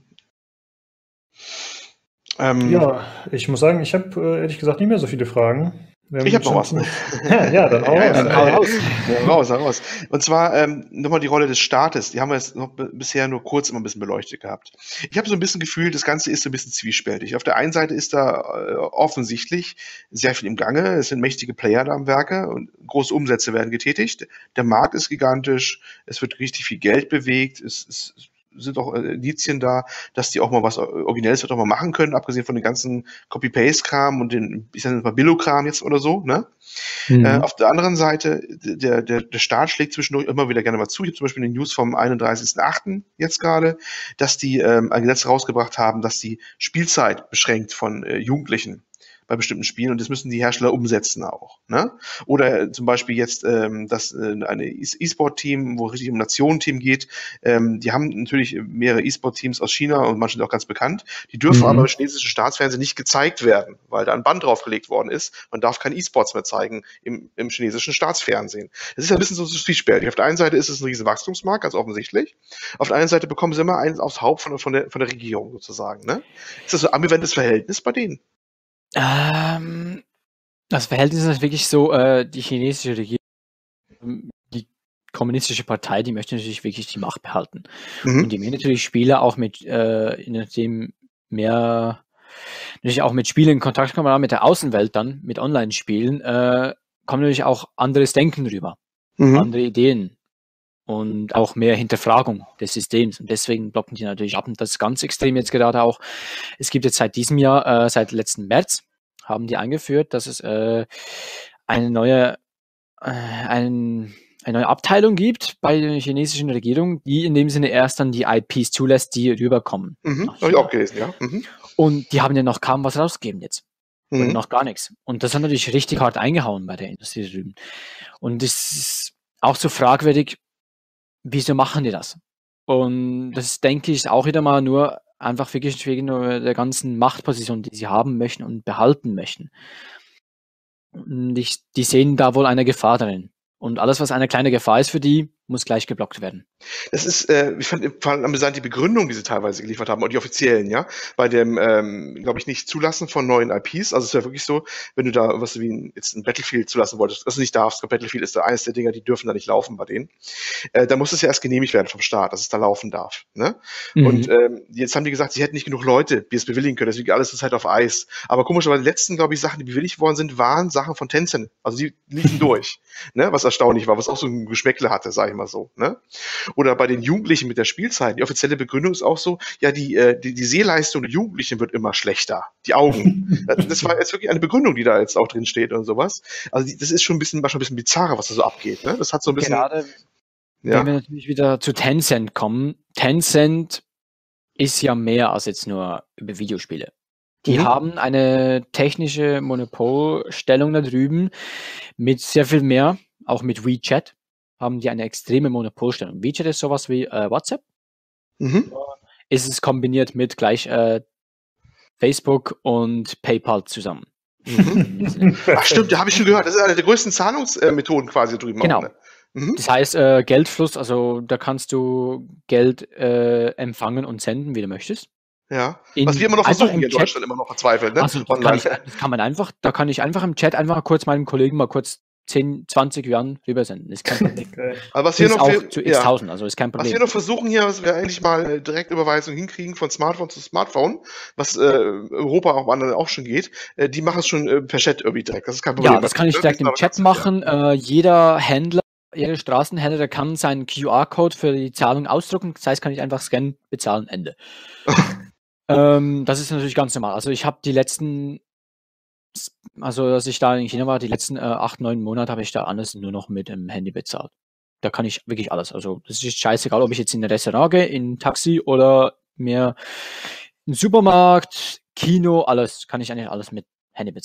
Ja, ich muss sagen, ich habe ehrlich gesagt nicht mehr so viele Fragen. Ich habe noch was. Ja, dann hau raus. Und zwar nochmal die Rolle des Staates. Die haben wir jetzt noch bisher nur kurz immer ein bisschen beleuchtet gehabt. Ich habe so ein bisschen Gefühl, das Ganze ist so ein bisschen zwiespältig. Auf der einen Seite ist da offensichtlich sehr viel im Gange. Es sind mächtige Player da am Werke und große Umsätze werden getätigt. Der Markt ist gigantisch. Es wird richtig viel Geld bewegt. Es sind auch Indizien da, dass die auch mal was Originelles auch mal machen können, abgesehen von den ganzen Copy-Paste-Kram und den, ich sag mal, Billo-Kram jetzt oder so, ne? Auf der anderen Seite, der Staat schlägt zwischendurch immer wieder gerne mal zu. Ich habe zum Beispiel eine News vom 31.08. jetzt gerade, dass die ein Gesetz rausgebracht haben, dass die Spielzeit beschränkt von Jugendlichen bei bestimmten Spielen und das müssen die Hersteller umsetzen auch. Ne? Oder zum Beispiel jetzt das eine E-Sport-Team, wo es richtig um Nationen-Team geht, die haben natürlich mehrere E-Sport-Teams aus China und manche sind auch ganz bekannt, die dürfen aber im chinesischen Staatsfernsehen nicht gezeigt werden, weil da ein Band draufgelegt worden ist. Man darf kein E-Sports mehr zeigen im chinesischen Staatsfernsehen. Das ist ja ein bisschen so zwiespältig. Auf der einen Seite ist es ein riesen Wachstumsmarkt, ganz offensichtlich. Auf der anderen Seite bekommen sie immer eins aufs Haupt von der Regierung sozusagen. Ne? Ist das so ein ambivalentes Verhältnis bei denen? Das Verhältnis ist wirklich so, die chinesische Regierung, die kommunistische Partei, die möchte natürlich wirklich die Macht behalten. Und die mehr natürlich Spieler auch mit, natürlich auch mit Spielen in Kontakt kommen, mit der Außenwelt dann, mit Online-Spielen, kommt natürlich auch anderes Denken rüber, andere Ideen und auch mehr Hinterfragung des Systems. Und deswegen blocken die natürlich ab. Und das ist ganz extrem jetzt gerade auch. Es gibt jetzt seit diesem Jahr, seit letzten März, haben die eingeführt, dass es eine neue Abteilung gibt bei der chinesischen Regierung, die in dem Sinne erst dann die IPs zulässt, die rüberkommen. Habe ich auch gelesen, ja. Und die haben ja noch kaum was rausgegeben jetzt. Und noch gar nichts. Und das hat natürlich richtig hart eingehauen bei der Industrie drüben. Und es ist auch so fragwürdig, wieso machen die das? Und das, denke ich, ist auch wieder mal nur einfach wirklich wegen der ganzen Machtposition, die sie haben möchten und behalten möchten. Und die sehen da wohl eine Gefahr drin. Und alles, was eine kleine Gefahr ist für die, muss gleich geblockt werden. Das ist, ich fand vor allem amüsant die Begründung, die sie teilweise geliefert haben, und die offiziellen, ja, bei dem, glaube ich, nicht Zulassen von neuen IPs. Also es wäre wirklich so, wenn du da was wie jetzt ein Battlefield zulassen wolltest, was du nicht darfst, Battlefield ist da eines der Dinger, die dürfen da nicht laufen bei denen. Da muss es ja erst genehmigt werden vom Staat, dass es da laufen darf. Ne? Und jetzt haben die gesagt, sie hätten nicht genug Leute, die es bewilligen können, deswegen alles ist halt auf Eis. Aber komischerweise, die letzten, glaube ich, Sachen, die bewilligt worden sind, waren Sachen von Tencent. Also die liefen durch, ne? Was erstaunlich war, was auch so ein Geschmäckle hatte, sag ich mal so. Ne? Oder bei den Jugendlichen mit der Spielzeit. Die offizielle Begründung ist auch so, ja, die Sehleistung der Jugendlichen wird immer schlechter. Die Augen. Das war jetzt wirklich eine Begründung, die da jetzt auch drin steht und sowas. Also das ist schon manchmal ein bisschen bizarrer, was da so abgeht. Ne? Das hat so ein bisschen... Gerade, wenn wir natürlich wieder zu Tencent kommen. Tencent ist ja mehr als jetzt nur über Videospiele. Die haben eine technische Monopolstellung da drüben mit sehr viel mehr, auch mit WeChat. Haben die eine extreme Monopolstellung. WeChat ist sowas wie WhatsApp. Ist es kombiniert mit gleich Facebook und PayPal zusammen. Ach stimmt, da habe ich schon gehört. Das ist eine der größten Zahlungsmethoden quasi drüben. Genau. Auch, ne? Das heißt, Geldfluss, also da kannst du Geld empfangen und senden, wie du möchtest. Ja, was wir immer noch versuchen hier in Deutschland immer noch verzweifelt. Ne? Also, da kann ich einfach im Chat einfach kurz meinem Kollegen mal kurz 10, 20 Yuan rübersenden. Ist kein Problem. Aber was wir noch auch zu x-1000, also ist kein Problem. Was wir noch versuchen hier, was wir eigentlich mal Direktüberweisung hinkriegen von Smartphone zu Smartphone, was Europa auch anderen auch schon geht, die machen es schon per Chat irgendwie direkt. Das ist kein Problem. Ja, das kann ich direkt im Chat machen. Jeder Händler, jeder Straßenhändler, der kann seinen QR-Code für die Zahlung ausdrucken. Das heißt, kann ich einfach scannen, bezahlen, Ende. Das ist natürlich ganz normal. Also ich habe als ich da in China war, die letzten 8, 9 Monate habe ich da alles nur noch mit dem Handy bezahlt. Da kann ich wirklich alles. Also das ist scheißegal, ob ich jetzt in ein Restaurant gehe, in ein Taxi oder mir einen Supermarkt, Kino, alles, kann ich eigentlich alles mit Handy bezahlen.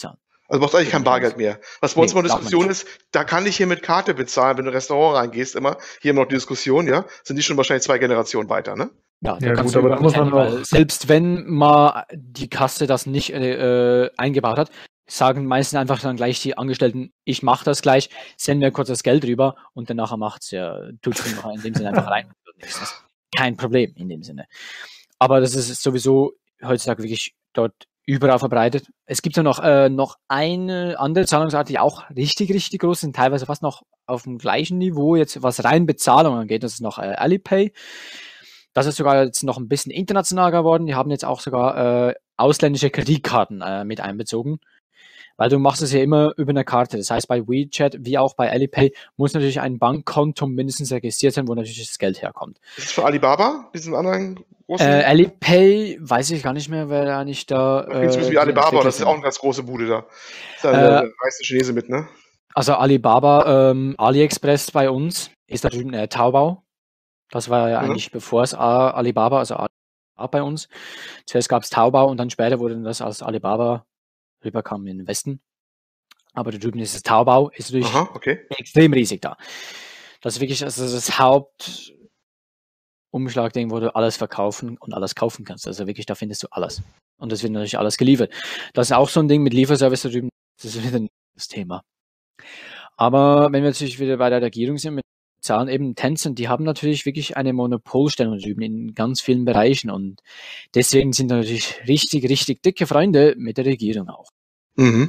Also brauchst du eigentlich kein Bargeld mehr. Was bei uns mal Diskussion ist, da kann ich hier mit Karte bezahlen, wenn du in ein Restaurant reingehst, immer. Hier immer noch die Diskussion, ja? Sind die schon wahrscheinlich 2 Generationen weiter, ne? Ja, da gut, aber da muss man auch... Selbst wenn mal die Kasse das nicht eingebaut hat, sagen meistens einfach dann gleich die Angestellten, ich mache das gleich, senden mir kurz das Geld rüber und dann nachher macht's ja, tut's in dem Sinne einfach rein. Das ist kein Problem in dem Sinne. Aber das ist sowieso heutzutage wirklich dort überall verbreitet. Es gibt ja noch eine andere Zahlungsart, die auch richtig, richtig groß sind, teilweise fast noch auf dem gleichen Niveau, jetzt was rein Bezahlung angeht, das ist noch Alipay. Das ist sogar jetzt noch ein bisschen international geworden. Die haben jetzt auch sogar ausländische Kreditkarten mit einbezogen, weil du machst es ja immer über eine Karte. Das heißt, bei WeChat wie auch bei Alipay muss natürlich ein Bankkonto mindestens registriert sein, wo natürlich das Geld herkommt. Ist das für Alibaba, diesen anderen großen? Alipay, weiß ich gar nicht mehr, wer da nicht da... Klingt wie Alibaba, das ist auch eine ganz große Bude da. Ist da der reichste Chinese mit, ne? Also Alibaba, AliExpress bei uns ist da drüben Taobao. Das war ja eigentlich bevor es Alibaba, also bei uns. Zuerst gab es Taobao und dann später wurde das als Alibaba rüberkam in den Westen. Aber da drüben ist es Taobao, ist natürlich extrem riesig da. Das ist wirklich das Hauptumschlagding, wo du alles verkaufen und alles kaufen kannst. Also wirklich, da findest du alles. Und das wird natürlich alles geliefert. Das ist auch so ein Ding mit Lieferservice da drüben. Das ist wieder das Thema. Aber wenn wir natürlich wieder bei der Regierung sind, mit Zahlen eben Tencent, die haben natürlich wirklich eine Monopolstellung drüben in ganz vielen Bereichen und deswegen sind da natürlich richtig, richtig dicke Freunde mit der Regierung auch. Mhm.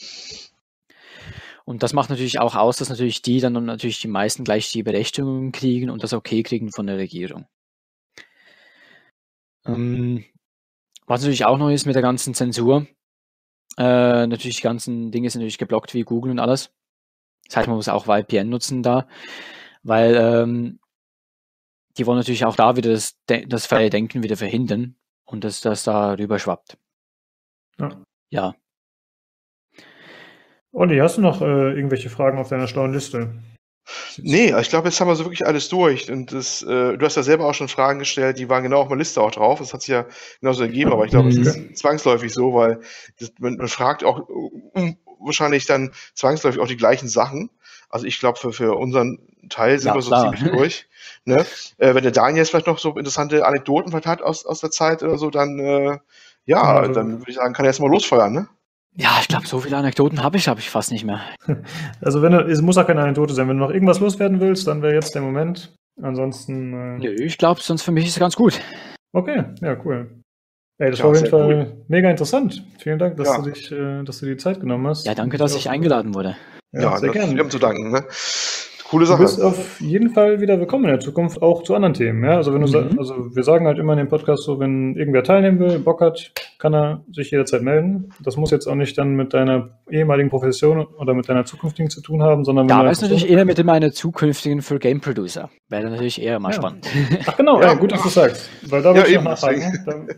Und das macht natürlich auch aus, dass natürlich die dann natürlich die meisten gleich die Berechtigung kriegen und das Okay kriegen von der Regierung. Was natürlich auch noch ist mit der ganzen Zensur, natürlich die ganzen Dinge sind natürlich geblockt wie Google und alles. Das heißt, man muss auch VPN nutzen da. Weil die wollen natürlich auch da wieder das freie Denken wieder verhindern und dass das da rüber schwappt. Ja. Olli, hast du noch irgendwelche Fragen auf deiner schlauen Liste? Nee, ich glaube, jetzt haben wir so wirklich alles durch. Und du hast ja selber auch schon Fragen gestellt, die waren genau auf meiner Liste auch drauf. Das hat sich ja genauso ergeben, aber ich glaube, es ist zwangsläufig so, weil man fragt auch wahrscheinlich dann zwangsläufig auch die gleichen Sachen. Also ich glaube, für unseren Teil sind wir so ziemlich durch. Ne? Wenn der Daniel jetzt vielleicht noch so interessante Anekdoten hat aus der Zeit oder so, dann dann würde ich sagen, kann er jetzt mal losfeuern, ne? Ja, ich glaube, so viele Anekdoten habe ich fast nicht mehr. Also es muss auch keine Anekdote sein. Wenn du noch irgendwas loswerden willst, dann wäre jetzt der Moment. Ansonsten... Nö, ich glaube, sonst für mich ist es ganz gut. Okay, ja, cool. Ey, das war auf jeden Fall mega interessant. Vielen Dank, dass du die Zeit genommen hast. Ja, danke, dass ich eingeladen wurde. Ja, sehr gerne. Wir haben zu danken, ne? Coole Sache. Du bist auf jeden Fall wieder willkommen in der Zukunft, auch zu anderen Themen. Ja? Also wenn du wir sagen halt immer in dem Podcast so, wenn irgendwer teilnehmen will, Bock hat, kann er sich jederzeit melden. Das muss jetzt auch nicht dann mit deiner ehemaligen Profession oder mit deiner zukünftigen zu tun haben, sondern... Ja, aber ist natürlich eher mit meiner zukünftigen für Game Producer. Wäre natürlich eher mal spannend. Ach genau, ja, gut, dass du sagst. Weil da wollte ich noch nachfragen.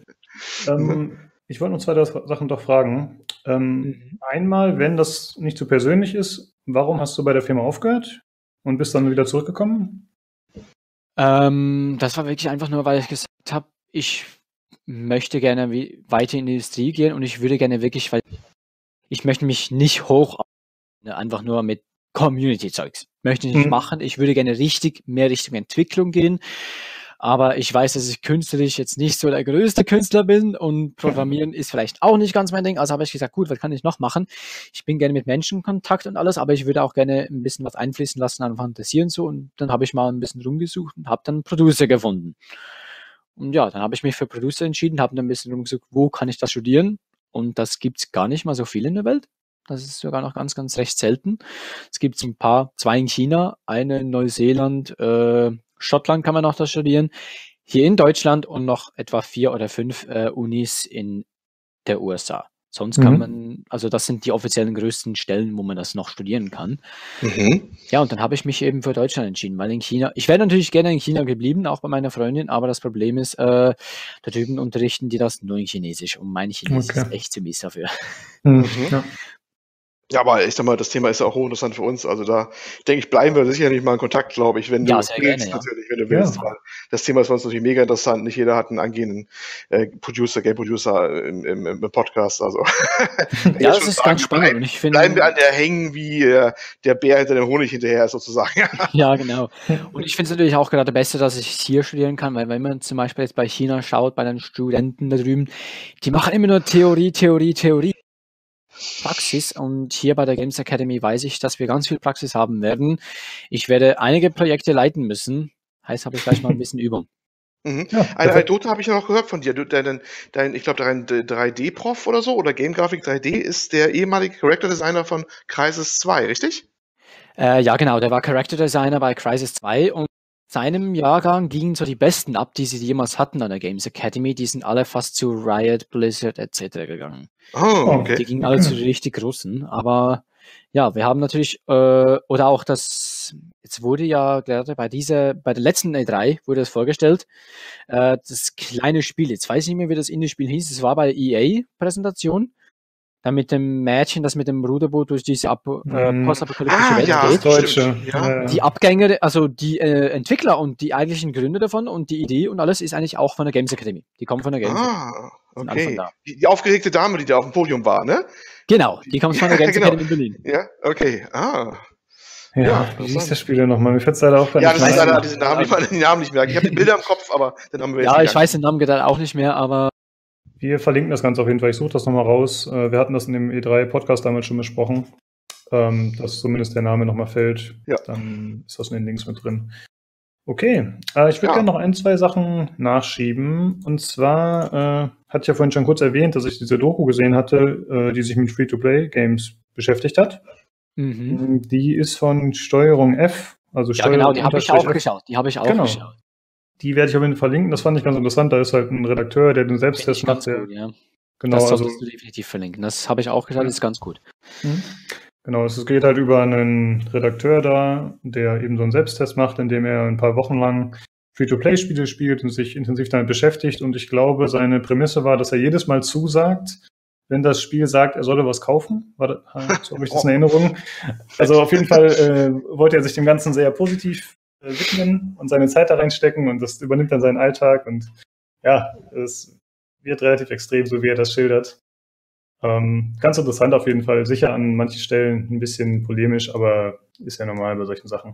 Ich wollte noch 2 Sachen doch fragen. Einmal, wenn das nicht zu persönlich ist, warum hast du bei der Firma aufgehört? Und bist dann wieder zurückgekommen? Das war wirklich einfach nur, weil ich gesagt habe, ich möchte gerne weiter in die Industrie gehen und ich würde gerne wirklich, weil ich möchte mich nicht einfach nur mit Community-Zeugs. Möchte ich nicht machen. Ich würde gerne mehr Richtung Entwicklung gehen. Aber ich weiß, dass ich künstlerisch jetzt nicht so der größte Künstler bin und Programmieren ist vielleicht auch nicht ganz mein Ding. Also habe ich gesagt, gut, was kann ich noch machen? Ich bin gerne mit Menschen in Kontakt und alles, aber ich würde auch gerne ein bisschen was einfließen lassen an Fantasie und so. Und dann habe ich mal ein bisschen rumgesucht und habe dann einen Producer gefunden. Und ja, dann habe ich mich für Producer entschieden, habe dann ein bisschen rumgesucht, wo kann ich das studieren? Und das gibt's gar nicht mal so viel in der Welt. Das ist sogar noch ganz, ganz recht selten. Es gibt 2 in China, eine in Neuseeland, Schottland kann man noch das studieren, hier in Deutschland und noch etwa 4 oder 5 Unis in der USA. Sonst kann man, also das sind die offiziellen größten Stellen, wo man das noch studieren kann. Ja, und dann habe ich mich eben für Deutschland entschieden, weil in China, ich wäre natürlich gerne in China geblieben, auch bei meiner Freundin, aber das Problem ist, da drüben unterrichten die das nur in Chinesisch und mein Chinesisch ist echt zu mies dafür. Ja. Ja, aber ich sag mal, das Thema ist ja auch hochinteressant für uns. Also da denke ich, bleiben wir sicherlich mal in Kontakt, glaube ich, wenn du sehr willst, gerne, ja. natürlich, wenn du willst. Weil das Thema ist für uns natürlich mega interessant. Nicht jeder hat einen angehenden Game Producer im Podcast. Also ja, das ist ganz spannend. Und ich bleiben wir an der hängen, wie der Bär hinter dem Honig hinterher ist, sozusagen. Ja, genau. Und ich finde es natürlich auch gerade besser, dass ich es hier studieren kann, weil wenn man zum Beispiel jetzt bei China schaut, bei den Studenten da drüben, die machen immer nur Theorie. Praxis, und hier bei der Games Academy weiß ich, dass wir ganz viel Praxis haben werden. Ich werde einige Projekte leiten müssen, heißt, habe ich gleich mal ein bisschen Übung. Mhm. Ja, eine Anekdote habe ich noch gehört von dir. Ich glaube, dein 3D-Prof oder so, oder Game Graphic 3D, ist der ehemalige Character Designer von Crysis 2, richtig? Ja, genau, der war Character Designer bei Crysis 2 und seinem Jahrgang gingen so die Besten ab, die sie jemals hatten an der Games Academy. Die sind alle fast zu Riot, Blizzard etc. gegangen. Oh, okay. Die gingen alle zu richtig großen. Aber ja, wir haben natürlich, oder auch das, jetzt wurde ja gerade bei der letzten E3 wurde das vorgestellt, das kleine Spiel, jetzt weiß ich nicht mehr, wie das Indie-Spiel hieß, es war bei EA-Präsentation. Dann mit dem Mädchen, das mit dem Ruderboot durch diese postapokalyptische Welt geht. Deutsche. Ja. Die Abgänger, also die Entwickler und die eigentlichen Gründer davon und die Idee und alles ist eigentlich auch von der Games Academy. Die kommen von der Games Academy. Okay. Die aufgeregte Dame, die da auf dem Podium war, ne? Genau, die kommt von der Games Academy in Berlin. Ja, okay. Ja, wie hieß das Spiel denn nochmal? Mir fällt es leider auch gar nicht mehr. Ja, das ist leider diesen Namen nicht mehr. Ich habe die Bilder im Kopf, aber den haben wir jetzt nicht. Ja, ich weiß den Namen gerade auch nicht mehr, aber wir verlinken das Ganze auf jeden Fall. Ich suche das nochmal raus. Wir hatten das in dem E3-Podcast damals schon besprochen, dass zumindest der Name nochmal fällt. Ja. Dann ist das in den Links mit drin. Okay, ich würde gerne noch 1, 2 Sachen nachschieben. Und zwar hatte ich ja vorhin schon kurz erwähnt, dass ich diese Doku gesehen hatte, die sich mit Free-to-Play-Games beschäftigt hat. Mhm. Die ist von Steuerung F. Also ja, genau, die habe ich auch geschaut. Geschaut. Die werde ich auf jeden Fall verlinken. Das fand ich ganz interessant. Da ist halt ein Redakteur, der den Selbsttest macht. Gut, ja. Genau, das solltest du definitiv verlinken. Das habe ich auch geschaut, das ist ganz gut. Genau, es geht halt über einen Redakteur da, der eben so einen Selbsttest macht, indem er ein paar Wochen lang Free-to-Play-Spiele spielt und sich intensiv damit beschäftigt. Und ich glaube, seine Prämisse war, dass er jedes Mal zusagt, wenn das Spiel sagt, er solle was kaufen. So habe ich das in Erinnerung. Also auf jeden Fall wollte er sich dem Ganzen sehr positiv widmen und seine Zeit da reinstecken und das übernimmt dann seinen Alltag und ja, es wird relativ extrem, so wie er das schildert. Ganz interessant auf jeden Fall, sicher an manchen Stellen ein bisschen polemisch, aber ist ja normal bei solchen Sachen.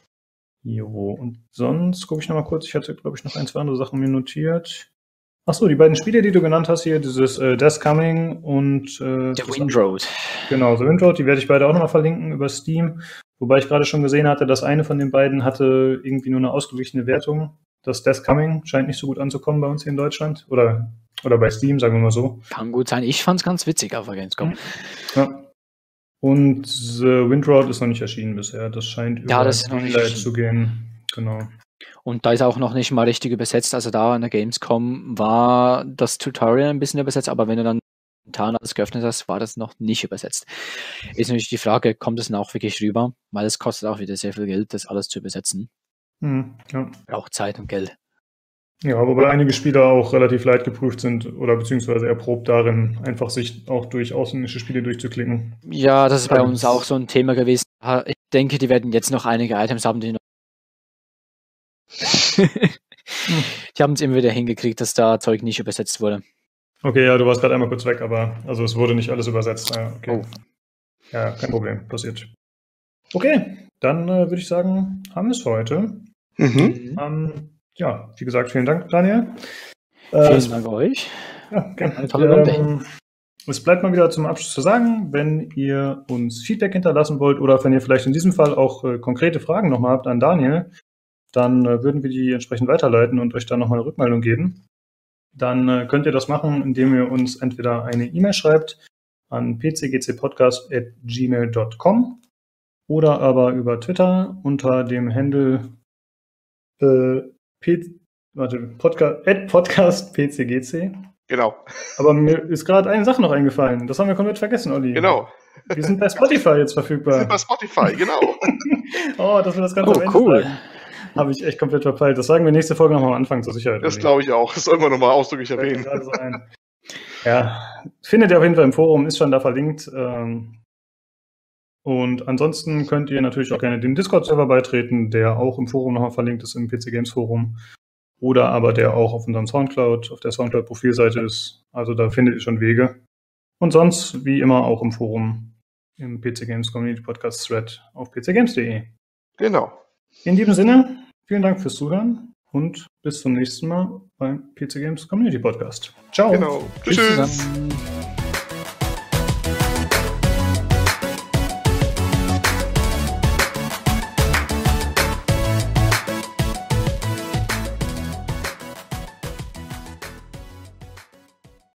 Jo, und sonst gucke ich nochmal kurz, ich hatte, glaube ich, noch 1, 2 andere Sachen mir notiert. Achso, die beiden Spiele, die du genannt hast hier, dieses Death Coming und The Wind Road. Genau, The Wind Road, die werde ich beide auch nochmal verlinken über Steam. Wobei ich gerade schon gesehen hatte, dass eine von den beiden hatte irgendwie nur eine ausgeglichene Wertung. Das Death Coming scheint nicht so gut anzukommen bei uns hier in Deutschland. Oder bei Steam, sagen wir mal so. Kann gut sein. Ich fand es ganz witzig auf der Gamescom. Ja. Und The Wind Road ist noch nicht erschienen bisher. Das scheint über Greenlight zu gehen. Genau. Und da ist auch noch nicht mal richtig übersetzt. Also da an der Gamescom war das Tutorial ein bisschen übersetzt, aber wenn du dann alles geöffnet hast, war das noch nicht übersetzt. Ist natürlich die Frage, kommt es denn auch wirklich rüber? Weil es kostet auch wieder sehr viel Geld, das alles zu übersetzen. Ja. Braucht Zeit und Geld. Ja, wobei einige Spieler auch relativ leidgeprüft sind oder beziehungsweise erprobt darin, einfach sich auch durch ausländische Spiele durchzuklicken. Ja, das ist bei uns auch so ein Thema gewesen. Ich denke, die werden jetzt noch einige Items haben, die noch die haben es immer wieder hingekriegt, dass da Zeug nicht übersetzt wurde. Okay, ja, du warst gerade einmal kurz weg, aber also es wurde nicht alles übersetzt. Ja, okay. Ja, kein Problem, passiert. Okay, dann würde ich sagen, haben wir es für heute. Ja, wie gesagt, vielen Dank, Daniel. Vielen Dank euch. Ja, gerne. Eine tolle Runde. Es bleibt mal wieder zum Abschluss zu sagen, wenn ihr uns Feedback hinterlassen wollt oder wenn ihr vielleicht in diesem Fall auch konkrete Fragen nochmal habt an Daniel, dann würden wir die entsprechend weiterleiten und euch dann nochmal eine Rückmeldung geben. Dann könnt ihr das machen, indem ihr uns entweder eine E-Mail schreibt an pcgcpodcast@gmail.com oder aber über Twitter unter dem Handle podcastpcgc. Genau. Aber mir ist gerade eine Sache noch eingefallen. Das haben wir komplett vergessen, Olli. Genau. Wir sind bei Spotify jetzt verfügbar. Wir sind bei Spotify, genau. Oh, dass wir das Ganze am Ende sagen. Habe ich echt komplett verpeilt. Das sagen wir nächste Folge nochmal am Anfang zur Sicherheit. Das glaube ich auch. Das soll man nochmal ausdrücklich erwähnen. Ja, findet ihr auf jeden Fall im Forum, ist schon da verlinkt. Und ansonsten könnt ihr natürlich auch gerne dem Discord-Server beitreten, der auch im Forum nochmal verlinkt ist, im PC Games Forum. Oder aber der auch auf unserem auf der Soundcloud-Profilseite ist. Also da findet ihr schon Wege. Und sonst, wie immer, auch im Forum, im PC Games Community Podcast Thread auf pcgames.de. Genau. In diesem Sinne, vielen Dank fürs Zuhören und bis zum nächsten Mal beim PC Games Community Podcast. Ciao. Genau. Tschüss.